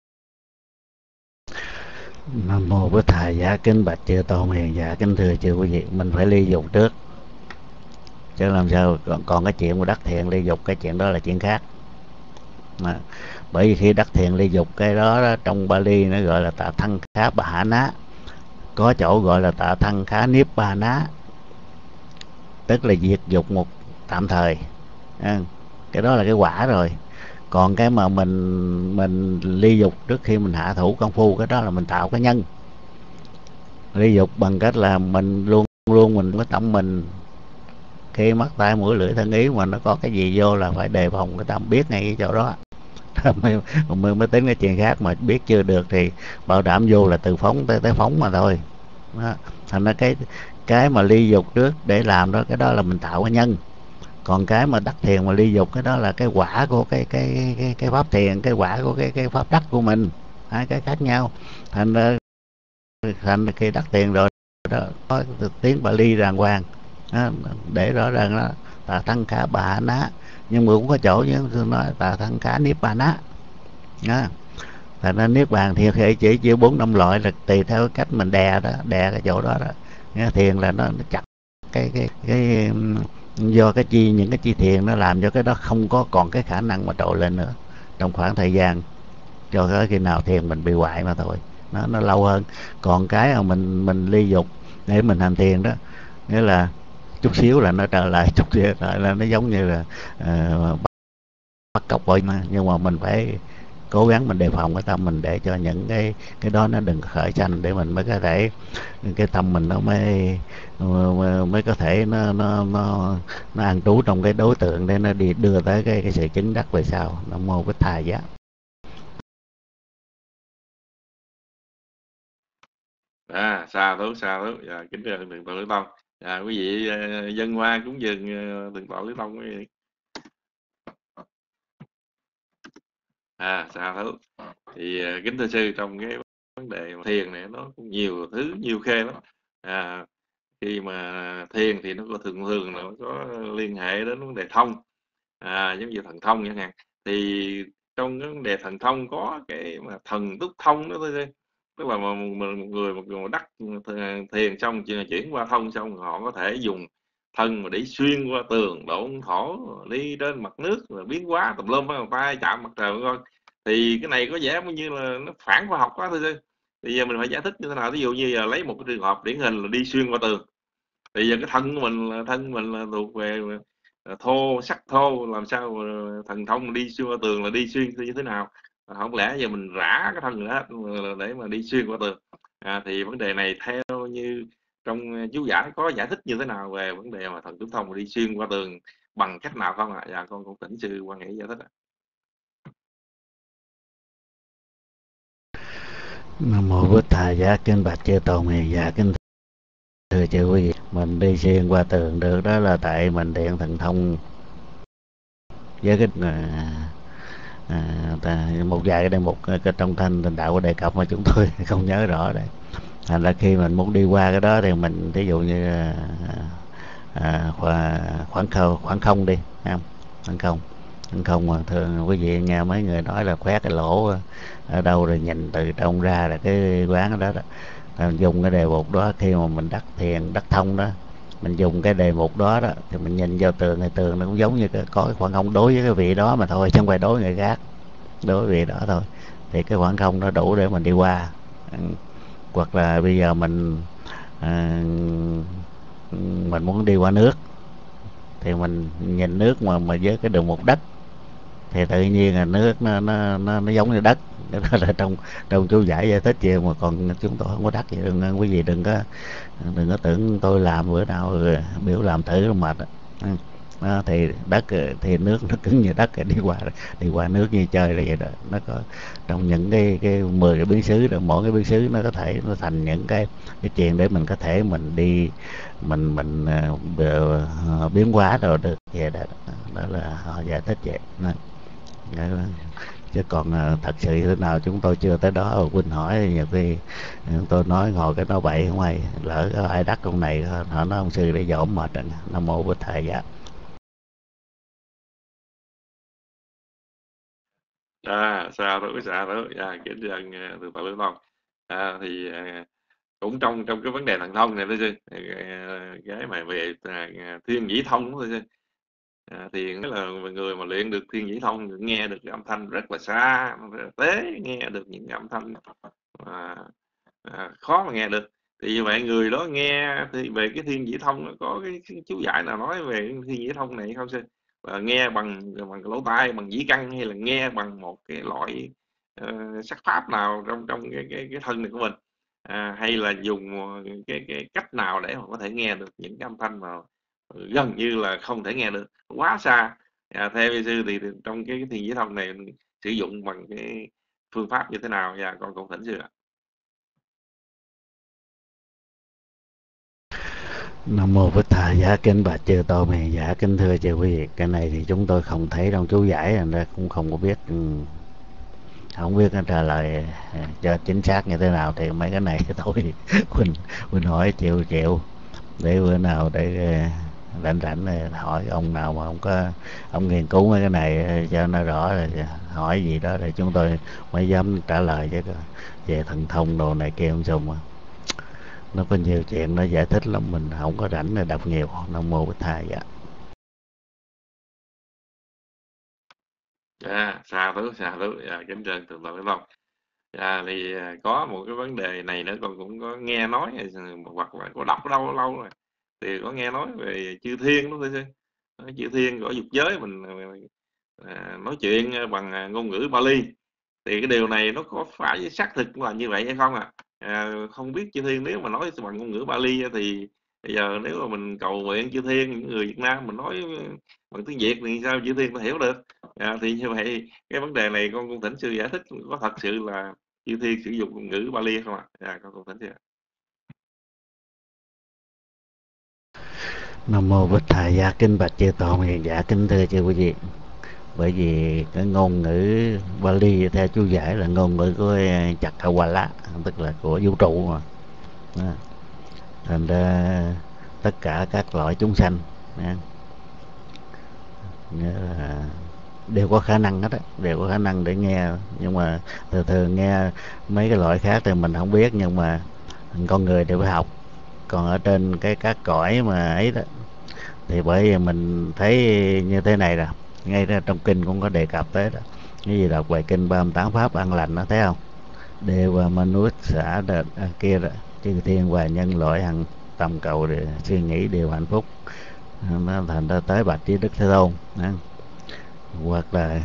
Nam mô Bích Thầy. Dạ kính bạch chư Tôn Hiền. Dạ kính thưa chư quý vị, mình phải ly dục trước, chứ làm sao còn cái chuyện của đắc thiền ly dục, cái chuyện đó là chuyện khác. Bởi vì khi đắc thiền ly dục, cái đó trong Bali nó gọi là tạ thân khá bà hả ná, có chỗ gọi là tạ thân khá niếp ba ná, tức là diệt dục một tạm thời. Cái đó là cái quả rồi. Còn cái mà mình ly dục trước khi mình hạ thủ công phu, cái đó là mình tạo cái nhân. Ly dục bằng cách là mình luôn mình có tâm mình, khi mắt tai mũi lưỡi thân ý mà nó có cái gì vô là phải đề phòng cái tâm, biết ngay cái chỗ đó mới tính cái chuyện khác. Mà biết chưa được thì bảo đảm vô là từ phóng tới phóng mà thôi đó. Thành ra cái mà ly dục trước để làm đó, cái đó là mình tạo cái nhân. Còn cái mà đắc thiền mà ly dục, cái đó là cái quả của cái pháp thiền, cái quả của cái pháp đắc của mình, hai cái khác nhau. Thành khi đắc thiền rồi đó, có tiếng Bali đàng hoàng đó, để rõ ràng đó tạ thân khá bà ná. Nhưng mà cũng có chỗ như tôi nói tạ thân khá niết bàn á. Thành ra niết bàn thì chỉ chia 4-5 loại, là tùy theo cách mình đè cái chỗ đó đó. Thiền là nó chặt cái do những cái chi thiền nó làm cho cái đó không có còn cái khả năng mà trội lên nữa trong khoảng thời gian, cho tới khi nào thiền mình bị hoại mà thôi. Nó lâu hơn. Còn cái mà mình ly dục để mình hành thiền đó, nghĩa là chút xíu là nó trở lại, chút xíu là nó giống như là bắt cóc vậy mà. Nhưng mà mình phải cố gắng mình đề phòng cái tâm mình, để cho những cái đó nó đừng khởi sanh, để mình mới có thể cái tâm mình nó mới có thể nó an trú trong cái đối tượng để nó đi đưa tới cái sự chứng đắc về sau. Nam mô Bích Thầy giá. Xa thú. Kính thưa thượng tọa Lý Tông. Quý vị dân hoa cúng dường thượng tọa Lý Tông quý vị. Xa thú. Thì kính thưa sư, trong cái vấn đề thiền này nó cũng nhiều thứ nhiều khê lắm. Khi mà thiền thì nó thường nó có liên hệ đến vấn đề thông, giống như thần thông chẳng hạn. Thì trong cái vấn đề thần thông có cái mà thần túc thông đó thôi. Tức là một người đắc thiền xong chuyển qua thông xong, họ có thể dùng thân mà để xuyên qua tường, độn thổ, đi trên mặt nước, rồi biến hóa tùm lum, tay chạm mặt trời vân vân. Thì cái này có vẻ như là nó phản khoa học quá thôi. Bây giờ mình phải giải thích như thế nào? Ví dụ như là lấy một cái trường hợp điển hình là đi xuyên qua tường. Bây giờ cái thân mình là thuộc về thô, sắc thô, làm sao mà thần thông đi xuyên qua tường là đi xuyên như thế nào? Không lẽ giờ mình rã cái thân nữa hết để mà đi xuyên qua tường? Thì vấn đề này theo như trong chú giải có giải thích như thế nào về vấn đề mà thần túc thông đi xuyên qua tường bằng cách nào không ạ? Dạ con cũng thỉnh sư Quan Hỷ giải thích ạ. Nam mô Bích Thầy giá. Kính bạch chư Tôn Hiền. Dạ kính thưa chư quý vị, mình đi xuyên qua tường được đó là tại mình điện thần thông với cái một vài cái đề mục cái trong Thanh Đạo có đề cập mà chúng tôi không nhớ rõ đây. Thành ra khi mình muốn đi qua cái đó thì mình ví dụ như khoảng không đi, khoảng không mà thường quý vị nghe mấy người nói là khoét cái lỗ ở đâu rồi nhìn từ trong ra là cái quán đó đó. Mình dùng cái đề mục đó khi mà mình đắc thiền đắc thông đó, mình dùng cái đề mục đó đó thì mình nhìn vào tường, cái tường nó cũng giống như có cái khoảng không đối với cái vị đó mà thôi, chứ không phải đối người khác, đối với vị đó thôi. Thì cái khoảng không nó đủ để mình đi qua. Hoặc là bây giờ mình muốn đi qua nước thì mình nhìn nước mà với cái đường một đất thì tự nhiên là nước nó giống như đất. Đó là trong chú giải thích gì mà còn chúng tôi không có đất vậy. Quý vị đừng có tưởng tôi làm bữa nào rồi biểu làm thử nó mệt. Thì đất thì nước nó cứng như đất, đi qua nước như chơi là vậy đó. Nó có trong những cái 10 cái biến xứ đó, mỗi cái biến xứ nó có thể nó thành những cái chuyện để mình có thể mình đi mình biến hóa rồi được vậy đó. Đó là họ giải thích vậy đó. Chứ còn thật sự thế nào chúng tôi chưa tới đó. Huynh hỏi nhiều khi tôi nói ngồi cái nói bậy không ai, lỡ có ai đắc con này họ nói ông sư để dỗ mệt. Nam mô Bổn Thầy Giá. Xa thôi kính thưa từ Bà Lương Long. Thì cũng trong cái vấn đề thần thông này thôi chứ, cái mà về thiên nhĩ thông thôi chứ. Thì nghĩa là người mà luyện được thiên nhĩ thông nghe được cái âm thanh rất là xa, rất là tế, nghe được những cái âm thanh khó mà nghe được. Thì như vậy người đó nghe thì về cái thiên nhĩ thông nó có cái chú giải nào nói về thiên nhĩ thông này không sư? Là nghe bằng lỗ tai, bằng nhĩ căn, hay là nghe bằng một cái loại sắc pháp nào trong cái thân này của mình, hay là dùng cái cách nào để mà có thể nghe được những cái âm thanh mà gần như là không thể nghe được, quá xa. Theo sư thì trong cái thiên nhĩ thông này sử dụng bằng cái phương pháp như thế nào? Và con thỉnh sư ạ. Nam mô Bổn Thầy. Dạ kính bạch chư tôn hiền giả, kính thưa chư quý vị, cái này thì chúng tôi không thấy trong chú giải, thành ra cũng không có biết, không biết trả lời cho chính xác như thế nào. Thì mấy cái này thôi Huynh hỏi chịu để bữa nào để rảnh hỏi ông nào mà ông nghiên cứu mấy cái này cho nó rõ, rồi hỏi gì đó để chúng tôi mới dám trả lời. Chứ về thần thông đồ này kia không xong, nó có nhiều chuyện nó giải thích lắm, mình không có rảnh để đọc nhiều. Nam mô Bổn Thầy. Xa thứ kính trân từ Bà Lương Long. Thì có một cái vấn đề này nữa, con cũng có nghe nói hoặc là có đọc lâu lâu rồi, thì có nghe nói về chư thiên đó thôi chứ. Chư thiên của dục giới mình nói chuyện bằng ngôn ngữ Bali, thì cái điều này nó có phải xác thực là như vậy hay không không biết chư thiên nếu mà nói bằng ngôn ngữ Bali thì bây giờ nếu mà mình cầu nguyện chư thiên, những người Việt Nam mình nói bằng tiếng Việt thì sao chư thiên nó hiểu được? Thì như vậy cái vấn đề này con cũng thỉnh sư giải thích, có thật sự là chư thiên sử dụng ngôn ngữ Bali không ạ? Con cũng thỉnh sư. Nam mô Bổn Thầy. Dạ kính bạch chư tôn hiền giả, kính thưa chư quý vị. Bởi vì cái ngôn ngữ Bali theo chú giải là ngôn ngữ của Chakrawala, tức là của vũ trụ mà. Thành ra tất cả các loại chúng sanh đều có khả năng hết á, đều có khả năng để nghe. Nhưng mà thường nghe mấy cái loại khác thì mình không biết, nhưng mà con người đều phải học. Còn ở trên các cõi mà ấy đó thì bởi vì mình thấy như thế này, là ngay ra trong kinh cũng có đề cập tới đó. Cái gì đọc bài kinh 38 pháp an lành đó, thấy không? Đều và manus xã kia đó, chư thiên và nhân loại hằng tầm cầu để suy nghĩ đều hạnh phúc. Nó thành ra tới bạch với Đức Thế Tôn. Hoặc là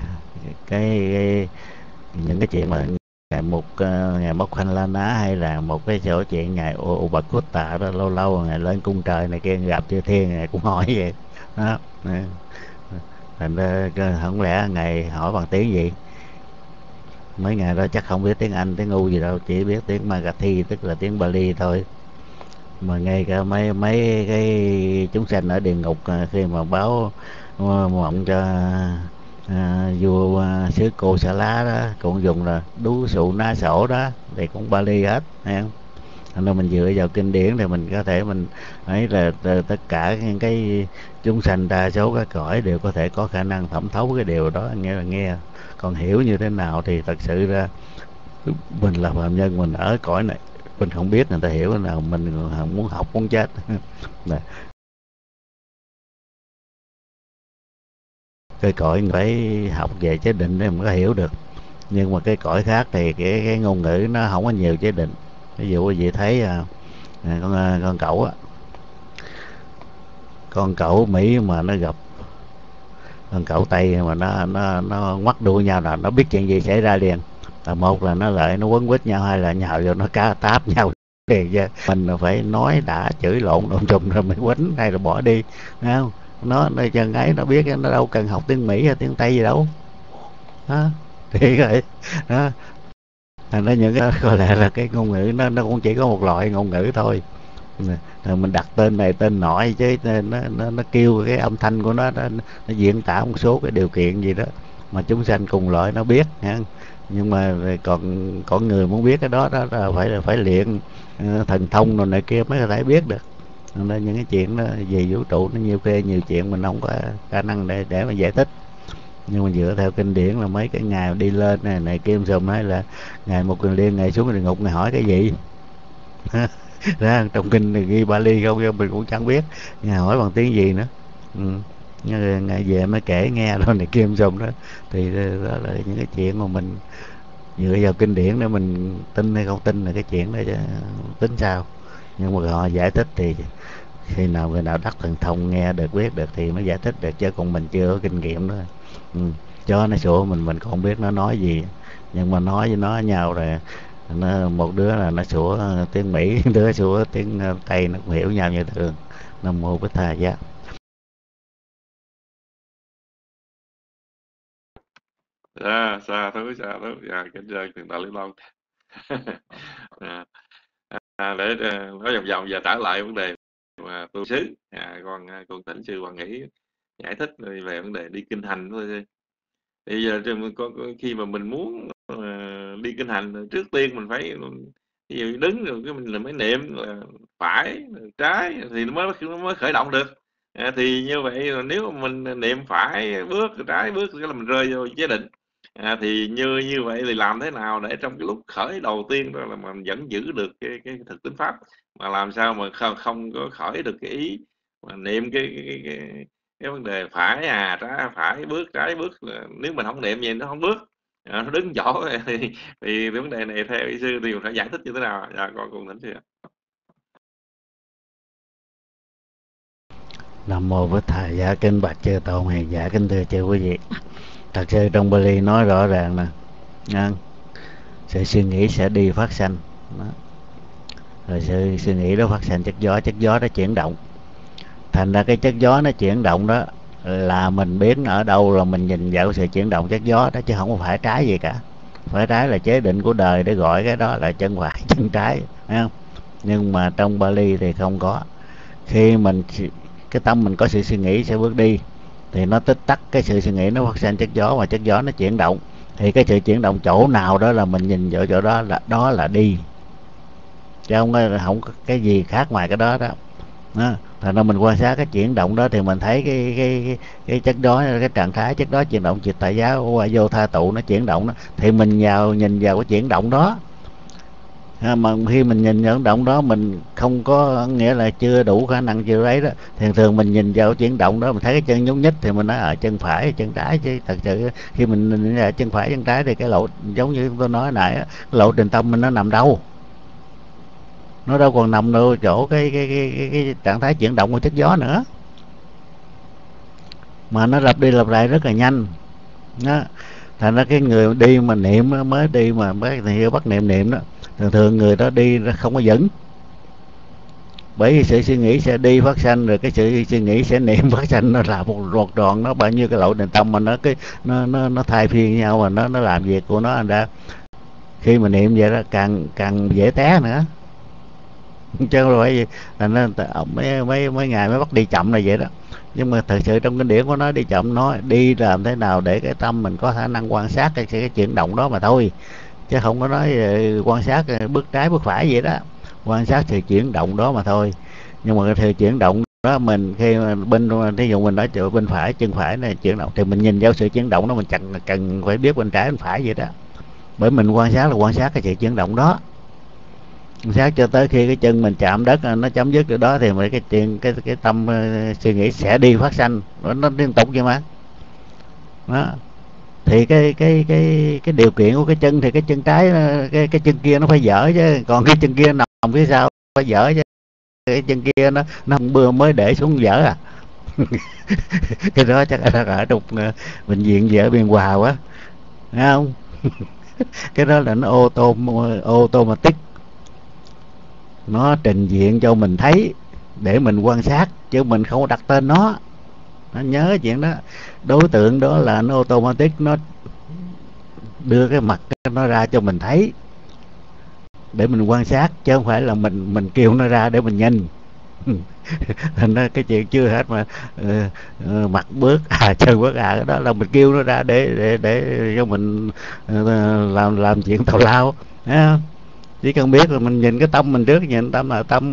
những cái chuyện mà ngày Mộc Khanh La Ná, hay là một cái chỗ chuyện ngày Ubakutta đó, lâu lâu ngày lên cung trời này kia gặp chư thiên ngày cũng hỏi vậy đó. Thành ra không lẽ ngày hỏi bằng tiếng gì? Mấy ngày đó chắc không biết tiếng Anh tiếng ngu gì đâu, chỉ biết tiếng Magathi, tức là tiếng Bali thôi. Mà ngay cả mấy cái chúng sanh ở địa ngục khi mà báo mộng cho vua xứ Cô Sa Lá đó cũng dùng là đú sụ ná sổ đó, thì cũng Bali hết, thấy không? Nên mình dựa vào kinh điển thì mình có thể mình ấy là tất cả những cái chúng sanh đa số các cõi đều có thể có khả năng thẩm thấu cái điều đó, nghĩa là nghe. Còn hiểu như thế nào thì thật sự ra mình là phàm nhân, mình ở cõi này mình không biết người ta hiểu thế nào, mình muốn học muốn chết. Cái cõi phải học về chế định để mình có hiểu được, nhưng mà cái cõi khác thì cái ngôn ngữ nó không có nhiều chế định. Ví dụ quý vị thấy con cẩu á, con cẩu Mỹ mà nó gặp con cẩu Tây mà nó ngoắt đuôi nhau là nó biết chuyện gì xảy ra liền. Là một là nó lại nó quấn quýt nhau, hai là nhào vô nó cá táp nhau liền chứ. Mình là phải nói đã chửi lộn đồn trùm rồi mới quýnh hay là bỏ đi, thấy không? Nó chân ấy nó biết, nó đâu cần học tiếng Mỹ hay tiếng Tây gì đâu đó. Thì vậy đó, thành ra những cái có lẽ là cái ngôn ngữ nó cũng chỉ có một loại ngôn ngữ thôi. Rồi mình đặt tên này tên nọ chứ nó kêu cái âm thanh của nó diễn tả một số cái điều kiện gì đó mà chúng sanh cùng loại nó biết nha. Nhưng mà còn người muốn biết cái đó là phải luyện thần thông rồi này kia mới có thể biết được. Nên những cái chuyện đó về vũ trụ nó nhiều khi nhiều chuyện mình không có khả năng để mà giải thích. Nhưng mà dựa theo kinh điển là mấy cái ngày đi lên này Kim Sùm hay là ngày một Kiền Liên, ngày xuống địa ngục, ngày hỏi cái gì ra trong kinh thì ghi Bali không, mình cũng chẳng biết ngày hỏi bằng tiếng gì nữa. Ngày về mới kể nghe thôi này Kim Sùm đó. Thì đó là những cái chuyện mà mình dựa vào kinh điển để mình tin hay không tin là cái chuyện đó chứ tính sao. Nhưng mà họ giải thích thì khi nào người nào đắc thần thông nghe được biết được thì mới giải thích được, chứ còn mình chưa có kinh nghiệm đó. Cho nó sủa mình còn không biết nó nói gì, nhưng mà nói với nó nhau rồi một đứa là nó sủa tiếng Mỹ, đứa sủa tiếng Tây, nó cũng hiểu nhau như thường. Nam mô Bích Tha Giá. Xa thứ kính rơi thượng tọa Lý Long. Để nói vòng vòng và trở lại vấn đề mà tu xứ, con thỉnh sư Hoàng Nghĩ giải thích về vấn đề đi kinh hành thôi. Bây giờ khi mà mình muốn đi kinh hành, trước tiên mình phải ví dụ đứng rồi cái mình mới niệm là phải trái thì nó mới khởi động được. Thì như vậy nếu mà mình niệm phải bước trái bước là mình rơi vô chế định. Thì như vậy thì làm thế nào để trong cái lúc khởi đầu tiên đó là mình vẫn giữ được cái thực tính pháp, mà làm sao mà không có khởi được cái ý mà niệm cái vấn đề phải trái phải bước trái bước, nếu mình không niệm gì nó không bước, nó đứng chỗ thì vấn đề này theo ý sư thì phải giải thích như thế nào? Con cùng thỉnh sư ạ. Nam mô Bích Tha Giá. Kính bạch chư tôn hiền giả, kính thưa chư quý vị, thật sự trong Bali nói rõ ràng nè, sự suy nghĩ sẽ đi phát sanh đó. Rồi sự suy nghĩ đó phát sanh chất gió nó chuyển động. Thành ra cái chất gió nó chuyển động đó là mình biến ở đâu là mình nhìn vào sự chuyển động chất gió đó, chứ không phải trái gì cả. Phải trái là chế định của đời để gọi cái đó là chân phải chân trái, thấy không? Nhưng mà trong Bali thì không có. Khi mình cái tâm mình có sự suy nghĩ sẽ bước đi, thì nó tích tắc cái sự suy nghĩ nó phát sinh chất gió, mà chất gió nó chuyển động, thì cái sự chuyển động chỗ nào đó là mình nhìn vào chỗ đó là đi, chứ không có cái gì khác ngoài cái đó. Thành ra mình quan sát cái chuyển động đó thì mình thấy cái chất đó, cái trạng thái chất đó chuyển động, Chitta Giá vô tha tụ nó chuyển động đó, thì mình nhìn vào cái chuyển động đó. Mà khi mình nhìn chuyển động đó mình không có nghĩa là chưa đủ khả năng chưa ấy đó, thì thường mình nhìn vào chuyển động đó mình thấy cái chân nhúc nhích thì mình nói ở chân phải chân trái. Chứ thật sự khi mình nhìn ra chân phải chân trái thì cái lộ giống như tôi nói nãy, cái lộ trình tâm mình nó nằm đâu, nó đâu còn nằm đâu chỗ cái trạng thái chuyển động của chất gió nữa, mà nó lặp đi lặp lại rất là nhanh đó. Thành ra cái người đi mà niệm mới đi mà thì bắt niệm đó, thường người đó đi không có vững, bởi vì sự suy nghĩ sẽ đi phát sanh, rồi cái sự suy nghĩ sẽ niệm phát sanh, nó là một ruột tròn, nó bao nhiêu cái lộ trình tâm mà nó thay phiên nhau, và nó làm việc của nó. Thành ra khi mà niệm vậy đó càng dễ té nữa, chứ không phải gì. Thành ra mấy ngày mới bắt đi chậm là vậy đó. Nhưng mà thật sự trong kinh điển của nó đi chậm, nói đi làm thế nào để cái tâm mình có khả năng quan sát cái chuyển động đó mà thôi, chứ không có nói quan sát bước trái bước phải vậy đó, quan sát sự chuyển động đó mà thôi. Nhưng mà cái sự chuyển động đó mình khi mà bên, thí dụ mình nói bên phải, chân phải này chuyển động thì mình nhìn vào sự chuyển động đó, mình chẳng cần phải biết bên trái bên phải vậy đó, bởi mình quan sát là quan sát cái sự chuyển động đó, quan sát cho tới khi cái chân mình chạm đất nó chấm dứt được đó thì mấy cái chuyện cái tâm suy nghĩ sẽ đi phát sanh, nó liên tục vậy mà đó. Thì cái điều kiện của cái chân thì cái chân trái, cái chân kia nó phải dở chứ, còn cái chân kia nằm phía sau phải dở chứ, cái chân kia nó vừa mới để xuống dở à. Cái đó chắc là ở trong bệnh viện dở Biên Hòa quá, thấy không? Cái đó là nó automatic, nó trình diện cho mình thấy để mình quan sát, chứ mình không có đặt tên nó nhớ chuyện đó. Đối tượng đó là nó automatic, nó đưa cái mặt nó ra cho mình thấy để mình quan sát, chứ không phải là mình kêu nó ra để mình nhìn. Thành ra cái chuyện chưa hết mà mặt bước chân bước cái đó là mình kêu nó ra để cho mình làm chuyện tào lao, thấy không? Chỉ cần biết là mình nhìn cái tâm mình trước, nhìn tâm là tâm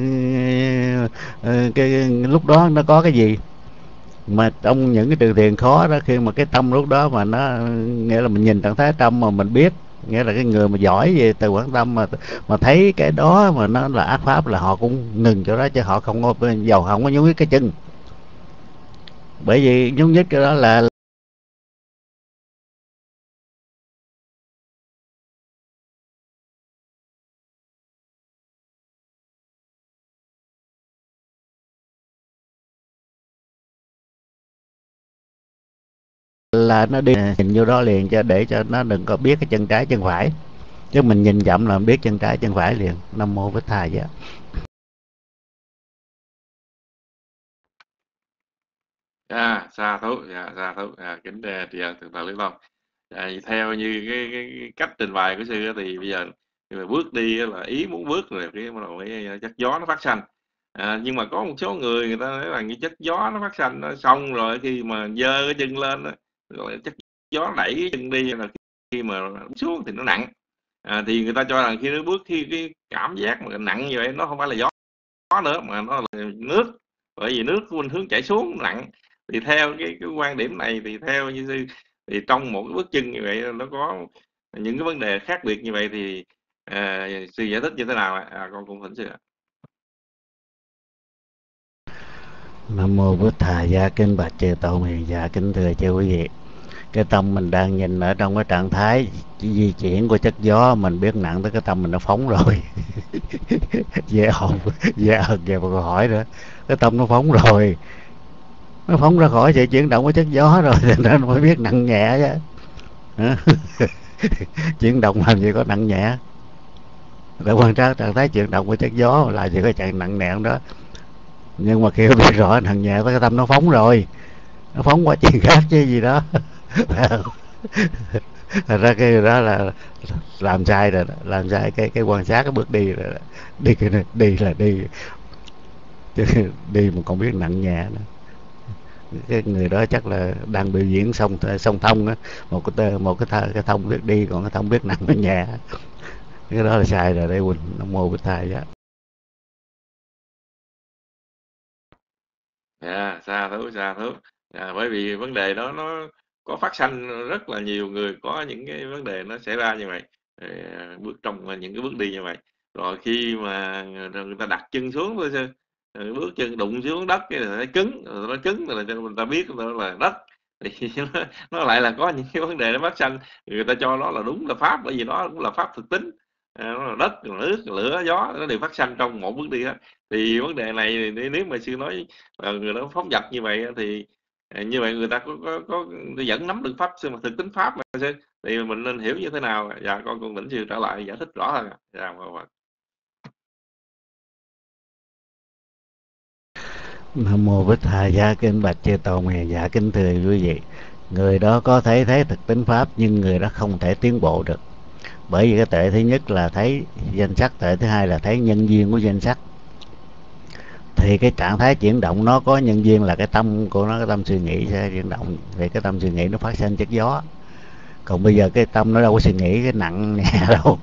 cái lúc đó nó có cái gì. Mà trong những cái từ thiền khó đó, khi mà cái tâm lúc đó mà nó nghĩa là mình nhìn trạng thái tâm mà mình biết, nghĩa là cái người mà giỏi về từ quán tâm mà thấy cái đó mà nó là ác pháp là họ cũng ngừng chỗ đó, chứ họ không có dầu không có nhúng nhích cái chân. Bởi vì nhúng nhích cái đó là nó đi nhìn vô đó liền, cho để cho nó đừng có biết cái chân trái chân phải, chứ mình nhìn chậm là biết chân trái chân phải liền. Nam mô Bích Thầy vậy. Sa thú, sa thú, kính tri ân thượng tọa Lý Long. Theo như cái cách trình bày của sư thì bây giờ khi mà bước đi là ý muốn bước rồi cái chất gió nó phát sanh. Nhưng mà có một số người ta nói là cái chất gió nó phát sanh nó xong rồi khi mà giơ cái chân lên đó, rồi chất gió đẩy cái chân đi, là khi mà xuống thì nó nặng. Thì người ta cho rằng khi nó bước, khi cái cảm giác mà nặng như vậy nó không phải là gió nữa mà nó là nước, bởi vì nước khuynh hướng chảy xuống nặng. Thì theo cái quan điểm này thì theo như sư thì trong một cái bước chân như vậy nó có những cái vấn đề khác biệt như vậy thì sư giải thích như thế nào ạ? Con cũng thỉnh sư ạ. Nam mô Bích Thầy. Gia kính bạch chư tổ hiền. Dạ kính thưa chư quý vị, cái tâm mình đang nhìn ở trong cái trạng thái di chuyển của chất gió, mình biết nặng tới cái tâm mình nó phóng rồi. Dễ ồn về một câu hỏi nữa, cái tâm nó phóng rồi, nó phóng ra khỏi sự chuyển động của chất gió rồi, thì nó mới biết nặng nhẹ chứ. Chuyển động làm gì có nặng nhẹ, để quan sát trạng thái chuyển động của chất gió là gì có chạy nặng nhẹ đó. Nhưng mà khi biết rõ nặng nhẹ cái tâm nó phóng rồi, nó phóng qua chuyện khác chứ gì đó. Thật ra cái đó là làm sai rồi đó, làm sai cái quan sát cái bước đi rồi đó. Đi là đi chứ đi mà còn biết nặng nhẹ nữa. Cái người đó chắc là đang biểu diễn song thông á, một cái thông biết đi, còn cái thông biết nặng nhẹ, cái đó là sai rồi. Đây Quỳnh. Nam mô Bích Thầy á. Sa thú. Bởi vì vấn đề đó nó có phát sanh rất là nhiều người có những cái vấn đề nó xảy ra như vậy, bước trong những cái bước đi như vậy. Rồi khi mà người ta đặt chân xuống thôi, bước chân đụng xuống đất cái là nó cứng, rồi nó cứng rồi cho người ta biết nó là đất. Thì nó lại là có những cái vấn đề nó phát sanh, người ta cho nó là đúng là pháp, bởi vì nó cũng là pháp thực tính. Nó là đất, nước, lửa, gió, nó đều phát sanh trong một bước đi đó. Thì vấn đề này thì nếu mà sư nói là người đó phóng dật như vậy thì như vậy người ta có vẫn nắm được pháp sư mà thực tính pháp mà sư, thì mình nên hiểu như thế nào? Dạ con lĩnh sư trở lại giải thích rõ hơn. Dạ vâng. Nam mô Bích Thầy. Gia kính bạch chư tổ hiền. Dạ kính thưa quý vị, người đó có thể thấy thực tính pháp nhưng người đó không thể tiến bộ được. Bởi vì cái tệ thứ nhất là thấy danh sắc, tệ thứ hai là thấy nhân duyên của danh sắc. thì cái trạng thái chuyển động nó có nhân duyên là cái tâm của nó, cái tâm suy nghĩ sẽ chuyển động, thì cái tâm suy nghĩ nó phát sinh chất gió. Còn bây giờ cái tâm nó đâu có suy nghĩ cái nặng nhẹ đâu.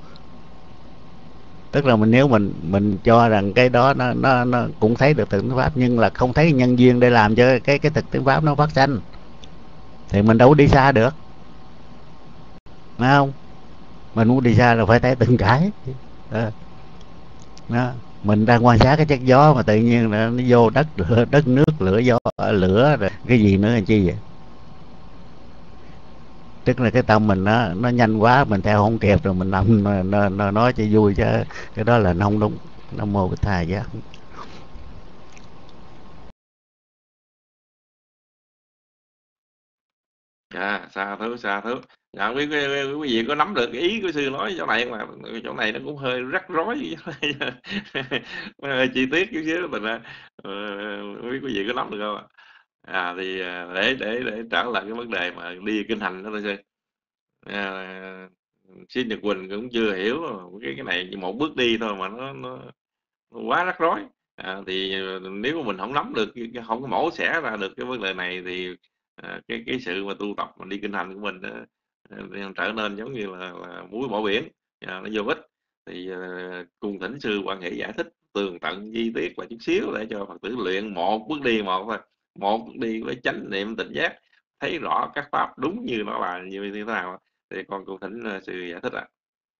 Tức là nếu mình cho rằng cái đó nó cũng thấy được thực tướng pháp, nhưng là không thấy nhân duyên để làm cho cái thực tướng pháp nó phát sinh, thì mình đâu có đi xa được, phải không? Mình muốn đi xa là phải thấy từng cái đó. Mình đang quan sát cái chất gió mà tự nhiên là nó vô đất nước lửa gió lửa rồi cái gì nữa làm chi vậy? Tức là cái tâm mình nó nhanh quá, mình theo không kịp rồi mình làm nó nói cho vui, chứ cái đó là nó không đúng. Nam mô Bích Thầy Giác. Xa thứ. Dạ, quý vị có nắm được cái ý của sư nói chỗ này mà chỗ này nó cũng hơi rắc rối hơi chi tiết chút xíu mình quý vị có nắm được không ạ? Thì để trở lại cái vấn đề mà đi kinh hành đó thôi sư. Sư Nhật Quỳnh cũng chưa hiểu cái này chỉ một bước đi thôi mà nó quá rắc rối. Thì nếu mà mình không nắm được, không có mổ xẻ ra được cái vấn đề này thì cái sự mà tu tập mà đi kinh hành của mình trở nên giống như là muối bỏ biển, nó vô ích. Thì cùng thỉnh sư Quan Hệ giải thích tường tận chi tiết và chút xíu để cho Phật tử luyện một bước đi một thôi, một bước đi với chánh niệm tỉnh giác, thấy rõ các pháp đúng như nó là như thế nào. Thì con cùng thỉnh sư giải thích ạ.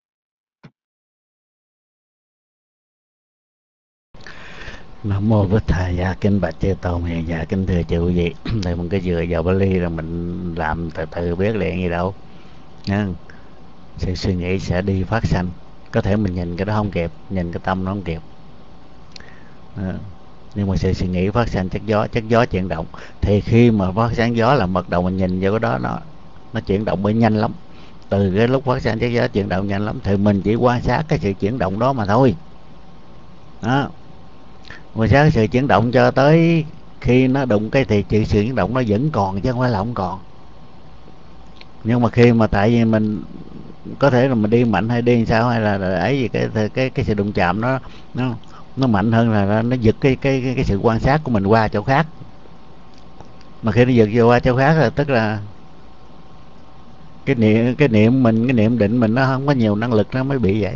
Nam mô Bích Thầy. Dạ kính bạch chư tôn hiền, dạ kính thưa chư quý vị. Thì mình cứ dựa vào Bali là mình làm từ từ biết liền gì đâu nha. Sự suy nghĩ sẽ đi phát sanh, có thể mình nhìn cái đó không kịp, nhìn cái tâm nó không kịp. Nhưng mà sự suy nghĩ phát sinh chất gió chuyển động. Thì khi mà phát sinh gió là mật đầu mình nhìn vô cái đó nó chuyển động bởi nhanh lắm. Từ cái lúc phát sinh chất gió chuyển động nhanh lắm, thì mình chỉ quan sát cái sự chuyển động đó mà thôi. Đó, quan sát cái sự chuyển động cho tới khi nó đụng cái thì sự chuyển động nó vẫn còn chứ không phải là không còn. Nhưng mà khi mà tại vì mình có thể là mình đi mạnh hay đi sao, hay là ấy gì cái sự đụng chạm nó mạnh hơn, là nó giật cái sự quan sát của mình qua chỗ khác. Mà khi nó giật vô qua chỗ khác là tức là cái niệm định mình nó không có nhiều năng lực, nó mới bị vậy.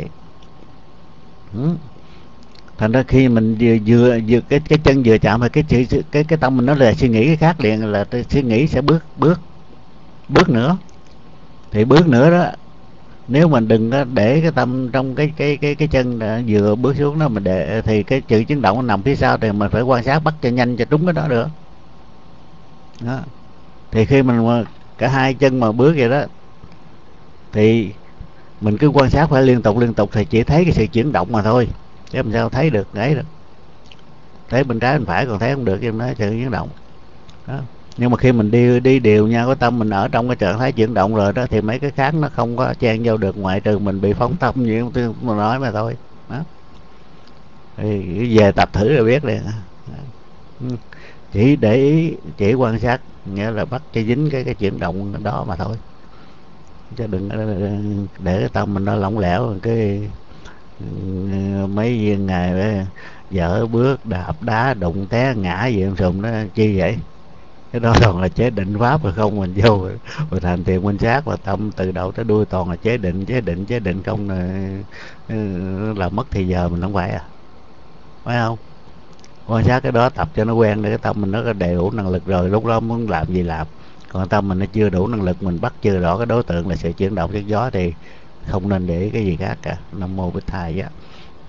Thành ra khi mình vừa cái chân vừa chạm thì cái tâm mình nó là suy nghĩ cái khác liền, là suy nghĩ sẽ bước nữa. Thì bước nữa đó, nếu mình đừng có để cái tâm trong cái chân vừa bước xuống đó, mình để thì cái sự chấn động nó nằm phía sau, thì mình phải quan sát bắt cho nhanh cho trúng cái đó được đó. Thì khi mình cả hai chân mà bước vậy đó, thì mình cứ quan sát phải liên tục thì chỉ thấy cái sự chuyển động mà thôi, chứ làm sao thấy được đấy được. Thấy bên trái bên phải còn thấy không được, chứ nói sự chuyển động đó. Nhưng mà khi mình đi đều nhau cái tâm mình ở trong cái trạng thái chuyển động rồi đó, thì mấy cái khác nó không có chen vô được, ngoại trừ mình bị phóng tâm như tôi nói mà thôi đó. Thì về tập thử rồi biết liền. Chỉ để ý, chỉ quan sát, nghĩa là bắt cho dính cái chuyển động đó mà thôi, chứ đừng để cái tâm mình nó lỏng lẻo. Cái mấy viên ngày đó dở bước đạp đá đụng té ngã gì em sùm nó chi vậy? Cái đó toàn là chế định pháp rồi không. Mình vô rồi thành thiền minh sát, và tâm từ đầu tới đuôi toàn là chế định không, là mất thì giờ mình không phải phải không? Quan sát cái đó, tập cho nó quen để cái tâm mình nó có đầy đủ năng lực rồi, lúc đó muốn làm gì làm. Còn tâm mình nó chưa đủ năng lực, mình bắt chưa rõ cái đối tượng là sự chuyển động chất gió, thì không nên để cái gì khác cả. Nam mô Bích Thầy á.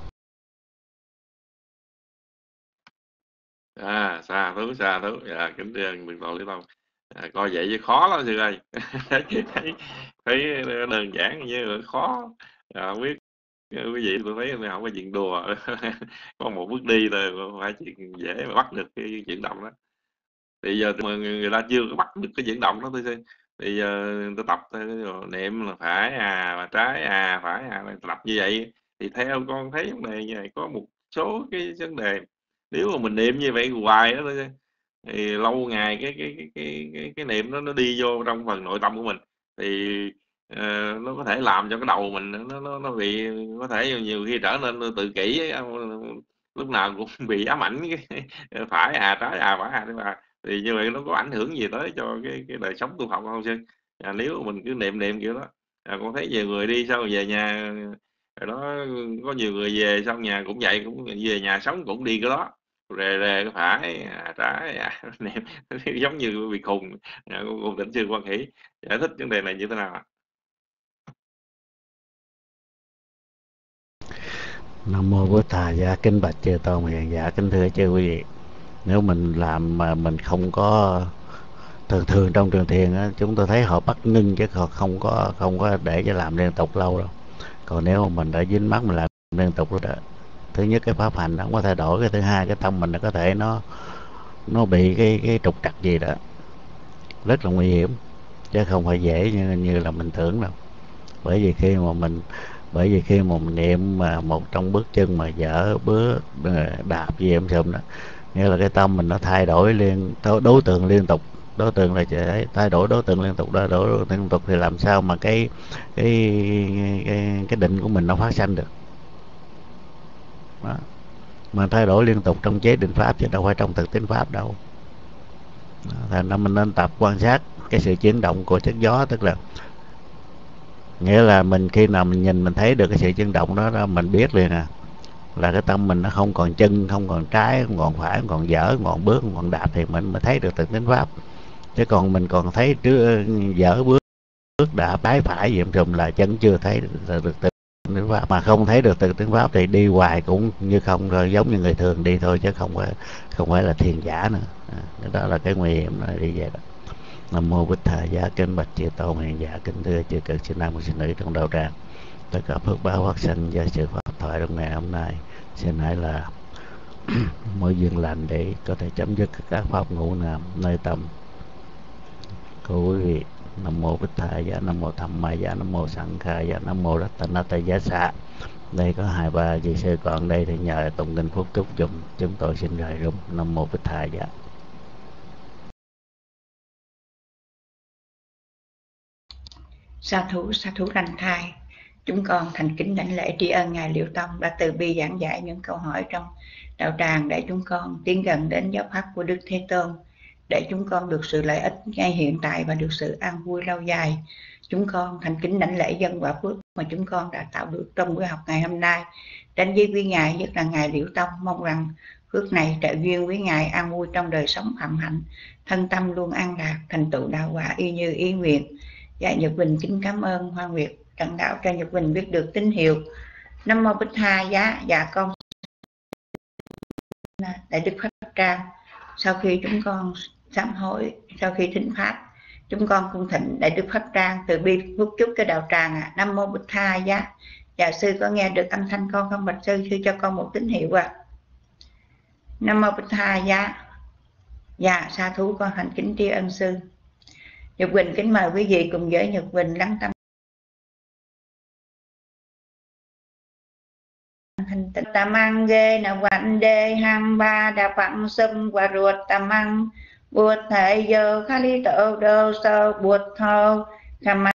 Xa thứ. Dạ, kính thưa mừng tội Lý Tông. Coi vậy chứ khó lắm sư ơi. thấy đơn giản như khó. Không biết quý vị, tôi thấy không có chuyện đùa. Có một bước đi thôi, không phải chuyện dễ mà bắt được cái chuyển động đó. Thì giờ mà người ta chưa có bắt được cái chuyển động đó tôi xem. Thì giờ tôi tập niệm là phải và trái phải tập như vậy. Thì theo con thấy vấn đề như này có một số cái vấn đề, nếu mà mình niệm như vậy hoài đó thôi, thì lâu ngày cái niệm nó đi vô trong phần nội tâm của mình, thì nó có thể làm cho cái đầu mình nó bị, có thể nhiều khi trở nên tự kỷ ấy, lúc nào cũng bị ám ảnh phải trái phải đúng à, thì như vậy nó có ảnh hưởng gì tới cho cái đời sống tu học không Sơn? Nếu mình cứ niệm kiểu đó, con thấy nhiều người đi sau về nhà rồi đó, có nhiều người về xong nhà cũng vậy, cũng về nhà sống cũng đi cái đó, rề cái phải trái niệm giống như bị khùng. Con Tịnh Sư Quan Hỷ giải thích vấn đề này như thế nào ạ? Nam mô Bổn Thà Giá, kính bạch chư tôn hiền giả, kính thưa chư quý vị. Nếu mình làm mà mình không có thường trong trường thiền á, chúng tôi thấy họ bắt ngưng chứ họ không có để cho làm liên tục lâu đâu. Còn nếu mà mình đã dính mắt mình làm liên tục rồi đó, thứ nhất cái pháp hành nó không có thay đổi, cái thứ hai cái tâm mình nó có thể nó bị cái trục trặc gì đó, rất là nguy hiểm, chứ không phải dễ như là mình tưởng đâu. Bởi vì khi mà mình niệm mà một trong bước chân mà dở bước đạp gì em sùm đó, nghĩa là cái tâm mình nó thay đổi đối tượng liên tục. Đối tượng là thay đổi đối tượng liên tục, đổi đối tượng liên tục thì làm sao mà cái định của mình nó phát sanh được đó. Mà thay đổi liên tục trong chế định pháp chứ đâu phải trong thực tính pháp đâu. Thành ra mình nên tập quan sát cái sự chuyển động của chất gió, tức là nghĩa là mình khi nào mình nhìn mình thấy được cái sự chuyển động đó, mình biết liền là cái tâm mình nó không còn chân, không còn trái, không còn phải, không còn dở, không còn bước, không còn đạp, thì mình mới thấy được thực tính pháp. Chứ còn mình còn thấy dở bước đạp trái phải gì trùm là chân chưa thấy được thực tính pháp. Mà không thấy được thực tính pháp thì đi hoài cũng như không, rồi giống như người thường đi thôi, chứ không phải là thiền giả nữa. Đó là cái nguy hiểm là đi về đó. Nam mô Bích Thà Giá, kính bạch chư tôn hiền giả, kính thưa chư cận sư nam sư nữ trong đạo tràng. Tất cả phước báo phát sinh do sự pháp thoại trong ngày hôm nay xin hãy là mối duyên lành để có thể chấm dứt các pháp ngũ nam nơi tâm của quý vị. Nam mô Bích Thà Giá, Nam mô Tham Ma Giá, Nam mô Sanh Kha Giá, Nam mô Rattanata Giá Xạ. Đây có 2-3 vị sư còn đây thì nhờ tụng kinh phúc chúc dùm chúng tôi xin rời rung. Nam mô Bích Thà Giá. Sa thú lành thai. Chúng con thành kính đảnh lễ tri ân Ngài Liễu Tông đã từ bi giảng giải những câu hỏi trong đạo tràng để chúng con tiến gần đến giáo pháp của Đức Thế Tôn, để chúng con được sự lợi ích ngay hiện tại và được sự an vui lâu dài. Chúng con thành kính đảnh lễ dân quả phước mà chúng con đã tạo được trong buổi học ngày hôm nay đến với quý Ngài, nhất là Ngài Liễu Tông. Mong rằng phước này trợ duyên với Ngài an vui trong đời sống phạm hạnh, thân tâm luôn an lạc, thành tựu đạo quả y như ý nguyện. Dạ Nhật Bình kính cảm ơn Hoa Nguyệt Trần Đạo cho Nhật Bình biết được tín hiệu. Nam mô Bích Tha Giá. Dạ con Đại Đức Pháp Trang. Sau khi chúng con sám hối, sau khi thỉnh pháp, chúng con cung thỉnh Đại Đức Pháp Trang từ bi phúc chúc cái đạo tràng Nam mô Bích Tha Giá. Dạ sư có nghe được âm thanh con không bạch sư? Sư cho con một tín hiệu Nam mô Bích Tha Giá. Dạ sa thú con thành kính tri ân sư. Nhật Bình kính mời quý vị cùng với Nhật Bình lắng tâm thành tịnh. Tamang ghê na quan đê hang ba đà phẳng sâm qua ruột tamang buột thầy giờ khali tổ đô sơ buột thâu